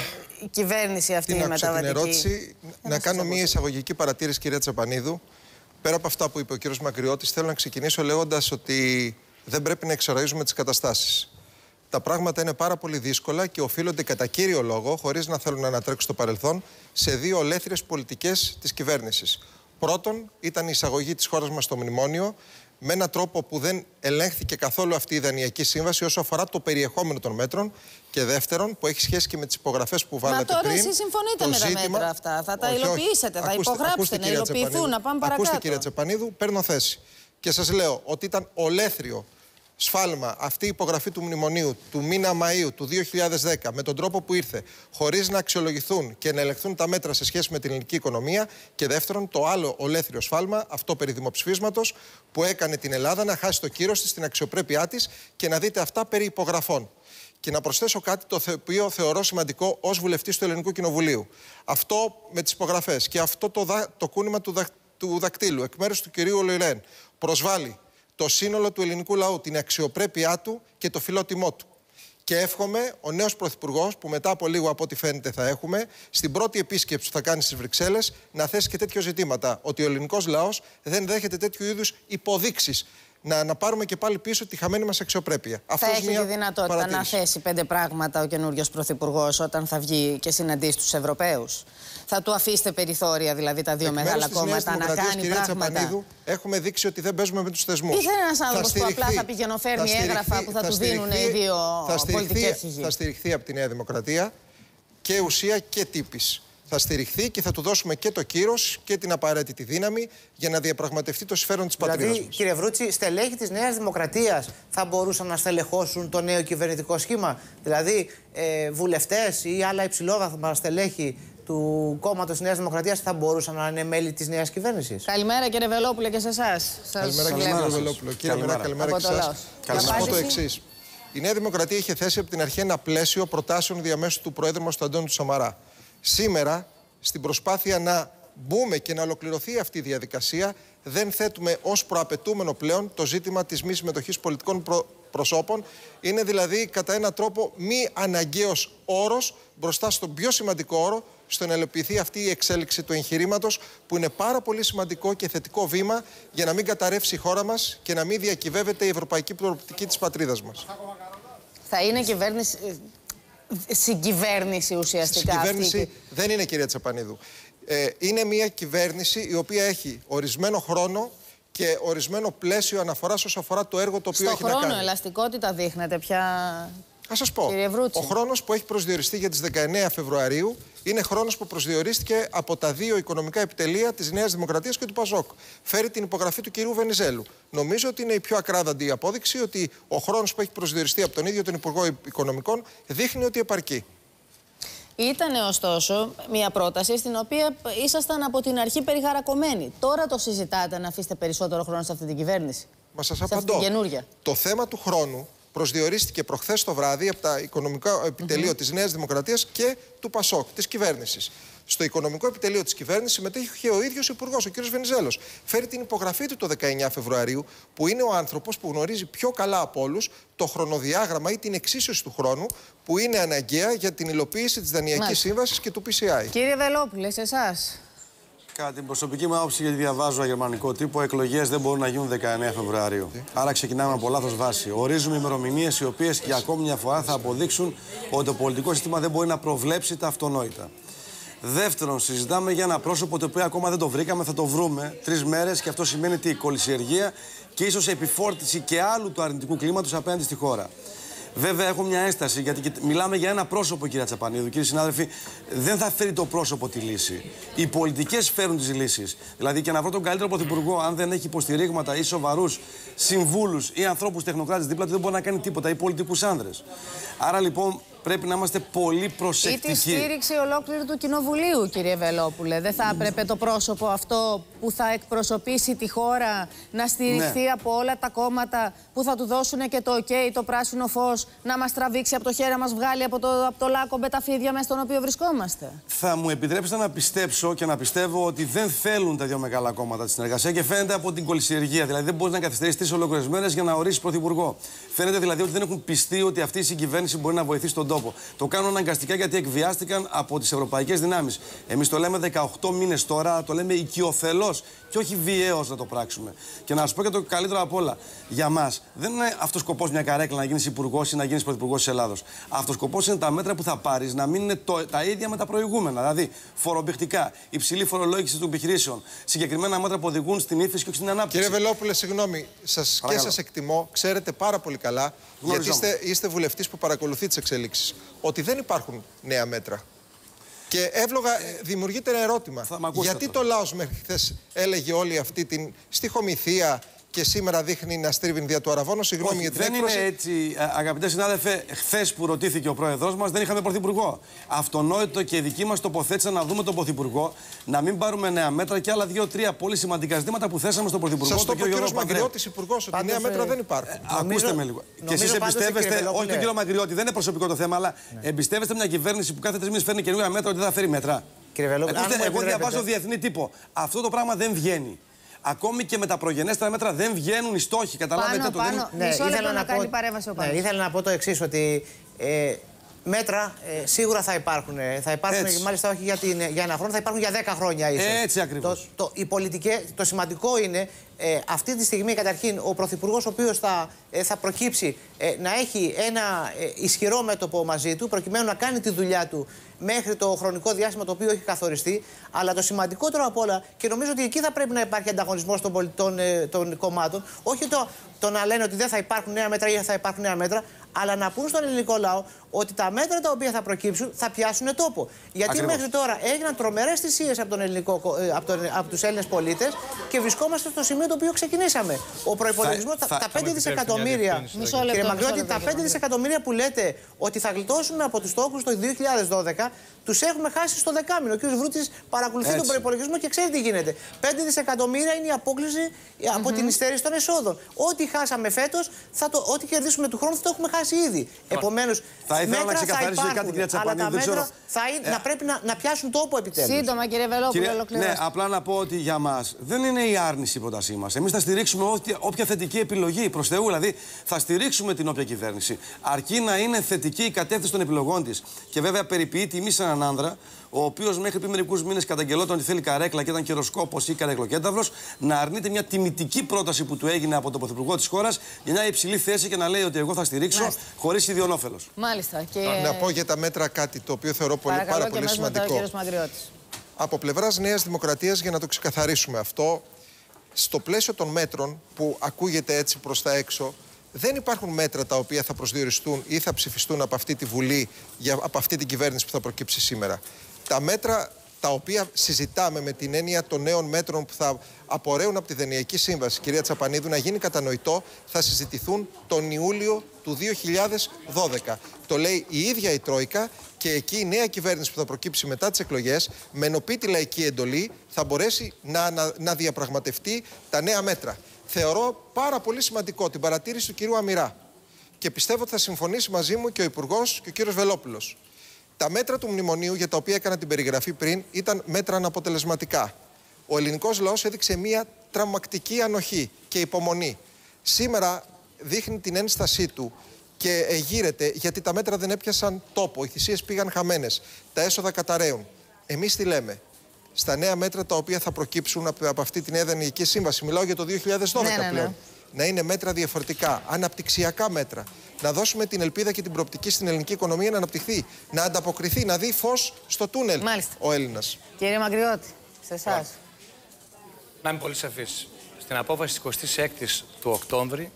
η κυβέρνηση αυτή η μεταβατική...
την ερώτηση, να κάνω μια εισαγωγική παρατήρηση, κυρία Τσαπανίδου. Πέρα από αυτά που είπε ο κύριος Μακριώτης, θέλω να ξεκινήσω λέγοντας ότι δεν πρέπει να εξοραίζουμε τις καταστάσεις. Τα πράγματα είναι πάρα πολύ δύσκολα και οφείλονται κατά κύριο λόγο, χωρίς να θέλω να ανατρέξω στο παρελθόν, σε δύο ολέθριες πολιτικές της κυβέρνησης. Πρώτον, ήταν η εισαγωγή της χώρας μας στο μνημόνιο, με έναν τρόπο που δεν ελέγχθηκε καθόλου αυτή η δανειακή σύμβαση όσο αφορά το περιεχόμενο των μέτρων. Και δεύτερον, που έχει σχέση και με τις υπογραφές που βάλατε πριν.
Μα τώρα εσείς συμφωνείτε με
ζήτημα...
τα μέτρα αυτά. Θα τα
όχι,
υλοποιήσετε,
όχι.
θα
Ακούστε,
υπογράψετε,
ακούστε,
να υλοποιηθούν, να πάμε παρακάτω.
Ακούστε, κυρία Τσαπανίδου, παίρνω θέση. Και σας λέω ότι ήταν ολέθριο σφάλμα αυτή η υπογραφή του μνημονίου του μήνα Μαΐου του δύο χιλιάδες δέκα με τον τρόπο που ήρθε, χωρίς να αξιολογηθούν και να ελεγχθούν τα μέτρα σε σχέση με την ελληνική οικονομία. Και δεύτερον, το άλλο ολέθριο σφάλμα, αυτό περί δημοψηφίσματος, που έκανε την Ελλάδα να χάσει το κύρος της, την αξιοπρέπειά της, και να δείτε αυτά περί υπογραφών. Και να προσθέσω κάτι το οποίο θεωρώ σημαντικό ως βουλευτής του Ελληνικού Κοινοβουλίου. Αυτό με τις υπογραφές και αυτό το, δα, το κούνημα του, δα, του δακτύλου εκ μέρους του κυρίου Λοϊρέν προσβάλλει το σύνολο του ελληνικού λαού, την αξιοπρέπειά του και το φιλότιμό του. Και εύχομαι ο νέος Πρωθυπουργός, που μετά από λίγο από ό,τι φαίνεται θα έχουμε, στην πρώτη επίσκεψη που θα κάνει στις Βρυξέλλες, να θέσει και τέτοια ζητήματα. Ότι ο ελληνικός λαός δεν δέχεται τέτοιου είδους υποδείξεις. Να, να πάρουμε και πάλι πίσω τη χαμένη μας αξιοπρέπεια.
Θα
Αυτός
έχει τη δυνατότητα να θέσει πέντε πράγματα ο καινούριος Πρωθυπουργός όταν θα βγει και συναντήσει τους Ευρωπαίους. Θα του αφήσετε περιθώρια, δηλαδή τα δύο μεγάλα κόμματα, να κάνει
κυρία
πράγματα.
Τσαπανίδου, έχουμε δείξει ότι δεν παίζουμε με τους θεσμούς.
Ή θα είναι ένας άνθρωπος που απλά θα πηγαινοφέρνει έγγραφα που θα, θα του δίνουν οι δύο πολιτικοί αρχηγοί.
Θα στηριχθεί από τη Νέα Δημοκρατία και ουσία και τύπης. Θα στηριχθεί και θα του δώσουμε και το κύρος και την απαραίτητη δύναμη για να διαπραγματευτεί το συμφέρον της πατρίδας
δηλαδή,
μας.
Κύριε Βρούτση, στελέχη της Νέας Δημοκρατίας θα μπορούσαν να στελεχώσουν το νέο κυβερνητικό σχήμα. Δηλαδή, ε, βουλευτές ή άλλα υψηλόβαθμα στελέχη του κόμματος Νέας Δημοκρατίας θα μπορούσαν να είναι μέλη της νέας κυβέρνησης.
Καλημέρα, κύριε Βελόπουλε, και σε εσάς.
Καλημέρα, κύριε Βελόπουλο. Κύριε Μερά, καλημέρα και εσάς. Θα σας πω το εξής. Η Νέα Δημοκρατία είχε θέσει από την αρχή ένα πλαίσιο προτάσεων διαμέσου του Προέδρου μας, του Αντώνη του Σαμαρά. Σήμερα, στην προσπάθεια να μπούμε και να ολοκληρωθεί αυτή η διαδικασία, δεν θέτουμε ως προαπαιτούμενο πλέον το ζήτημα της μη συμμετοχής πολιτικών προ... προσώπων. Είναι δηλαδή κατά έναν τρόπο μη αναγκαίος όρος μπροστά στον πιο σημαντικό όρο, στο να υλοποιηθεί αυτή η εξέλιξη του εγχειρήματος, που είναι πάρα πολύ σημαντικό και θετικό βήμα για να μην καταρρεύσει η χώρα μας και να μην διακυβεύεται η ευρωπαϊκή προοπτική της πατρίδας μας.
Θα είναι κυβέρνηση, συγκυβέρνηση ουσιαστικά.
Συγκυβέρνηση
αυτή.
δεν είναι, κυρία Τσαπανίδου. Ε, είναι μια κυβέρνηση η οποία έχει ορισμένο χρόνο και ορισμένο πλαίσιο αναφοράς όσον αφορά το έργο το οποίο
Στο
έχει
χρόνο,
να κάνει.
ελαστικότητα δείχνετε πια.
Ας σας πω, ο χρόνος που έχει προσδιοριστεί για τις δεκαεννέα Φεβρουαρίου είναι χρόνος που προσδιορίστηκε από τα δύο οικονομικά επιτελεία της Νέας Δημοκρατίας και του ΠΑΣΟΚ. Φέρει την υπογραφή του κυρίου Βενιζέλου. Νομίζω ότι είναι η πιο ακράδαντη η απόδειξη ότι ο χρόνος που έχει προσδιοριστεί από τον ίδιο τον Υπουργό Οικονομικών δείχνει ότι επαρκεί.
Ήταν ωστόσο μια πρόταση στην οποία ήσασταν από την αρχή περιχαρακωμένοι. Τώρα το συζητάτε να αφήσετε περισσότερο χρόνο σε αυτή την κυβέρνηση.
Μα σας
σε
απαντώ.
αυτή την καινούργια.
Το θέμα του χρόνου προσδιορίστηκε προχθές το βράδυ από τα οικονομικά επιτελείο mm-hmm. της Νέας Δημοκρατίας και του ΠΑΣΟΚ, της κυβέρνησης. Στο οικονομικό επιτελείο της κυβέρνησης συμμετέχει ο ίδιος υπουργός, ο κ. Βενιζέλος. Φέρει την υπογραφή του το δεκαεννέα Φεβρουαρίου, που είναι ο άνθρωπος που γνωρίζει πιο καλά από όλους το χρονοδιάγραμμα ή την εξίσωση του χρόνου που είναι αναγκαία για την υλοποίηση της Δανειακής Σύμβασης και του πι σι άι.
Κύριε Βελόπουλε, σε εσάς.
Κατά την προσωπική μου άποψη, γιατί διαβάζω γερμανικό τύπο, εκλογές δεν μπορούν να γίνουν δεκαεννέα Φεβρουαρίου. Τι? Άρα ξεκινάμε από λάθος βάση. Ορίζουμε ημερομηνίες οι οποίες για ακόμη μια φορά θα αποδείξουν ότι το πολιτικό σύστημα δεν μπορεί να προβλέψει τα αυτονόητα. Δεύτερον, συζητάμε για ένα πρόσωπο το οποίο ακόμα δεν το βρήκαμε, θα το βρούμε τρεις μέρες και αυτό σημαίνει τι, κολυσιεργία και ίσως επιφόρτιση και άλλου του αρνητικού κλίματος απέναντι στη χώρα. Βέβαια, έχω μια ένσταση, γιατί μιλάμε για ένα πρόσωπο, κυρία Τσαπανίδου. Κύριοι συνάδελφοι, δεν θα φέρει το πρόσωπο τη λύση. Οι πολιτικές φέρουν τις λύσεις. Δηλαδή, και να βρω τον καλύτερο πρωθυπουργό, αν δεν έχει υποστηρίγματα ή σοβαρούς συμβούλους ή ανθρώπους τεχνοκράτες δίπλα του, δεν μπορεί να κάνει τίποτα, ή πολιτικούς άνδρες. Άρα λοιπόν, πρέπει να είμαστε πολύ προσεκτικοί.
Ή τη στήριξη ολόκληρου του Κοινοβουλίου, κύριε Βελόπουλε. Δεν θα έπρεπε το πρόσωπο αυτό που θα εκπροσωπήσει τη χώρα να στηριχθεί ναι. από όλα τα κόμματα που θα του δώσουν και το OK, το πράσινο φως, να μας τραβήξει από το χέρι, να μας βγάλει από το, από το λάκκο με τα φίδια μέσα στον οποίο βρισκόμαστε?
Θα μου επιτρέψετε να πιστέψω και να πιστεύω ότι δεν θέλουν τα δύο μεγάλα κόμματα τη συνεργασία και φαίνεται από την κολυσιεργία. Δηλαδή, δεν μπορεί να καθυστερήσει τρεις ολόκληρες μέρες για να ορίσει πρωθυπουργό. Φαίνεται δηλαδή ότι δεν έχουν πιστεί ότι αυτή η συγκυβέρνηση μπορεί να βοηθήσει τον τόπο. Το κάνουν αναγκαστικά γιατί εκβιάστηκαν από τις ευρωπαϊκές δυνάμεις. Εμείς το λέμε δεκαοκτώ μήνες τώρα, το λέμε οικειοθελώς και όχι βιαίως να το πράξουμε. Και να σας πω και το καλύτερο απ' όλα. Για μας δεν είναι αυτός σκοπός μια καρέκλα να γίνεις υπουργός ή να γίνεις πρωθυπουργός της Ελλάδος. Αυτός σκοπός είναι τα μέτρα που θα πάρεις να μην είναι το, τα ίδια με τα προηγούμενα. Δηλαδή φορομπηχτικά, υψηλή φορολόγηση των επιχειρήσεων, συγκεκριμένα μέτρα που οδηγούν στην ύφεση και όχι στην ανάπτυξη.
Κύριε Βελόπουλε, συγγνώμη, σας, και σας εκτιμώ, ξέρετε πάρα πολύ καλά, γιατί είστε, είστε βουλευτής που παρακολουθεί τις εξελίξεις, ότι δεν υπάρχουν νέα μέτρα. Και εύλογα ε, δημιουργείται ένα ερώτημα. Γιατί αυτό. Το λαός μέχρι χθες έλεγε όλη αυτή την στιχομυθία και σήμερα δείχνει να στρίβει δια του αραβώνου? Συγγνώμη για την
δεν
έκφραση.
Είναι έτσι, αγαπητέ συνάδελφε, χθες που ρωτήθηκε ο πρόεδρος μας δεν είχαμε πρωθυπουργό. Αυτονόητο και δική μας τοποθέτηση να δούμε τον πρωθυπουργό, να μην πάρουμε νέα μέτρα και άλλα δύο-τρία πολύ σημαντικά ζητήματα που θέσαμε στον πρωθυπουργό.
Σας το είπε ο κύριος Μαγκριώτης, υπουργός, ότι νέα μέτρα δεν υπάρχουν.
Ε, ακούστε με λίγο. Και εσείς εμπιστεύεστε, όχι τον κύριο Μαγκριώτη, δεν είναι προσωπικό το θέμα, αλλά ναι. εμπιστεύεστε μια κυβέρνηση που κάθε τρεις μήνες φέρνει καινούργια μέτρα ότι δεν θα φέρει μέτρα?
Κύριε Βελόπουλε,
εγώ διαβάζω διεθνή τύπο. Αυτό το πράγμα δεν βγαίνει. Ακόμη και με τα προγενέστερα μέτρα δεν βγαίνουν οι στόχοι. Καταλάβετε
πάνω,
το
πάνω.
δεν...
Ναι, ήθελα να, να κάνει παρέμβαση ο
ναι, ήθελα να πω το εξής, ότι ε, μέτρα ε, σίγουρα θα υπάρχουν. Θα υπάρχουν
Έτσι.
μάλιστα όχι για, την, για ένα χρόνο, θα υπάρχουν για δέκα χρόνια ίσως.
Έτσι ακριβώς.
Το, το, η πολιτική, το σημαντικό είναι ε, αυτή τη στιγμή καταρχήν ο Πρωθυπουργός ο οποίος θα, ε, θα προκύψει ε, να έχει ένα ε, ισχυρό μέτωπο μαζί του προκειμένου να κάνει τη δουλειά του μέχρι το χρονικό διάστημα το οποίο έχει καθοριστεί. Αλλά το σημαντικότερο απ' όλα, και νομίζω ότι εκεί θα πρέπει να υπάρχει ανταγωνισμός των πολιτών ε, των κομμάτων, όχι το, το να λένε ότι δεν θα υπάρχουν νέα μέτρα ή θα υπάρχουν νέα μέτρα, αλλά να πούν στον ελληνικό λαό ότι τα μέτρα τα οποία θα προκύψουν θα πιάσουν τόπο. Γιατί Ακριβώς. μέχρι τώρα έγιναν τρομερές θυσίες από, τον ελληνικό, από, τον, από τους Έλληνες πολίτες και βρισκόμαστε στο σημείο το οποίο ξεκινήσαμε. Ο προϋπολογισμός, τα, τα πέντε δισεκατομμύρια.
Μισό λεπτό,
κύριε Μαγκριώτη,
μισό λεπτό,
τα πέντε δισεκατομμύρια που λέτε ότι θα γλιτώσουμε από τους στόχους το δύο χιλιάδες δώδεκα, Τους έχουμε χάσει στο δεκάμηνο. Ο κ. Βρούτης παρακολουθεί
Έτσι.
τον προϋπολογισμό και ξέρει τι γίνεται. πέντε δισεκατομμύρια είναι η απόκλιση από mm-hmm. την υστέρηση των εσόδων. Ό,τι χάσαμε φέτος, ό,τι κερδίσουμε του χρόνου θα το έχουμε χάσει ήδη. Επομένως,
θα ήθελα να
ξεκαθαρίσω
κάτι, κυρία Τσαπανίδη.
Αλλά τα
δεν
μέτρα θα είναι, ε... να πρέπει να, να πιάσουν τόπο επιτέλους.
Σύντομα, κύριε Βελόπουλο, ολοκληρώστε.
Ναι, απλά να πω ότι για μας δεν είναι η άρνηση η πρότασή μας. Εμείς θα στηρίξουμε ό,τι, όποια θετική επιλογή προς Θεού, δηλαδή θα στηρίξουμε την όποια κυβέρνηση. Αρκεί να είναι θετική η κατεύθυνση των επιλογών της. Και βέβαια περιποιεί τιμή σε έναν άνδρα, ο οποίος μέχρι πριν μερικούς μήνες καταγγελόταν ότι θέλει καρέκλα και ήταν καιροσκόπος ή καρεκλοκένταυλος, να αρνείται μια τιμητική πρόταση που του έγινε από τον Πρωθυπουργό της χώρας για μια υψηλή θέση και να λέει ότι εγώ θα στηρίξω
Μάλιστα.
χωρίς ιδιονόφελος.
Μάλιστα. Και...
Να πω για τα μέτρα κάτι το οποίο θεωρώ πολύ,
Παρακαλώ,
πάρα πολύ σημαντικό. Από πλευράς Νέας Δημοκρατίας, για να το ξεκαθαρίσουμε αυτό, στο πλαίσιο των μέτρων που ακούγεται έτσι προς τα έξω, δεν υπάρχουν μέτρα τα οποία θα προσδιοριστούν ή θα ψηφιστούν από αυτή τη Βουλή, για, από αυτή την κυβέρνηση που θα προκύψει σήμερα. Τα μέτρα τα οποία συζητάμε με την έννοια των νέων μέτρων που θα απορρέουν από τη Δενειακή Σύμβαση, κυρία Τσαπανίδου, να γίνει κατανοητό, θα συζητηθούν τον Ιούλιο του δύο χιλιάδες δώδεκα. Το λέει η ίδια η Τρόικα και εκεί η νέα κυβέρνηση που θα προκύψει μετά τις εκλογές, με ενωπή τη λαϊκή εντολή, θα μπορέσει να, να, να διαπραγματευτεί τα νέα μέτρα. Θεωρώ πάρα πολύ σημαντικό την παρατήρηση του κυρίου Αμυρά και πιστεύω ότι θα συμφωνήσει μαζί μου και ο Υπουργός και ο κύριος Βελόπουλος. Τα μέτρα του μνημονίου για τα οποία έκανα την περιγραφή πριν ήταν μέτρα αναποτελεσματικά. Ο ελληνικός λαός έδειξε μια τρομακτική ανοχή και υπομονή. Σήμερα δείχνει την ένστασή του και γύρεται γιατί τα μέτρα δεν έπιασαν τόπο. Οι θυσίες πήγαν χαμένες. Τα έσοδα καταραίουν. Εμείς τι λέμε? Στα νέα μέτρα τα οποία θα προκύψουν από αυτή τη νέα Δανειακή Σύμβαση, μιλάω για το δύο χιλιάδες δώδεκα ναι, ναι, ναι. πλέον, να είναι μέτρα διαφορετικά, αναπτυξιακά μέτρα. Να δώσουμε την ελπίδα και την προοπτική στην ελληνική οικονομία να αναπτυχθεί, να ανταποκριθεί, να δει φως στο τούνελ. Μάλιστα. Ο Έλληνας.
Κύριε Μαγκριώτη, σε εσάς.
Να είμαι πολύ σαφής. Στην απόφαση της εικοστής έκτης του Οκτώβρη,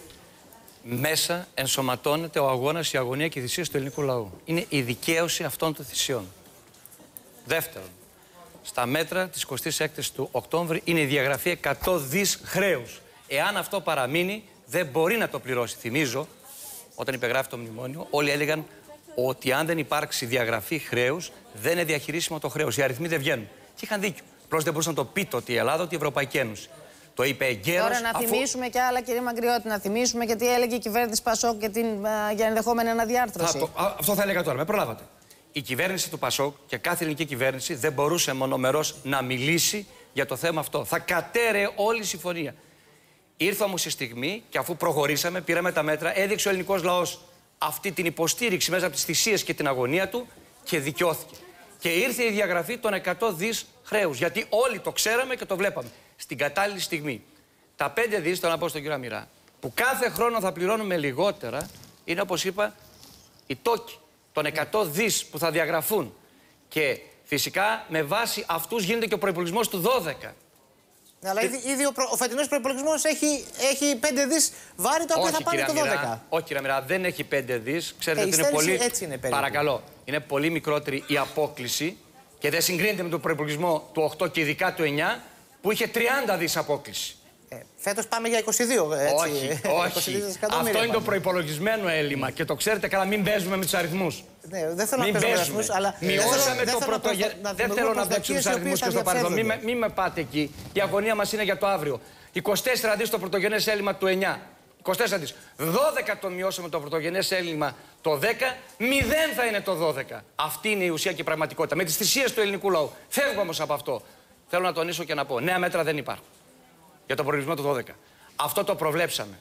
μέσα ενσωματώνεται ο αγώνας, η αγωνία και η θυσία του ελληνικού λαού. Είναι η δικαίωση αυτών των θυσιών. Δεύτερον, στα μέτρα της εικοστής έκτης του Οκτώβρη είναι η διαγραφή εκατό δις χρέους. Εάν αυτό παραμείνει, δεν μπορεί να το πληρώσει. Θυμίζω, όταν υπεγράφει το μνημόνιο, όλοι έλεγαν ότι αν δεν υπάρξει διαγραφή χρέους, δεν είναι διαχειρίσιμο το χρέος. Οι αριθμοί δεν βγαίνουν. Και είχαν δίκιο. Απλώς δεν μπορούσαν να το πείτε ότι η Ελλάδα, ότι η Ευρωπαϊκή Ένωση. Το είπε εγκαίρως.
Τώρα να αφού... θυμίσουμε κι άλλα, κύριε Μαγκριώτη, να θυμίσουμε και τι έλεγε η κυβέρνηση Πασόκ για, την, για ενδεχόμενη αναδιάρθρωση.
Το, α, αυτό θα έλεγα τώρα, με προλάβατε. Η κυβέρνηση του Πασόκ και κάθε ελληνική κυβέρνηση δεν μπορούσε μονομερώς να μιλήσει για το θέμα αυτό. Θα κατέρεε όλη η συμφωνία. Ήρθε όμως η στιγμή και αφού προχωρήσαμε, πήραμε τα μέτρα, έδειξε ο ελληνικός λαός αυτή την υποστήριξη μέσα από τις θυσίες και την αγωνία του και δικαιώθηκε. Και ήρθε η διαγραφή των εκατό δις χρέους. Γιατί όλοι το ξέραμε και το βλέπαμε. Στην κατάλληλη στιγμή. Τα πέντε δις, θέλω να πω στον κύριο Αμυρά, που κάθε χρόνο θα πληρώνουμε λιγότερα, είναι όπως είπα, οι τόκοι των εκατό δις που θα διαγραφούν. Και φυσικά με βάση αυτούς γίνεται και ο προϋπολογισμός του δώδεκα.
Αλλά ήδη, ήδη ο, προ, ο φετινός προϋπολογισμός έχει, έχει πέντε δις βάρη τα οποία θα πάνε το δώδεκα.
Όχι, κύριε Αμυρά, δεν έχει πέντε δις. Ξέρετε
ε,
ότι είναι πολύ.
Έτσι είναι περίπου.
Παρακαλώ. Είναι πολύ μικρότερη η απόκλιση και δεν συγκρίνεται με τον προϋπολογισμό του οκτώ και ειδικά του εννιά που είχε τριάντα δις απόκλιση.
Ε, φέτος πάμε για είκοσι δύο. Έτσι.
Όχι, όχι. Αυτό είναι το προϋπολογισμένο έλλειμμα και το ξέρετε καλά, μην παίζουμε με τους αριθμούς.
Ναι, δεν θέλω μην να παίζουμε αριθμούς, αλλά.
Μειώσαμε το πρωτογενές. Δεν θέλω να παίξουμε τους αριθμούς και στο παρελθόν. Μην, μην με πάτε εκεί. Η αγωνία μας είναι για το αύριο. είκοσι τέσσερα δις το πρωτογενές έλλειμμα του εννιά. είκοσι τέσσερα δις. δώδεκα το μειώσαμε το πρωτογενές έλλειμμα το δέκα. μηδέν θα είναι το δώδεκα. Αυτή είναι η ουσία και η πραγματικότητα. Με τις θυσίες του ελληνικού λαού. Φεύγω όμως από αυτό. Θέλω να τονίσω και να πω: νέα μέτρα δεν υπάρχουν. Για τον προβληματισμό του δώδεκα. Αυτό το προβλέψαμε.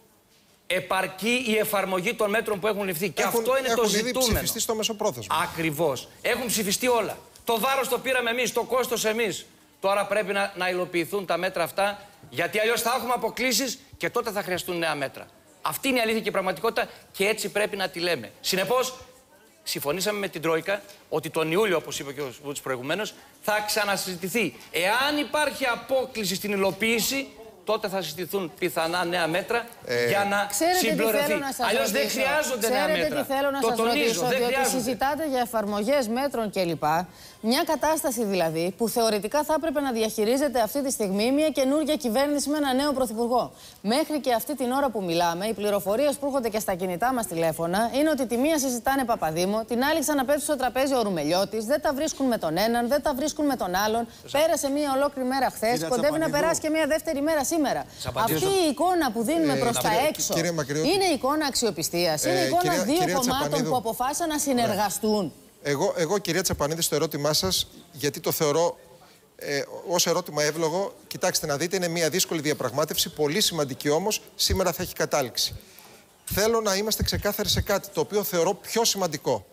Επαρκεί η εφαρμογή των μέτρων που έχουν ληφθεί. Και
έχουν,
αυτό είναι
έχουν
το ζητούμενο.
Έχουν ψηφιστεί στο μεσοπρόθεσμο.
Ακριβώς. Έχουν ψηφιστεί όλα. Το βάρος το πήραμε εμείς, το κόστος εμείς. Τώρα πρέπει να, να υλοποιηθούν τα μέτρα αυτά, γιατί αλλιώς θα έχουμε αποκλίσεις και τότε θα χρειαστούν νέα μέτρα. Αυτή είναι η αλήθεια και η πραγματικότητα και έτσι πρέπει να τη λέμε. Συνεπώς, συμφωνήσαμε με την Τρόικα ότι τον Ιούλιο, όπως είπε και ο Βούτης προηγουμένως, θα ξανασυζητηθεί. Εάν υπάρχει απόκλιση στην υλοποίηση, τότε θα συζητηθούν πιθανά νέα μέτρα
ε...
για να
ξέρετε
συμπληρωθεί.
Αλλιώς
δεν χρειάζονται νέα μέτρα.
Ξέρετε τι θέλω να
το
σας
τονίζω,
ρωτήσω,
δεν
διότι
χρειάζονται.
συζητάτε για εφαρμογές μέτρων κλπ. Μια κατάσταση δηλαδή που θεωρητικά θα έπρεπε να διαχειρίζεται αυτή τη στιγμή μια καινούργια κυβέρνηση με ένα νέο πρωθυπουργό. Μέχρι και αυτή την ώρα που μιλάμε, οι πληροφορίες που έρχονται και στα κινητά μας τηλέφωνα είναι ότι τη μία συζητάνε Παπαδήμο, την άλλη ξαναπέφτει στο τραπέζι ο Ρουμελιώτης, δεν τα βρίσκουν με τον έναν, δεν τα βρίσκουν με τον άλλον. Πέρασε μια ολόκληρη μέρα χθες, κοντεύει να περάσει και μια δεύτερη μέρα σήμερα. Αυτή η εικόνα που δίνουμε προς τα έξω είναι εικόνα αξιοπιστίας, είναι εικόνα δύο κομμάτων που αποφάσισαν να συνεργαστούν.
Εγώ, εγώ, κυρία Τσαπανίδη, στο ερώτημά σας, γιατί το θεωρώ ε, ως ερώτημα εύλογο, κοιτάξτε να δείτε, είναι μια δύσκολη διαπραγμάτευση, πολύ σημαντική όμως, σήμερα θα έχει κατάληξη. Θέλω να είμαστε ξεκάθαροι σε κάτι, το οποίο θεωρώ πιο σημαντικό.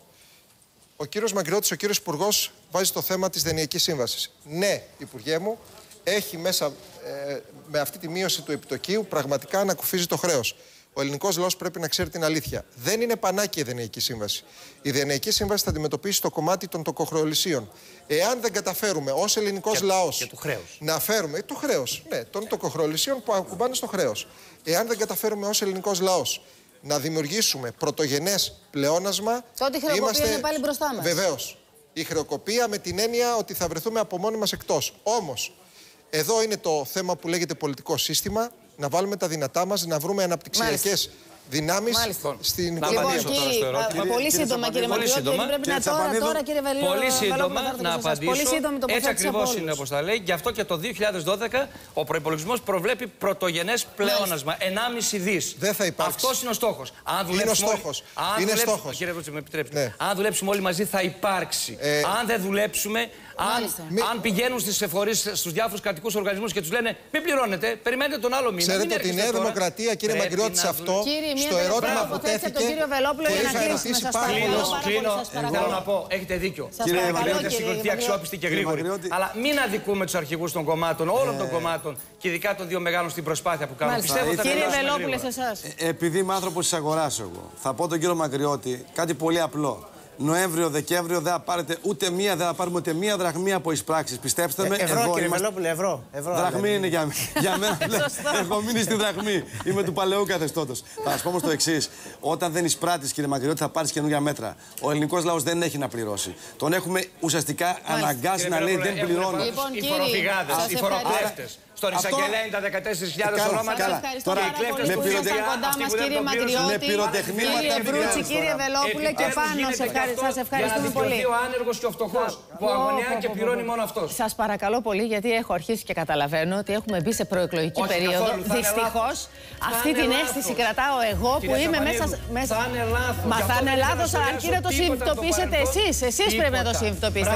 Ο κύριος Μαγκριώτης, ο κύριος Υπουργός, βάζει το θέμα της Δανειακής Σύμβασης. Ναι, Υπουργέ μου, έχει μέσα ε, με αυτή τη μείωση του επιτοκίου πραγματικά ανακουφίζει το χρέος. Ο ελληνικός λαός πρέπει να ξέρει την αλήθεια. Δεν είναι πανάκια η Δανειακή Σύμβαση. Η Δανειακή Σύμβαση θα αντιμετωπίσει το κομμάτι των τοκοχρεωλησίων. Εάν δεν καταφέρουμε ως ελληνικός λαός να φέρουμε. Το χρέος, ναι, των τοκοχρεωλησίων που ακουμπάνε στο χρέος. Εάν δεν καταφέρουμε ως ελληνικός λαός να δημιουργήσουμε πρωτογενές πλεόνασμα.
Τότε η χρεοκοπία
είμαστε...
είναι πάλι μπροστά μας.
Βεβαίως. Η χρεοκοπία με την έννοια ότι θα βρεθούμε από μόνοι μας εκτός. Όμως, εδώ είναι το θέμα που λέγεται πολιτικό σύστημα. Να βάλουμε τα δυνατά μας, να βρούμε αναπτυξιακές δυνάμεις στην
να απαντήσω τώρα στο ερώτημα.
Πολύ σύντομα, κύριε Μαγκριώτη, πρέπει να τώρα, τώρα, κύριε Βελόπουλο,
πολύ σύντομα να απαντήσω. Έτσι ακριβώς είναι όπως τα λέει. Γι' αυτό και το δύο χιλιάδες δώδεκα ο προϋπολογισμός προβλέπει πρωτογενές πλεόνασμα. ενάμιση δις.
Δεν θα υπάρξει.
Αυτός είναι ο στόχος.
Είναι ο στόχος. Είναι στόχος.
Κύριε Βελόπουλο, με επιτρέπετε. Αν δουλέψουμε όλοι μαζί θα υπάρξει. Αν δεν δουλέψουμε. Αν, αν πηγαίνουν στις εφορίες, στους διάφορους κρατικούς οργανισμούς και τους λένε μην πληρώνετε, περιμένετε τον άλλο μήνα.
Ξέρετε ότι η Νέα Δημοκρατία, κύριε Μαγκριώτη, σε αυτό,
κύριε,
στο ερώτημα που τέθηκε,
και είχα
ερωτήσει πάρα
πολλές. Κλείνω, θέλω να πω, έχετε δίκιο. Κύριε Μαγκριώτη, έχετε συγχωρηθεί αξιόπιστη και γρήγορη. Αλλά μην αδικούμε τους αρχηγούς των κομμάτων, όλων των κομμάτων και ειδικά των δύο μεγάλων στην προσπάθεια που κάνουν.
Κύριε Βελόπουλε, σε εσάς.
Επειδή είμαι άνθρωπος της αγοράς εγώ, θα πω τον κύριο Μαγκριώτη κάτι πολύ απλό. Νοέμβριο-Δεκέμβριο δεν θα πάρετε ούτε μία, δεν θα πάρουμε ούτε μία δραχμή από εισπράξεις. Πιστέψτε με.
Ε, ευρώ, κύριε είμαστε... Βελόπουλε, ευρώ. ευρώ
δραχμή δηλαδή. Είναι για, για μένα. Έχω μείνει στη δραχμή. Είμαι του παλαιού καθεστώτος. Θα σας πω όμως το εξής. Όταν δεν εισπράττεις, κύριε Μαγκριώτη, θα πάρεις καινούργια μέτρα. Ο ελληνικός λαός δεν έχει να πληρώσει. Τον έχουμε ουσιαστικά αναγκάσει να λέει δεν πληρώνει.
Οι φοροφυγάδες, οι φοροκλέφτες. Στον εισαγγελέα είναι τα δεκατέσσερις χιλιάδες ονόματα.
Τώρα οι κλέφτες που ήρθαν κοντά μας, κύριε Μαγκριώτη, κύριε Βρούτσι, κύριε Βελόπουλε και πάνω. Σας ευχαριστούμε πολύ.
Για να ο άνεργος και ο φτωχός που αγωνιά και πληρώνει μόνο αυτός.
Σας παρακαλώ πολύ, γιατί έχω αρχίσει και καταλαβαίνω ότι έχουμε μπει σε προεκλογική περίοδο. Δυστυχώς αυτή την αίσθηση κρατάω εγώ που είμαι μέσα.
Θα είναι λάθος.
Μα θα είναι λάθος, αρκεί να το συνειδητοποιήσετε εσείς. Εσείς πρέπει να το συνειδητοποιήσετε.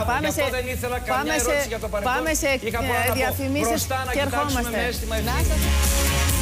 Πάμε σε διαφημίσεις και ερχόμαστε.